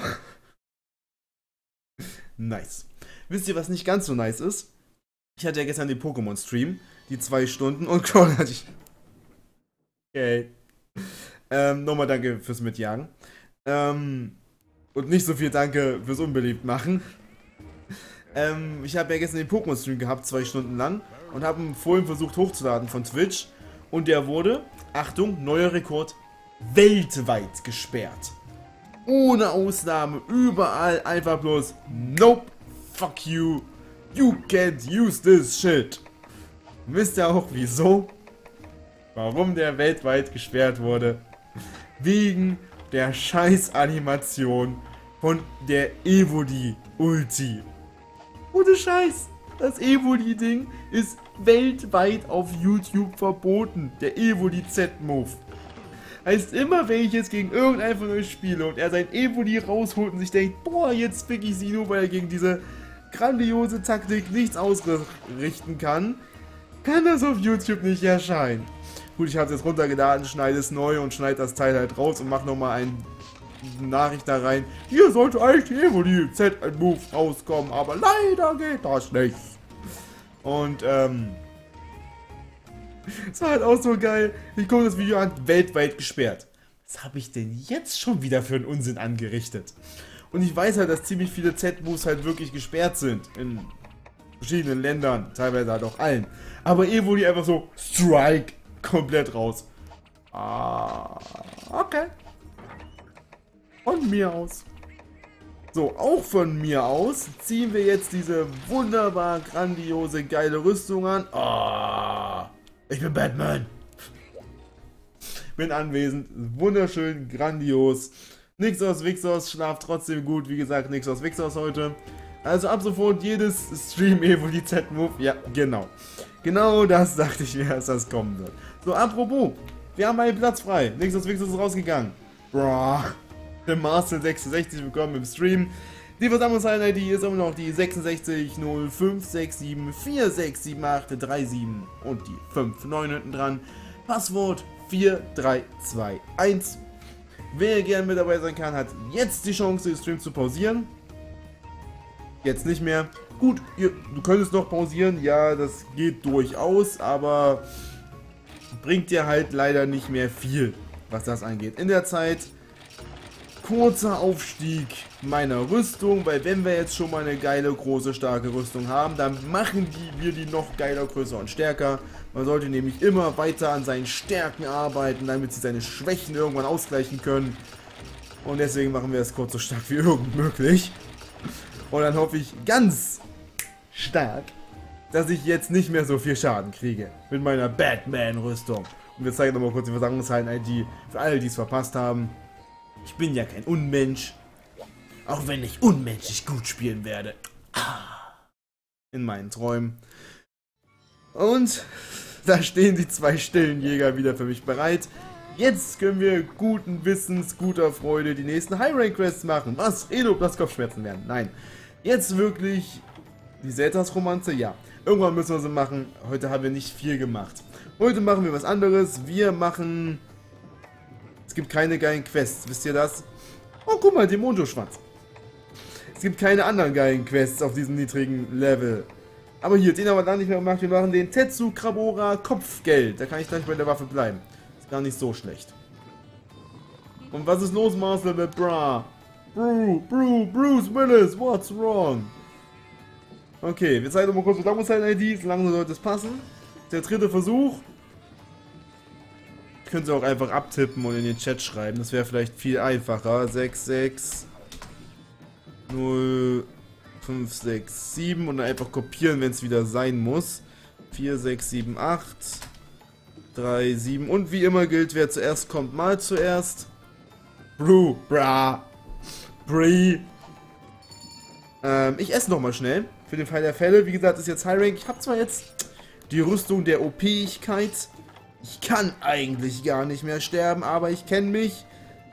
Nice. Wisst ihr, was nicht ganz so nice ist? Ich hatte ja gestern den Pokémon-Stream, die 2 Stunden, und Crawl hatte ich... Okay. Nochmal danke fürs Mitjagen. Und nicht so viel danke fürs Unbeliebt machen. Ich habe ja gestern den Pokémon-Stream gehabt, 2 Stunden lang, und habe ihn vorhin versucht hochzuladen von Twitch. Und der wurde, Achtung, neuer Rekord, weltweit gesperrt. Ohne Ausnahme, überall einfach bloß, nope, fuck you, you can't use this shit. Wisst ihr auch wieso? Warum der weltweit gesperrt wurde? Wegen der Scheiß-Animation von der Evoli Ulti. Ohne Scheiß. Das Evoli-Ding ist weltweit auf YouTube verboten. Der Evoli Z-Move. Heißt immer, wenn ich jetzt gegen irgendeinen von euch spiele und er sein Evoli rausholt und sich denkt, boah, jetzt pick ich sie nur, weil er gegen diese grandiose Taktik nichts ausrichten kann, kann das auf YouTube nicht erscheinen. Gut, ich habe es jetzt runtergeladen, schneide es neu und schneide das Teil halt raus und mache nochmal eine Nachricht da rein. Hier sollte eigentlich die Evoli Z-Move rauskommen, aber leider geht das nicht. Und, es war halt auch so geil. Ich gucke das Video an, weltweit gesperrt. Was habe ich denn jetzt schon wieder für einen Unsinn angerichtet? Und ich weiß halt, dass ziemlich viele Z-Moves halt wirklich gesperrt sind. In verschiedenen Ländern, teilweise halt auch allen. Aber Evoli einfach so, Strike, komplett raus. Ah, okay. Von mir aus. So, auch von mir aus ziehen wir jetzt diese wunderbar grandiose, geile Rüstung an. Ah, ich bin Batman. Bin anwesend. Wunderschön, grandios. Nix aus Wixos, schlaft trotzdem gut. Wie gesagt, nix aus Wixos heute. Also ab sofort jedes Stream Evoli Z-Move. Ja, genau. Genau das dachte ich mir, dass das kommen wird. So, apropos. Wir haben einen Platz frei. Nix aus Wixos ist rausgegangen. Bro. Der Marcel 66 willkommen im Stream. Die Versammlungs-ID ist immer noch die 660567467837 und die 59 hinten dran. Passwort 4321. Wer gerne mit dabei sein kann, hat jetzt die Chance, den Stream zu pausieren. Jetzt nicht mehr. Gut, du könntest noch pausieren, ja, das geht durchaus, aber bringt dir halt leider nicht mehr viel, was das angeht. In der Zeit kurzer Aufstieg meiner Rüstung, weil wenn wir jetzt schon mal eine geile, große, starke Rüstung haben, dann machen wir die noch geiler, größer und stärker. Man sollte nämlich immer weiter an seinen Stärken arbeiten, damit sie seine Schwächen irgendwann ausgleichen können. Und deswegen machen wir es kurz so stark wie irgend möglich. Und dann hoffe ich ganz stark, dass ich jetzt nicht mehr so viel Schaden kriege mit meiner Batman-Rüstung. Und wir zeigen nochmal kurz die Versammlungshallen-ID für alle, die es verpasst haben. Ich bin ja kein Unmensch. Auch wenn ich unmenschlich gut spielen werde. In meinen Träumen. Und da stehen die zwei stillen Jäger wieder für mich bereit. Jetzt können wir guten Wissens, guter Freude die nächsten High-Rank-Quests machen. Was? Edo-Platz Kopfschmerzen werden. Nein. Jetzt wirklich die Seltas-Romanze? Ja. Irgendwann müssen wir sie machen. Heute haben wir nicht viel gemacht. Heute machen wir was anderes. Wir machen... Es gibt keine geilen Quests, wisst ihr das? Oh, guck mal, Dämonenschwanz. Es gibt keine anderen geilen Quests auf diesem niedrigen Level. Aber hier, den haben wir da nicht mehr gemacht. Wir machen den Tetsu Krabora Kopfgeld. Da kann ich gleich bei der Waffe bleiben. Ist gar nicht so schlecht. Und was ist los, Marcel, mit Bruce Willis, what's wrong? Okay, wir zeigen mal kurz Verdammungszeit-ID. So lange sollte es passen. Der dritte Versuch. Können Sie auch einfach abtippen und in den Chat schreiben. Das wäre vielleicht viel einfacher. 6605667 und dann einfach kopieren, wenn es wieder sein muss. 467837 und wie immer gilt, wer zuerst kommt, mal zuerst. Bree. Ich esse nochmal schnell. Für den Fall der Fälle. Wie gesagt, ist jetzt High Rank. Ich habe zwar jetzt die Rüstung der OP-Igkeit. Ich kann eigentlich gar nicht mehr sterben, aber ich kenne mich.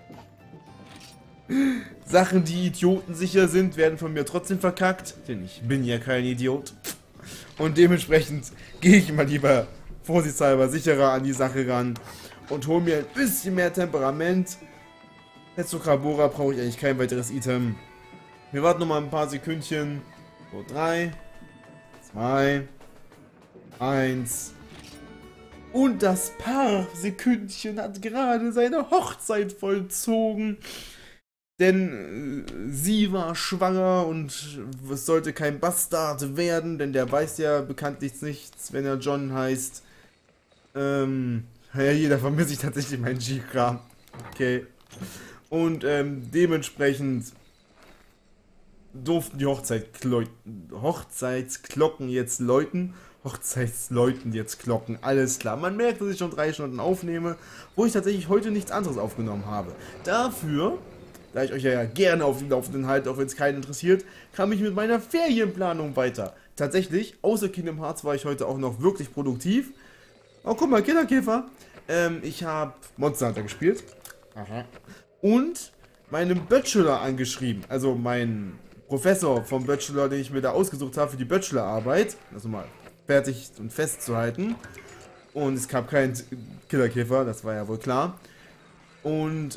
Sachen, die idiotensicher sind, werden von mir trotzdem verkackt, denn ich bin ja kein Idiot. Und dementsprechend gehe ich mal lieber vorsichtshalber sicherer an die Sache ran und hole mir ein bisschen mehr Temperament. Jetzt zu Krabora brauche ich eigentlich kein weiteres Item. Wir warten noch mal ein paar Sekündchen. So, 3, 2, 1... Und das Paar Sekündchen hat gerade seine Hochzeit vollzogen. Denn sie war schwanger und es sollte kein Bastard werden, denn der weiß ja bekanntlich nichts, wenn er John heißt. Ja, jeder vermisse ich tatsächlich meinen G-Kram. Okay. Und dementsprechend durften die Hochzeitsglocken jetzt läuten. Hochzeitsleuten jetzt Glocken, alles klar. Man merkt, dass ich schon 3 Stunden aufnehme, wo ich tatsächlich heute nichts anderes aufgenommen habe. Dafür, da ich euch ja gerne auf dem Laufenden halte, auch wenn es keinen interessiert, kam ich mit meiner Ferienplanung weiter. Tatsächlich, außer Kingdom Hearts war ich heute auch noch wirklich produktiv. Oh, guck mal, Killerkäfer. Ich habe Monster Hunter gespielt. Aha. Und meinem Bachelor angeschrieben, also mein Professor vom Bachelor, den ich mir da ausgesucht habe für die Bachelorarbeit, also mal fertig und festzuhalten. Und es gab keinen Killerkäfer, das war ja wohl klar. Und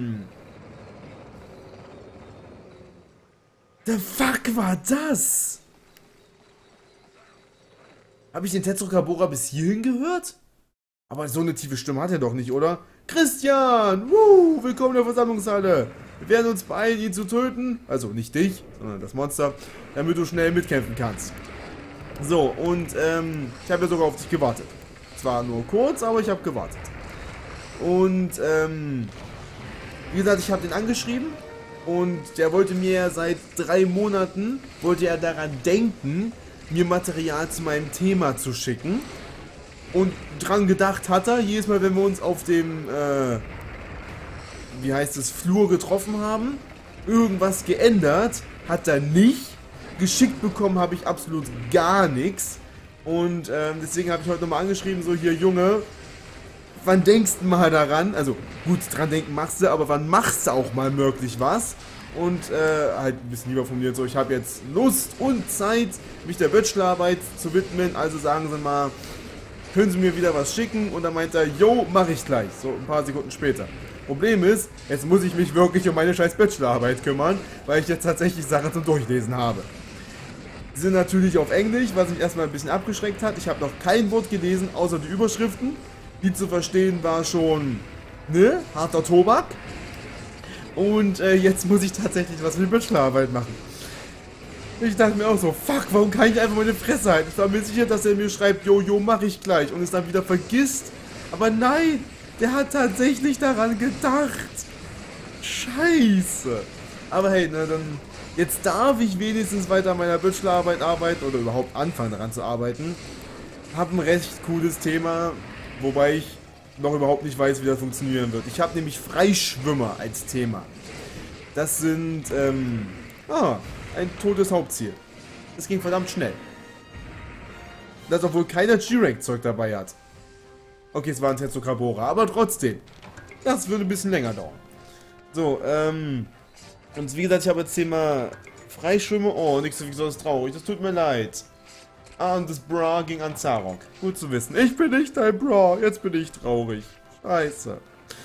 the fuck war das? Habe ich den Tetsuo Kabora bis hierhin gehört? Aber so eine tiefe Stimme hat er doch nicht, oder? Christian! Willkommen in der Versammlungshalle! Wir werden uns beeilen, ihn zu töten. Also nicht dich, sondern das Monster, damit du schnell mitkämpfen kannst. So, und ich habe ja sogar auf dich gewartet. Zwar nur kurz, aber ich habe gewartet. Und wie gesagt, ich habe den angeschrieben. Und der wollte mir seit 3 Monaten, wollte er daran denken, mir Material zu meinem Thema zu schicken. Und dran gedacht hat er, jedes Mal, wenn wir uns auf dem, wie heißt es, Flur getroffen haben, irgendwas geändert, hat er nicht. Geschickt bekommen habe ich absolut gar nichts. Und deswegen habe ich heute nochmal angeschrieben, so hier, Junge, wann denkst du mal daran? Also gut, dran denken machst du, aber wann machst du auch mal wirklich was? Und halt ein bisschen lieber formuliert, so ich habe jetzt Lust und Zeit, mich der Bachelorarbeit zu widmen, also sagen Sie mal, können Sie mir wieder was schicken? Und dann meint er, jo, mache ich gleich, so ein paar Sekunden später. Problem ist, jetzt muss ich mich wirklich um meine scheiß Bachelorarbeit kümmern, weil ich jetzt tatsächlich Sachen zum Durchlesen habe. Die sind natürlich auf Englisch, was mich erstmal ein bisschen abgeschreckt hat. Ich habe noch kein Wort gelesen, außer die Überschriften. Die zu verstehen war schon, ne, harter Tobak. Und jetzt muss ich tatsächlich was mit der Bachelorarbeit machen. Ich dachte mir auch so, fuck, warum kann ich einfach meine Fresse halten? Ich war mir sicher, dass er mir schreibt, jo, mach ich gleich und es dann wieder vergisst. Aber nein, der hat tatsächlich daran gedacht. Scheiße. Aber hey, na dann, jetzt darf ich wenigstens weiter an meiner Bachelorarbeit arbeiten oder überhaupt anfangen daran zu arbeiten. Hab ein recht cooles Thema, wobei ich noch überhaupt nicht weiß, wie das funktionieren wird. Ich habe nämlich Freischwimmer als Thema. Das sind, ein totes Hauptziel. Das ging verdammt schnell. Das, obwohl keiner G-Rank-Zeug dabei hat. Okay, es war ein Tetsuo Kabora, aber trotzdem. Das würde ein bisschen länger dauern. So, und wie gesagt, ich habe jetzt Thema Freischwimmer. Oh, nichts so besonders traurig. Das tut mir leid. Ah, und das Bra ging an Zarok. Gut zu wissen. Ich bin nicht dein Bra. Jetzt bin ich traurig. Scheiße.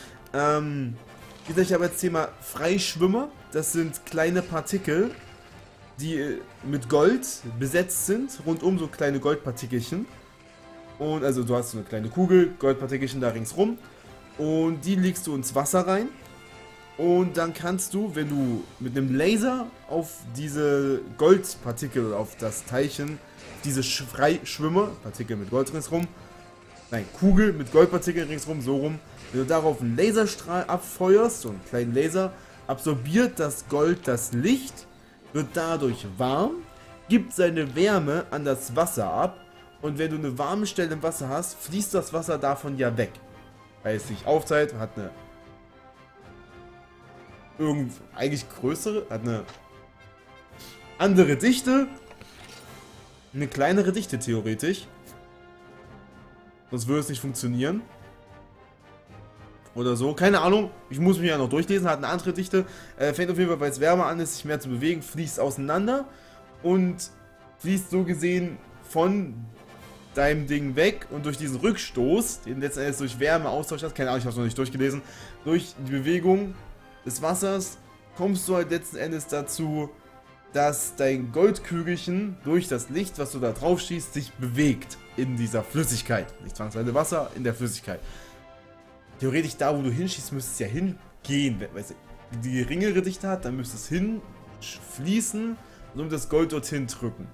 Wie gesagt, ich habe jetzt Thema Freischwimmer. Das sind kleine Partikel, die mit Gold besetzt sind. Rundum so kleine Goldpartikelchen. Und also du hast so eine kleine Kugel, Goldpartikelchen da ringsrum. Und die legst du ins Wasser rein. Und dann kannst du, wenn du mit einem Laser auf diese Goldpartikel oder auf das Teilchen, diese Freischwimmer, Partikel mit Gold ringsrum, nein, Kugel mit Goldpartikeln ringsrum, so rum, wenn du darauf einen Laserstrahl abfeuerst, so einen kleinen Laser, absorbiert das Gold das Licht, wird dadurch warm, gibt seine Wärme an das Wasser ab und wenn du eine warme Stelle im Wasser hast, fließt das Wasser davon ja weg. Weil es sich aufteilt, hat eine eigentlich größere, hat eine andere Dichte, eine kleinere Dichte theoretisch. Sonst würde es nicht funktionieren. Oder so, keine Ahnung, ich muss mich ja noch durchlesen, hat eine andere Dichte. Fängt auf jeden Fall, weil es wärmer an ist, sich mehr zu bewegen, fließt auseinander und fließt so gesehen von deinem Ding weg und durch diesen Rückstoß, den letzten Endes durch Wärme austauscht hast, keine Ahnung, ich habe es noch nicht durchgelesen, durch die Bewegung des Wassers kommst du halt letzten Endes dazu, dass dein Goldkügelchen durch das Licht, was du da drauf schießt, sich bewegt in dieser Flüssigkeit. Nicht zwangsweise Wasser, in der Flüssigkeit. Theoretisch da, wo du hinschießt, müsste es ja hingehen. Weißt du, wenn die geringere Dichte hat, dann müsste es hinfließen und das Gold dorthin drücken.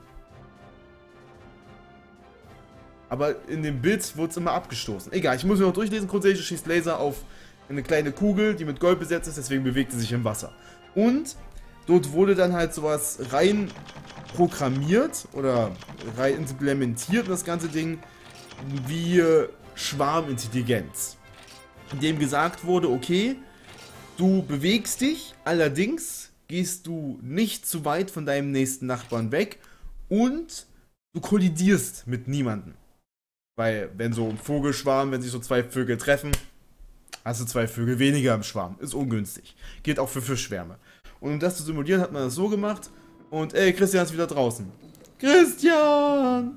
Aber in dem Bild wurde es immer abgestoßen. Egal, ich muss mir noch durchlesen. Grundsätzlich schießt Laser auf eine kleine Kugel, die mit Gold besetzt ist, deswegen bewegt sie sich im Wasser. Und dort wurde dann halt sowas rein programmiert oder rein implementiert das ganze Ding wie Schwarmintelligenz. In dem gesagt wurde, okay, du bewegst dich, allerdings gehst du nicht zu weit von deinem nächsten Nachbarn weg und du kollidierst mit niemandem. Weil, wenn so ein Vogelschwarm, wenn sich so zwei Vögel treffen, hast du zwei Vögel weniger im Schwarm. Ist ungünstig. Gilt auch für Fischschwärme. Und um das zu simulieren, hat man das so gemacht. Und ey, Christian ist wieder draußen. Christian!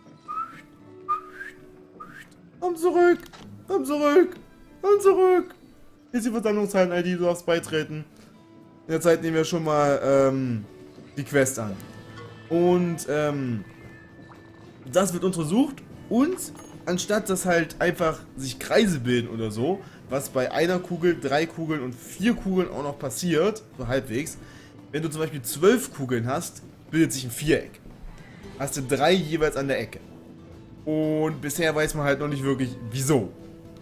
Komm zurück! Komm zurück! Komm zurück! Hier ist die Versammlungshallen-ID, du darfst beitreten. In der Zeit nehmen wir schon mal die Quest an. Und das wird untersucht. Und anstatt dass halt einfach sich Kreise bilden oder so, was bei einer Kugel, 3 Kugeln und 4 Kugeln auch noch passiert, so halbwegs, wenn du zum Beispiel 12 Kugeln hast, bildet sich ein Viereck. Hast du 3 jeweils an der Ecke. Und bisher weiß man halt noch nicht wirklich, wieso.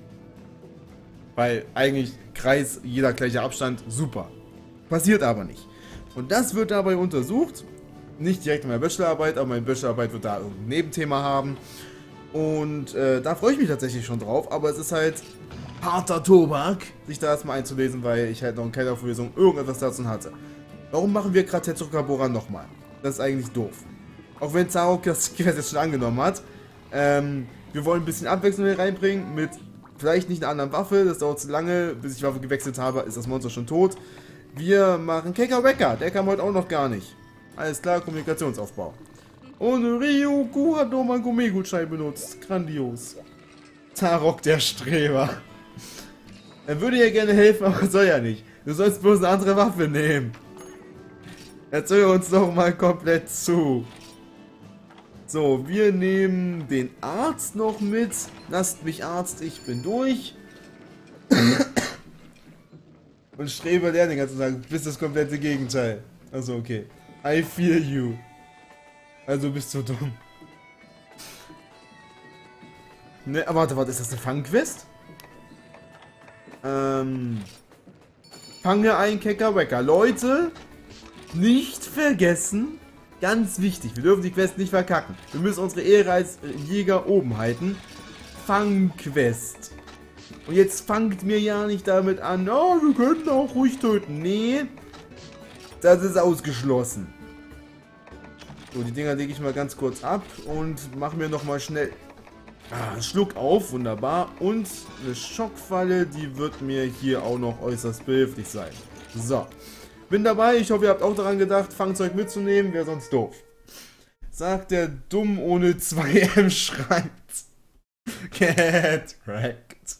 Weil eigentlich Kreis, jeder gleicher Abstand, super. Passiert aber nicht. Und das wird dabei untersucht. Nicht direkt in meiner Bachelorarbeit, aber meine Bachelorarbeit wird da irgendein Nebenthema haben. Und da freue ich mich tatsächlich schon drauf, aber es ist halt harter Tobak, sich da erstmal einzulesen, weil ich halt noch in keiner Vorlesung irgendetwas dazu hatte. Warum machen wir gerade Tetsuka Boran nochmal? Das ist eigentlich doof. Auch wenn Zarok das Quest jetzt schon angenommen hat. Wir wollen ein bisschen Abwechslung hier reinbringen mit vielleicht nicht einer anderen Waffe, das dauert zu lange, bis ich die Waffe gewechselt habe, ist das Monster schon tot. Wir machen Keka Weka, der kam heute auch noch gar nicht. Alles klar, Kommunikationsaufbau. Und Ryugu hat nochmal einen Gourmet-Gutschein benutzt. Grandios. Zarok, der Streber. Er würde ja gerne helfen, aber soll ja nicht. Du sollst bloß eine andere Waffe nehmen. Jetzt hör uns doch mal komplett zu. So, wir nehmen den Arzt noch mit. Lasst mich Arzt, ich bin durch. Und Streber lernt den ganzen Tag, bist das komplette Gegenteil. Also okay. I feel you. Also bist du dumm. Ne, warte, ist das eine Fangquest? Fange ein Keka Weka. Leute, nicht vergessen, ganz wichtig, wir dürfen die Quest nicht verkacken. Wir müssen unsere Ehre als Jäger oben halten. Fangquest. Und jetzt fangt mir ja nicht damit an, oh, wir können auch ruhig töten. Nee, das ist ausgeschlossen. So, die Dinger lege ich mal ganz kurz ab und mache mir nochmal schnell einen Schluck auf, wunderbar. Und eine Schockfalle, die wird mir hier auch noch äußerst behilflich sein. So, bin dabei, ich hoffe ihr habt auch daran gedacht, Fangzeug mitzunehmen, wäre sonst doof. Sagt der dumm ohne 2M schreibt. Get wrecked.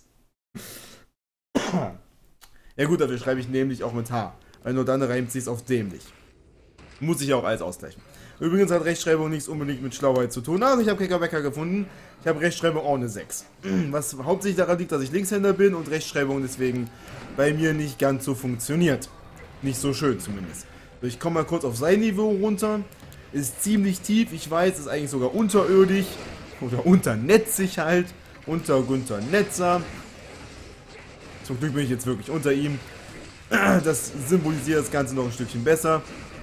Ja gut, dafür schreibe ich nämlich auch mit H, weil nur dann reimt sich's auf dämlich. Muss ich ja auch alles ausgleichen. Übrigens hat Rechtschreibung nichts unbedingt mit Schlauheit zu tun. Also ich habe Keka Weka gefunden. Ich habe Rechtschreibung auch eine 6. Was hauptsächlich daran liegt, dass ich Linkshänder bin und Rechtschreibung deswegen bei mir nicht ganz so funktioniert. Nicht so schön zumindest. Ich komme mal kurz auf sein Niveau runter. Ist ziemlich tief, ich weiß, ist eigentlich sogar unterirdisch. Oder unternetzig halt. Unter Günther Netzer. Zum Glück bin ich jetzt wirklich unter ihm. Das symbolisiert das Ganze noch ein Stückchen besser.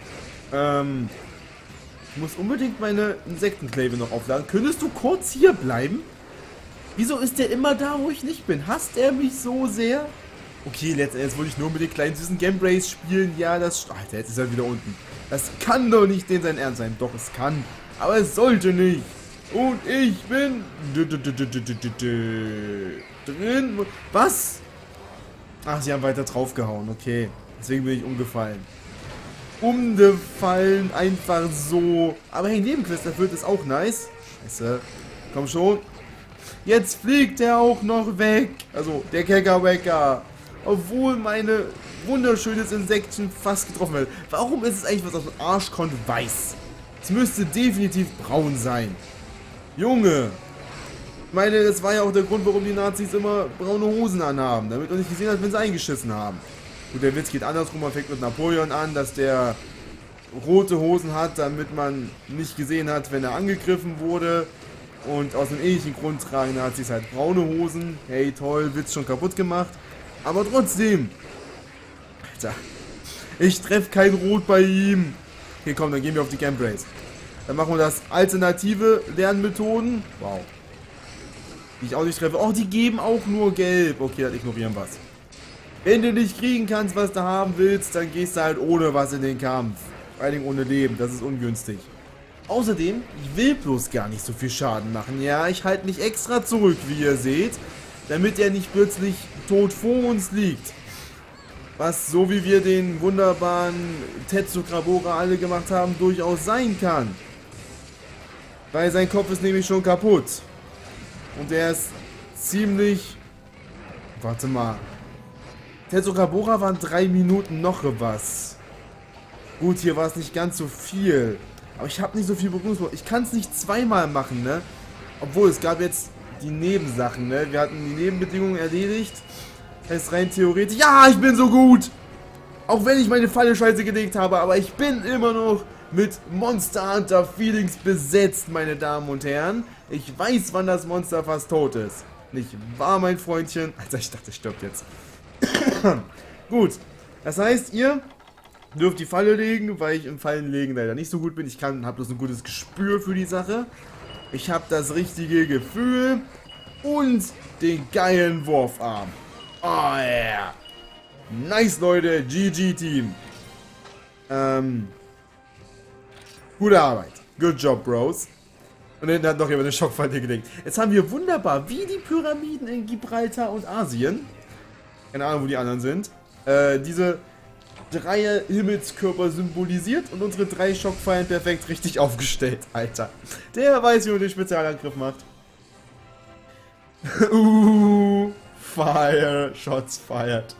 Ich muss unbedingt meine Insektenklave noch aufladen. Könntest du kurz hier bleiben? Wieso ist der immer da, wo ich nicht bin? Hasst er mich so sehr? Okay, letztendlich wollte ich nur mit den kleinen süßen Gambrays spielen. Ja, das... Alter, jetzt ist er wieder unten. Das kann doch nicht den sein Ernst sein. Doch, es kann. Aber es sollte nicht. Und ich bin... drin. Was? Ach, sie haben weiter draufgehauen. Okay. Deswegen bin ich umgefallen. Umgefallen, einfach so. Aber hey, Nebenquest erfüllt ist auch nice. Scheiße. Komm schon. Jetzt fliegt er auch noch weg. Also, der Keka Weka. Obwohl meine wunderschönes Insekten fast getroffen wird. Warum ist es eigentlich, was aus dem Arsch kommt, weiß? Es müsste definitiv braun sein. Junge. Ich meine, das war ja auch der Grund, warum die Nazis immer braune Hosen anhaben. Damit man nicht gesehen hat, wenn sie eingeschissen haben. Gut, der Witz geht andersrum. Man fängt mit Napoleon an, dass der rote Hosen hat, damit man nicht gesehen hat, wenn er angegriffen wurde. Und aus einem ähnlichen Grund tragen Nazis halt braune Hosen. Hey, toll, Witz schon kaputt gemacht. Aber trotzdem. Alter. Ich treffe kein Rot bei ihm. Okay, komm, dann gehen wir auf die Camp-Race. Dann machen wir das alternative Lernmethoden. Wow. Die ich auch nicht treffe. Oh, die geben auch nur gelb. Okay, dann ignorieren wir es. Wenn du nicht kriegen kannst, was du haben willst, dann gehst du halt ohne was in den Kampf. Vor allem ohne Leben. Das ist ungünstig. Außerdem, ich will bloß gar nicht so viel Schaden machen. Ja, ich halte mich extra zurück, wie ihr seht, damit er nicht plötzlich tot vor uns liegt. Was, so wie wir den wunderbaren Tetsu Krabora alle gemacht haben, durchaus sein kann. Weil sein Kopf ist nämlich schon kaputt. Und er ist ziemlich... Warte mal. Tetsu Krabora waren 3 Minuten noch was. Gut, hier war es nicht ganz so viel. Aber ich habe nicht so viel Berührungspunkte. Ich kann es nicht zweimal machen, ne? Obwohl, es gab jetzt die Nebensachen, ne? Wir hatten die Nebenbedingungen erledigt. Das heißt rein theoretisch... Ja, ich bin so gut! Auch wenn ich meine Falle scheiße gelegt habe, aber ich bin immer noch mit Monster Hunter Feelings besetzt, meine Damen und Herren. Ich weiß, wann das Monster fast tot ist. Nicht wahr, mein Freundchen? Alter, ich dachte, es stirbt jetzt. Gut, das heißt, ihr dürft die Falle legen, weil ich im Fallenlegen leider nicht so gut bin. Ich habe bloß ein gutes Gespür für die Sache. Ich habe das richtige Gefühl und den geilen Wurfarm. Oh yeah. Nice, Leute. GG-Team. Gute Arbeit. Good job, Bros. Und hinten hat noch jemand eine Schockfalte gelegt. Jetzt haben wir wunderbar, wie die Pyramiden in Gibraltar und Asien. Keine Ahnung, wo die anderen sind. Diese 3 Himmelskörper symbolisiert und unsere 3 Schockpfeilen perfekt richtig aufgestellt. Alter. Der weiß, wie man den Spezialangriff macht. Fire. Shots fired.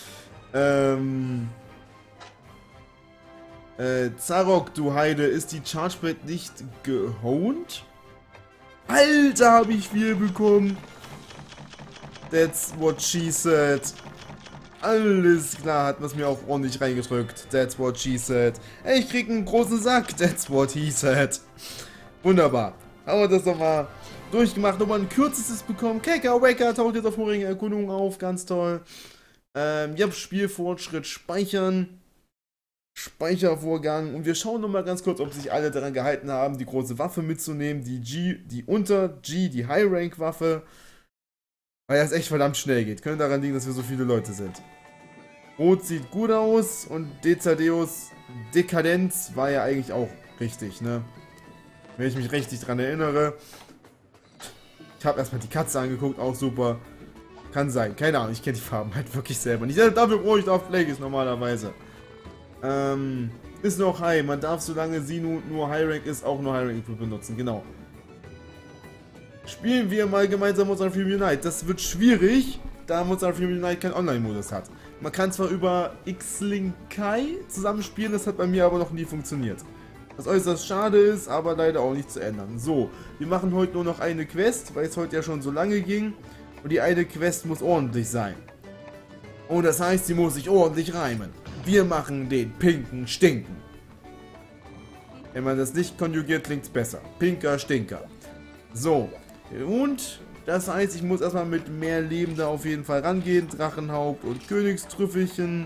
Zarok, du Heide, ist die Chargebread nicht gehoned? Alter, habe ich viel bekommen. That's what she said. Alles klar, hat man es mir auch ordentlich reingedrückt. That's what she said. Ey, ich krieg einen großen Sack. That's what he said. Wunderbar. Aber das nochmal durchgemacht. Nochmal ein kürzestes bekommen. Kecker Wecker taucht jetzt auf vorige Erkundung auf. Ganz toll. Ja, Spielfortschritt speichern. Speichervorgang. Und wir schauen nochmal ganz kurz, ob sich alle daran gehalten haben, die große Waffe mitzunehmen. Die unter G, die High-Rank-Waffe. Weil das echt verdammt schnell geht. Könnte daran liegen, dass wir so viele Leute sind. Rot sieht gut aus und Decadeus Dekadenz war ja eigentlich auch richtig, ne? Wenn ich mich richtig dran erinnere. Ich habe erstmal die Katze angeguckt, auch super. Kann sein, keine Ahnung, ich kenne die Farben halt wirklich selber nicht. Dafür brauche ich auf Plagueis normalerweise. Ist noch High, man darf, solange sie nur High Rank ist, auch nur High Rank benutzen, genau. Spielen wir mal gemeinsam Monster Freedom Unite. Das wird schwierig, da Monster Freedom Unite keinen Online-Modus hat. Man kann zwar über X-Link Kai zusammenspielen, das hat bei mir aber noch nie funktioniert. Was äußerst schade ist, aber leider auch nicht zu ändern. So, wir machen heute nur noch eine Quest, weil es heute ja schon so lange ging. Und die eine Quest muss ordentlich sein. Und das heißt, sie muss sich ordentlich reimen. Wir machen den pinken Stinken. Wenn man das nicht konjugiert, klingt es besser. Pinker Stinker. So. Und das heißt, ich muss erstmal mit mehr Leben da auf jeden Fall rangehen. Drachenhaupt und Königstrüffelchen.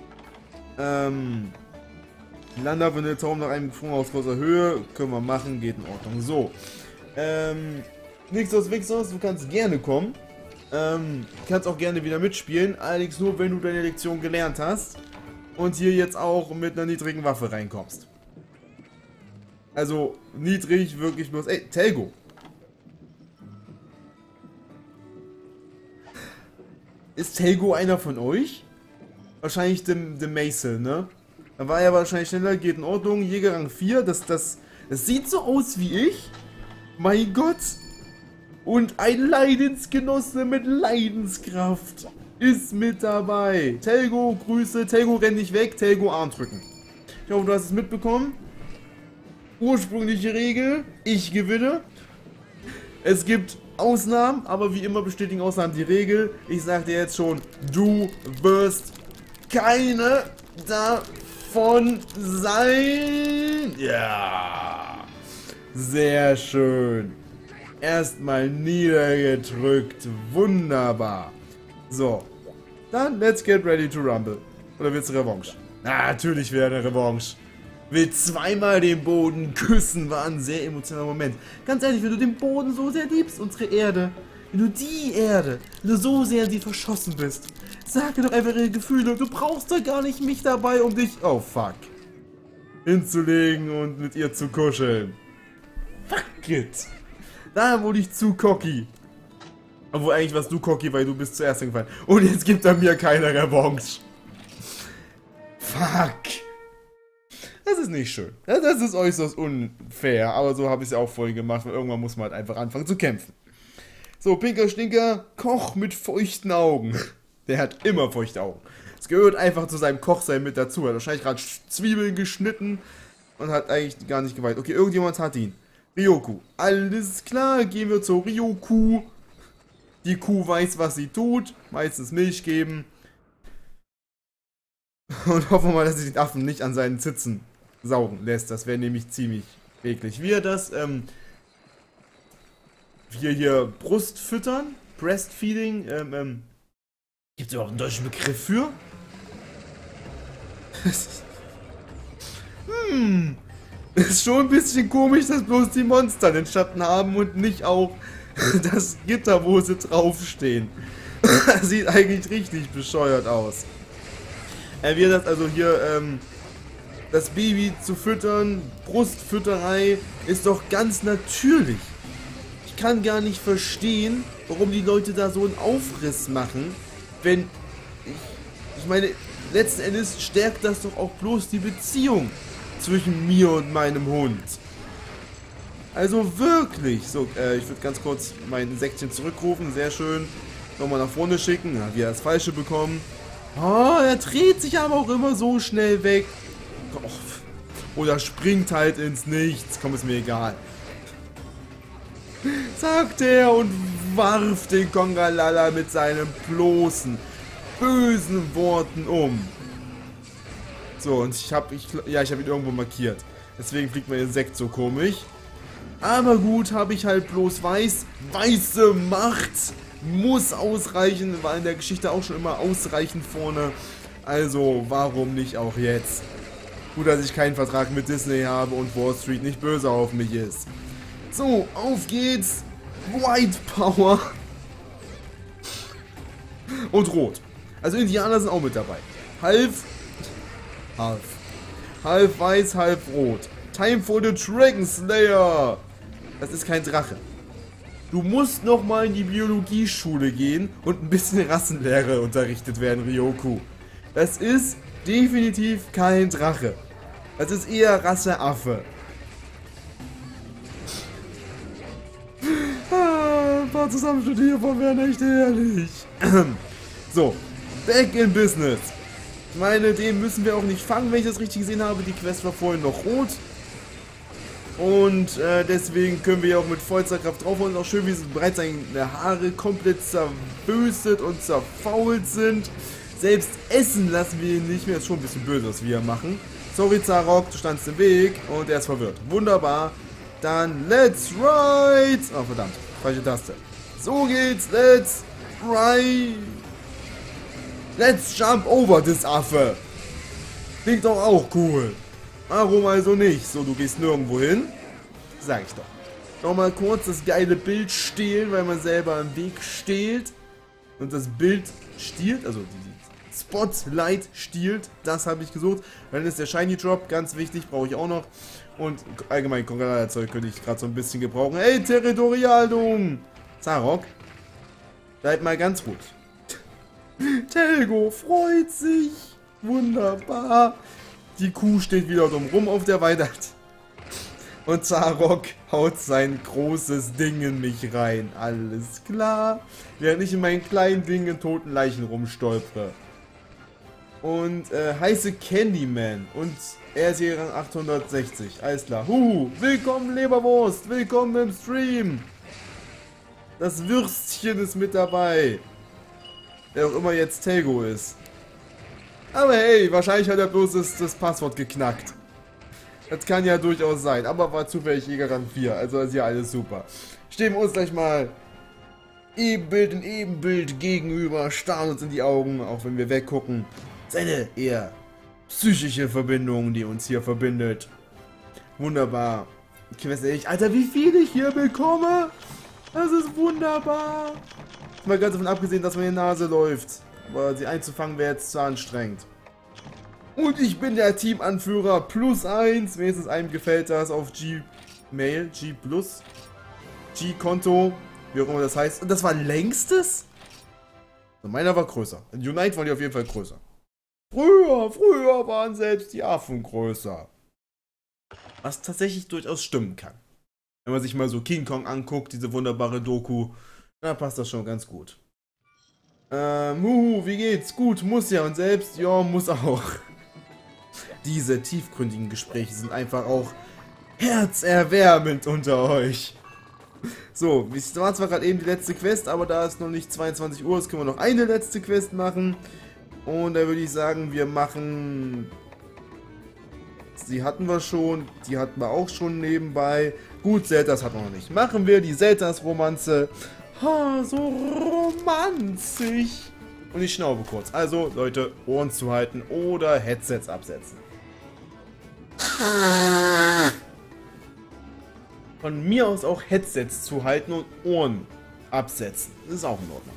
Landerwindeltaum nach einem Sprung aus großer Höhe. Können wir machen, geht in Ordnung. So. Nixos Wixos, du kannst gerne kommen. Kannst auch gerne wieder mitspielen. Allerdings nur, wenn du deine Lektion gelernt hast. Und hier jetzt auch mit einer niedrigen Waffe reinkommst. Also niedrig, wirklich bloß... Ey, Telgo. Ist Telgo einer von euch? Wahrscheinlich dem Mace, ne? Da war er wahrscheinlich schneller, geht in Ordnung. Jägerrang 4, das sieht so aus wie ich. Mein Gott. Und ein Leidensgenosse mit Leidenskraft ist mit dabei. Telgo, Grüße. Telgo, renn nicht weg. Telgo, Arm drücken. Ich hoffe, du hast es mitbekommen. Ursprüngliche Regel. Ich gewinne. Es gibt Ausnahmen, aber wie immer bestätigen Ausnahmen die Regel. Ich sag dir jetzt schon, du wirst keine davon sein. Ja. Sehr schön. Erstmal niedergedrückt. Wunderbar. So. Dann let's get ready to rumble. Oder wird's Revanche? Na, natürlich wäre eine Revanche. will zweimal den Boden küssen, war ein sehr emotionaler Moment. Ganz ehrlich, wenn du den Boden so sehr liebst, unsere Erde, wenn du die Erde, wenn du so sehr in sie verschossen bist, sag dir doch einfach ihre Gefühle, du brauchst doch gar nicht mich dabei, um dich, oh fuck, hinzulegen und mit ihr zu kuscheln. Fuck it. Da wurde ich zu cocky. Obwohl eigentlich warst du cocky, weil du bist zuerst hingefallen. Und jetzt gibt er mir keine Revanche. Fuck. Das ist nicht schön. Das ist äußerst unfair. Aber so habe ich es ja auch vorhin gemacht. Weil irgendwann muss man halt einfach anfangen zu kämpfen. So, Pinker Stinker, Koch mit feuchten Augen. Der hat immer feuchte Augen. Es gehört einfach zu seinem Kochsein mit dazu. Er hat wahrscheinlich gerade Zwiebeln geschnitten und hat eigentlich gar nicht geweint. Okay, irgendjemand hat ihn. Ryoku. Alles klar, gehen wir zur Ryoku. Die Kuh weiß, was sie tut. Meistens Milch geben. Und hoffen wir mal, dass sie den Affen nicht an seinen Zitzen saugen lässt. Das wäre nämlich ziemlich eklig. Wie er das, wir hier Brust füttern. Breastfeeding, gibt es überhaupt einen deutschen Begriff für? Ist schon ein bisschen komisch, dass bloß die Monster den Schatten haben und nicht auch das Gitter, wo sie draufstehen. Sieht eigentlich richtig bescheuert aus. Wie das also hier, das Baby zu füttern, Brustfütterei, ist doch ganz natürlich. Ich kann gar nicht verstehen, warum die Leute da so einen Aufriss machen, wenn, ich meine, letzten Endes stärkt das doch auch bloß die Beziehung zwischen mir und meinem Hund. Also wirklich. So, ich würde ganz kurz mein Säckchen zurückrufen. Sehr schön. Nochmal nach vorne schicken. Ja, wir das Falsche bekommen. Oh, er dreht sich aber auch immer so schnell weg. Oh, oder springt halt ins Nichts. Komm, ist mir egal. Sagt er und warf den Kongalala mit seinen bloßen, bösen Worten um. So, und ich habe ihn irgendwo markiert. Deswegen fliegt mein Insekt so komisch. Aber gut, habe ich halt bloß weiß. Weiße Macht muss ausreichen. War in der Geschichte auch schon immer ausreichend vorne. Also, warum nicht auch jetzt? Gut, dass ich keinen Vertrag mit Disney habe und Wall Street nicht böse auf mich ist. So, auf geht's. White Power. Und Rot. Also Indianer sind auch mit dabei. Halb weiß, halb rot. Time for the Dragon Slayer. Das ist kein Drache. Du musst nochmal in die Biologieschule gehen und ein bisschen Rassenlehre unterrichtet werden, Ryoku. Das ist definitiv kein Drache. Das ist eher Rasseaffe. Ein paar Zusammenschnitte hiervon wären echt herrlich. So, back in business. Ich meine, den müssen wir auch nicht fangen, wenn ich das richtig gesehen habe. Die Quest war vorhin noch rot. Und deswegen können wir ja auch mit vollster Kraft draufholen. Auch schön, wie bereits seine Haare komplett zerböstet und zerfault sind. Selbst essen lassen wir ihn nicht mehr. Ist schon ein bisschen böse, was wir hier machen. Sorry, Zarok, du standst im Weg und er ist verwirrt. Wunderbar. Dann let's ride. Oh, verdammt. Falsche Taste. So geht's. Let's ride. Let's jump over this Affe. Klingt doch auch cool. Warum also nicht? So, du gehst nirgendwo hin. Sag ich doch. Nochmal kurz das geile Bild stehlen, weil man selber im Weg steht. Und das Bild stiehlt, also die Spotlight stiehlt. Das habe ich gesucht. Dann ist der Shiny Drop, ganz wichtig, brauche ich auch noch. Und allgemein Kongalala-Zeug könnte ich gerade so ein bisschen gebrauchen. Hey, Territorialdum! Zarok, bleib mal ganz ruhig. Telgo freut sich. Wunderbar. Die Kuh steht wieder dumm rum auf der Weide. Und Zarok haut sein großes Ding in mich rein. Alles klar. Während ich in meinen kleinen Dingen in toten Leichen rumstolpere. Und heiße Candyman. Und er ist hier Rang 860. Alles klar. Willkommen Leberwurst. Willkommen im Stream. Das Würstchen ist mit dabei. Wer auch immer jetzt Telgo ist. Aber hey, wahrscheinlich hat er bloß das Passwort geknackt. Das kann ja durchaus sein. Aber war zufällig Jäger Rang 4. Also ist ja alles super. Stehen wir uns gleich mal Ebenbild in Ebenbild gegenüber. Starren uns in die Augen, auch wenn wir weggucken. Seine eher psychische Verbindung, die uns hier verbindet. Wunderbar. Ich weiß nicht, Alter, wie viel ich hier bekomme. Das ist wunderbar. Mal ganz davon abgesehen, dass meine Nase läuft. Aber sie einzufangen wäre jetzt zu anstrengend. Und ich bin der Teamanführer +1. Wenigstens einem gefällt das auf Gmail, G+, G-Konto, wie auch immer das heißt. Und das war längstes? Meiner war größer. In Unite waren die auf jeden Fall größer. Früher waren selbst die Affen größer. Was tatsächlich durchaus stimmen kann. Wenn man sich mal so King Kong anguckt, diese wunderbare Doku, dann passt das schon ganz gut. Wie geht's? Gut, muss ja. Und selbst? Ja, muss auch. Diese tiefgründigen Gespräche sind einfach auch herzerwärmend unter euch. So, es war zwar gerade eben die letzte Quest, aber da es noch nicht 22 Uhr ist, können wir noch eine letzte Quest machen. Und da würde ich sagen, wir machen... Die hatten wir schon, die hatten wir auch schon nebenbei. Gut, Zeldas hatten wir noch nicht. Machen wir die Zeldas-Romanze. Ha, so romantisch. Und ich schnaube kurz. Also, Leute, Ohren zuhalten oder Headsets absetzen. Von mir aus auch Headsets zuhalten und Ohren absetzen. Das ist auch in Ordnung.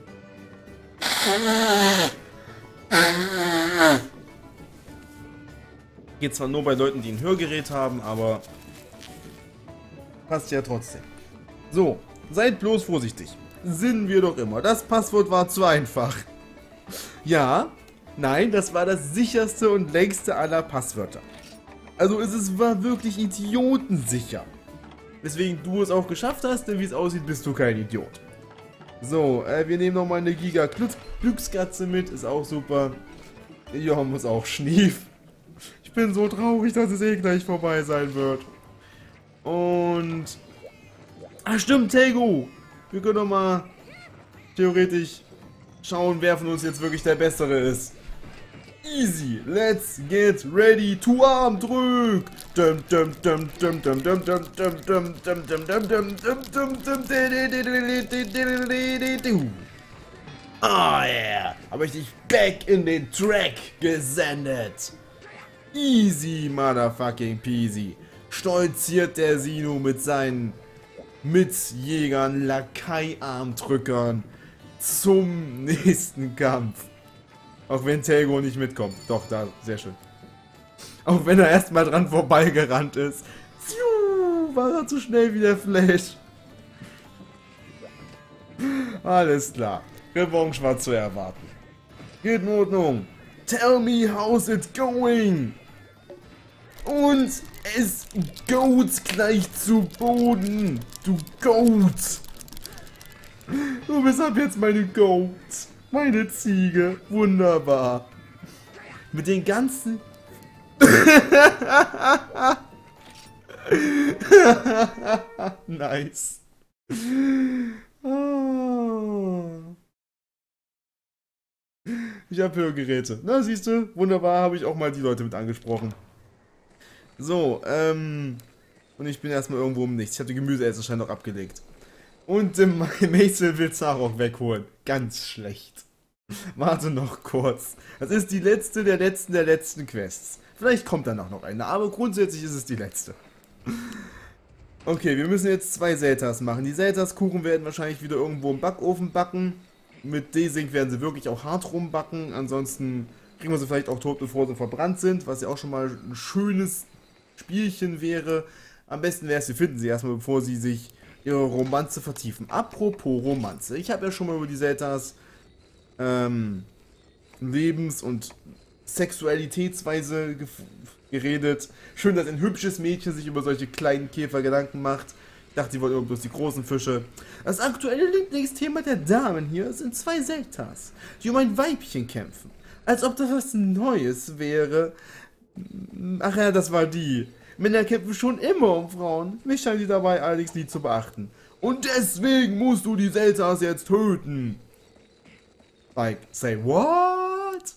Geht zwar nur bei Leuten, die ein Hörgerät haben, aber passt ja trotzdem. So, seid bloß vorsichtig. Sind wir doch immer. Das Passwort war zu einfach. Ja, nein, das war das sicherste und längste aller Passwörter. Also war wirklich idiotensicher. Weswegen du es auch geschafft hast, denn wie es aussieht, bist du kein Idiot. So, wir nehmen nochmal eine Giga Glückskatze mit, ist auch super. Johann muss auch schnief. Ich bin so traurig, dass es gleich vorbei sein wird. Und... Ach stimmt, Tego! Wir können doch mal theoretisch schauen, wer von uns jetzt wirklich der Bessere ist. Easy, let's get ready to Armdrück! Oh yeah! Habe ich dich back in den Track gesendet! Easy, motherfucking peasy! Stolziert der Sino mit seinen Mitjägern, Lakai-Armdrückern zum nächsten Kampf. Auch wenn Tego nicht mitkommt. Doch, da, sehr schön. Auch wenn er erstmal dran vorbeigerannt ist. War er zu schnell wie der Flash. Alles klar. Revanche war zu erwarten. Geht in Ordnung. Tell me how's it going. Und es goes gleich zu Boden. Du Goat. Du bist ab jetzt meine Goat. Meine Ziege. Wunderbar. Mit den ganzen... Nice. Ich habe Hörgeräte. Na, siehst du? Wunderbar, habe ich auch mal die Leute mit angesprochen. So, und ich bin erstmal irgendwo um nichts. Ich habe die Gemüseessenschein noch abgelegt. Und Maisel will Zarok wegholen. Ganz schlecht. Warte noch kurz. Das ist die letzte der letzten Quests. Vielleicht kommt danach noch eine, aber grundsätzlich ist es die letzte. Okay, wir müssen jetzt 2 Zeltas machen. Die Zeltas-Kuchen werden wahrscheinlich wieder irgendwo im Backofen backen. Mit Desync werden sie wirklich auch hart rumbacken. Ansonsten kriegen wir sie vielleicht auch tot, bevor sie verbrannt sind. Was ja auch schon mal ein schönes Spielchen wäre. Am besten wäre es, wir finden sie erstmal, bevor sie sich ihre Romanze vertiefen. Apropos Romanze. Ich habe ja schon mal über die Zeltas Lebens- und Sexualitätsweise geredet. Schön, dass ein hübsches Mädchen sich über solche kleinen Käfer Gedanken macht. Ich dachte, sie wollen immer bloß die großen Fische. Das aktuelle Lieblingsthema der Damen hier sind 2 Zeltas, die um ein Weibchen kämpfen. Als ob das was Neues wäre. Ach ja, das war die. Männer kämpfen schon immer um Frauen. Mich scheint die dabei allerdings nie zu beachten. Und deswegen musst du die Zeltas jetzt töten. Like, say what?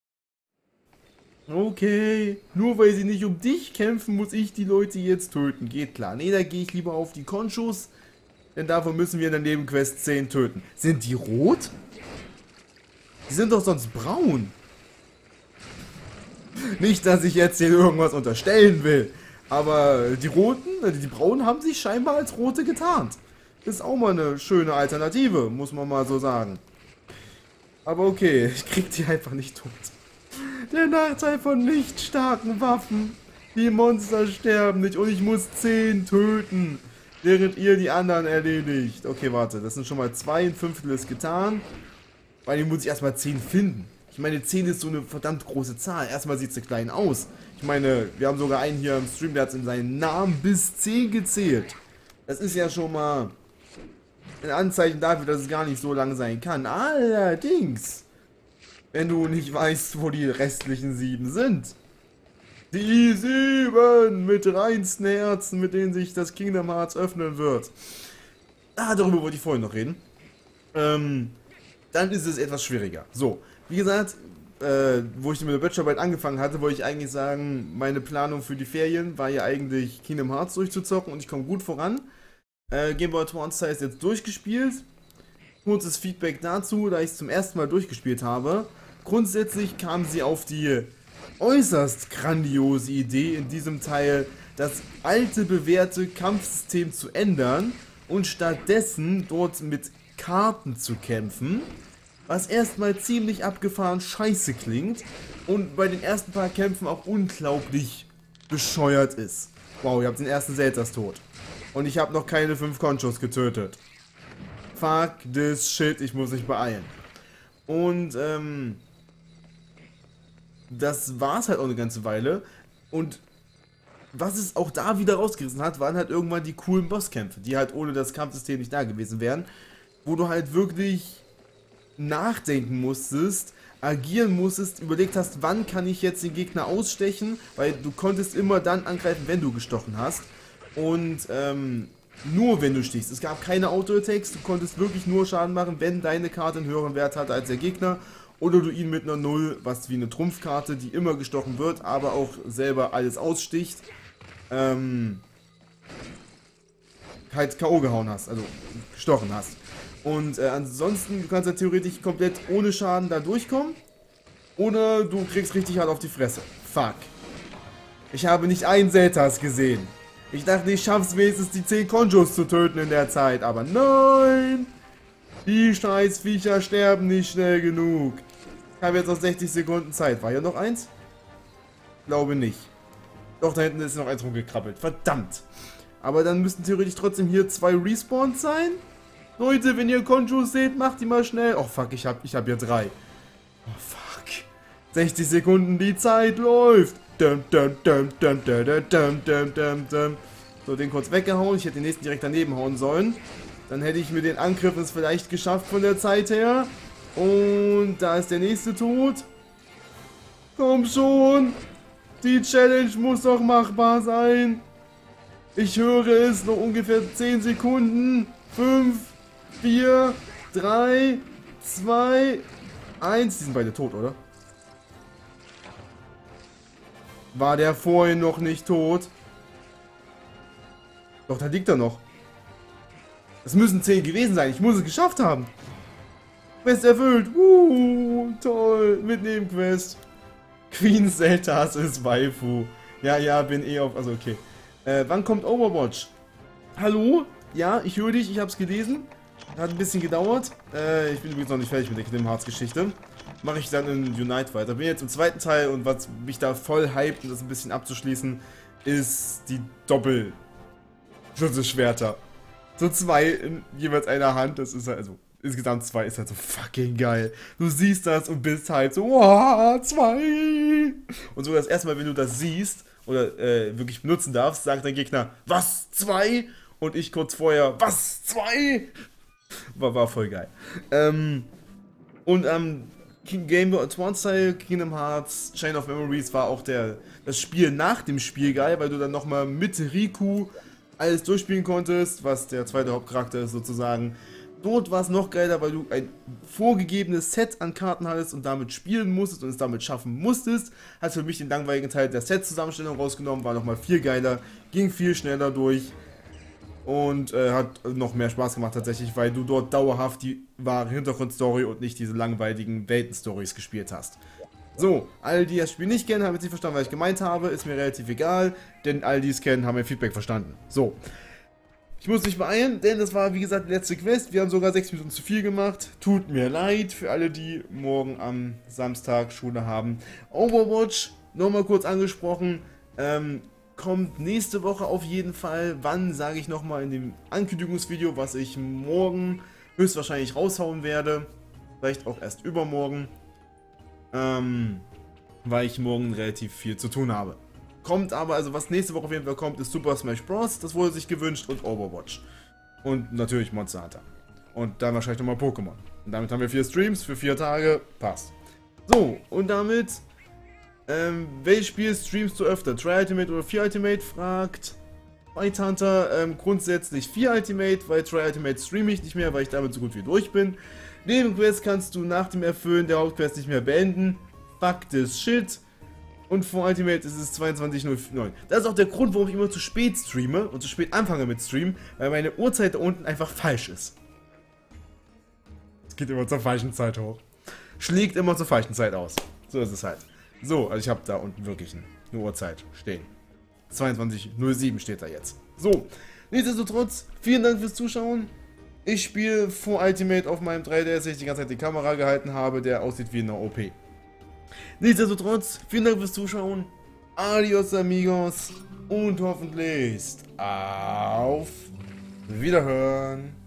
Okay, nur weil sie nicht um dich kämpfen, muss ich die Leute jetzt töten. Geht klar. Nee, da gehe ich lieber auf die Conchos, denn davon müssen wir in der Nebenquest 10 töten. Sind die rot? Die sind doch sonst braun. Nicht, dass ich jetzt hier irgendwas unterstellen will. Aber die Roten, die Braunen haben sich scheinbar als Rote getarnt. Ist auch mal eine schöne Alternative, muss man mal so sagen. Aber okay, ich krieg die einfach nicht tot. Der Nachteil von nicht starken Waffen. Die Monster sterben nicht und ich muss 10 töten, während ihr die anderen erledigt. Okay, warte, das sind schon mal 2, ein Fünftel ist getan. Weil muss ich erstmal 10 finden. Ich meine, 10 ist so eine verdammt große Zahl. Erstmal sieht sie klein aus. Ich meine, wir haben sogar einen hier im Stream, der hat in seinen Namen bis 10 gezählt. Das ist ja schon mal ein Anzeichen dafür, dass es gar nicht so lang sein kann. Allerdings, wenn du nicht weißt, wo die restlichen 7 sind. Die 7 mit reinsten Herzen, mit denen sich das Kingdom Hearts öffnen wird. Darüber wollte ich vorhin noch reden. Dann ist es etwas schwieriger. So, wie gesagt, wo ich mit der Bachelorarbeit angefangen hatte, wollte ich eigentlich sagen, meine Planung für die Ferien war ja eigentlich Kingdom Hearts durchzuzocken und ich komme gut voran. Game Boy Advance ist jetzt durchgespielt. Kurzes Feedback dazu, da ich es zum ersten Mal durchgespielt habe. Grundsätzlich kam sie auf die äußerst grandiose Idee, in diesem Teil das alte bewährte Kampfsystem zu ändern und stattdessen dort mit Karten zu kämpfen, was erstmal ziemlich abgefahren scheiße klingt und bei den ersten paar Kämpfen auch unglaublich bescheuert ist. Wow, ihr habt den ersten Selters tot. Und ich habe noch keine 5 Conchos getötet. Fuck this shit, ich muss mich beeilen. Und das war's halt auch eine ganze Weile. Und was es auch da wieder rausgerissen hat, waren halt irgendwann die coolen Bosskämpfe, die halt ohne das Kampfsystem nicht da gewesen wären. Wo du halt wirklich nachdenken musstest, agieren musstest, überlegt hast, wann kann ich jetzt den Gegner ausstechen, weil du konntest immer dann angreifen, wenn du gestochen hast. Und nur wenn du stichst. Es gab keine Auto-Attacks, du konntest wirklich nur Schaden machen, wenn deine Karte einen höheren Wert hatte als der Gegner. Oder du ihn mit einer 0, was wie eine Trumpfkarte, die immer gestochen wird, aber auch selber alles aussticht, halt K.O. gehauen hast, also gestochen hast. Und ansonsten, du kannst ja theoretisch komplett ohne Schaden da durchkommen. Oder du kriegst richtig hart auf die Fresse. Fuck. Ich habe nicht einen Seltas gesehen. Ich dachte, ich schaff's wenigstens die 10 Conjos zu töten in der Zeit. Aber nein! Die Scheißviecher sterben nicht schnell genug. Ich habe jetzt noch 60 Sekunden Zeit. War hier noch eins? Glaube nicht. Doch, da hinten ist noch eins rumgekrabbelt. Verdammt. Aber dann müssten theoretisch trotzdem hier 2 Respawns sein. Leute, wenn ihr Conjos seht, macht die mal schnell. Oh fuck, ich hab hier 3. Oh fuck. 60 Sekunden, die Zeit läuft. Dum, dum, dum, dum, dum, dum, dum, dum, dum. So, den kurz weggehauen. Ich hätte den nächsten direkt daneben hauen sollen. Dann hätte ich mit den Angriffen es vielleicht geschafft von der Zeit her. Und da ist der nächste tot. Komm schon. Die Challenge muss doch machbar sein. Ich höre es, noch ungefähr 10 Sekunden. 5, 4, 3, 2, 1. Die sind beide tot, oder? War der vorhin noch nicht tot? Doch, da liegt er noch. Es müssen 10 gewesen sein. Ich muss es geschafft haben. Quest erfüllt. Toll. Mit Nebenquest. Queen Seltas ist Waifu. Ja, bin eh auf... Also, okay. Wann kommt Overwatch? Hallo? Ja, ich höre dich. Ich habe es gelesen. Hat ein bisschen gedauert. Ich bin übrigens noch nicht fertig mit der Kingdom Hearts Geschichte. Mache ich dann in Unite weiter. Bin jetzt im zweiten Teil und was mich da voll hypt, um das ein bisschen abzuschließen, ist die Doppel-Schütze-Schwerter. So 2 in jeweils einer Hand, das ist halt, also insgesamt 2 ist halt so fucking geil. Du siehst das und bist halt so, wow, 2! Und so das erste Mal, wenn du das siehst oder wirklich benutzen darfst, sagt dein Gegner, was, 2? Und ich kurz vorher, was, 2? War voll geil. Und Game Boy Advance Style, Kingdom Hearts, Chain of Memories war auch das Spiel nach dem Spiel geil, weil du dann nochmal mit Riku alles durchspielen konntest, was der zweite Hauptcharakter ist sozusagen. Dort war es noch geiler, weil du ein vorgegebenes Set an Karten hattest und damit spielen musstest und es damit schaffen musstest. Hat für mich den langweiligen Teil der Set-Zusammenstellung rausgenommen, war nochmal viel geiler, ging viel schneller durch. Und hat noch mehr Spaß gemacht tatsächlich, weil du dort dauerhaft die wahre Hintergrundstory und nicht diese langweiligen Welten-Stories gespielt hast. So, alle, die das Spiel nicht kennen, haben jetzt nicht verstanden, was ich gemeint habe. Ist mir relativ egal, denn all die es kennen, haben mein Feedback verstanden. So. Ich muss mich beeilen, denn das war, wie gesagt, die letzte Quest. Wir haben sogar 6 Minuten zu viel gemacht. Tut mir leid für alle, die morgen am Samstag Schule haben. Overwatch, nochmal kurz angesprochen, kommt nächste Woche auf jeden Fall. Wann, sage ich nochmal in dem Ankündigungsvideo, was ich morgen höchstwahrscheinlich raushauen werde. Vielleicht auch erst übermorgen. Weil ich morgen relativ viel zu tun habe. Kommt aber, also was nächste Woche auf jeden Fall kommt, ist Super Smash Bros. Das wurde sich gewünscht und Overwatch. Und natürlich Monster Hunter. Und dann wahrscheinlich nochmal Pokémon. Und damit haben wir 4 Streams für 4 Tage. Passt. So, und damit, welches Spiel streamst du öfter? Try Ultimate oder 4 Ultimate? Fragt Fight Hunter. Grundsätzlich 4 Ultimate, weil Try Ultimate streame ich nicht mehr, weil ich damit so gut wie durch bin. Nebenquest kannst du nach dem Erfüllen der Hauptquest nicht mehr beenden. Fuck this shit. Und vor Ultimate ist es 22:09. Das ist auch der Grund, warum ich immer zu spät streame und zu spät anfange mit Stream, weil meine Uhrzeit da unten einfach falsch ist. Es geht immer zur falschen Zeit hoch. Schlägt immer zur falschen Zeit aus. So ist es halt. So, also ich habe da unten wirklich eine Uhrzeit stehen. 22:07 steht da jetzt. So, nichtsdestotrotz, vielen Dank fürs Zuschauen. Ich spiele vor Ultimate auf meinem 3DS, den ich die ganze Zeit die Kamera gehalten habe, der aussieht wie eine OP. Nichtsdestotrotz, vielen Dank fürs Zuschauen. Adios amigos und hoffentlich auf Wiederhören.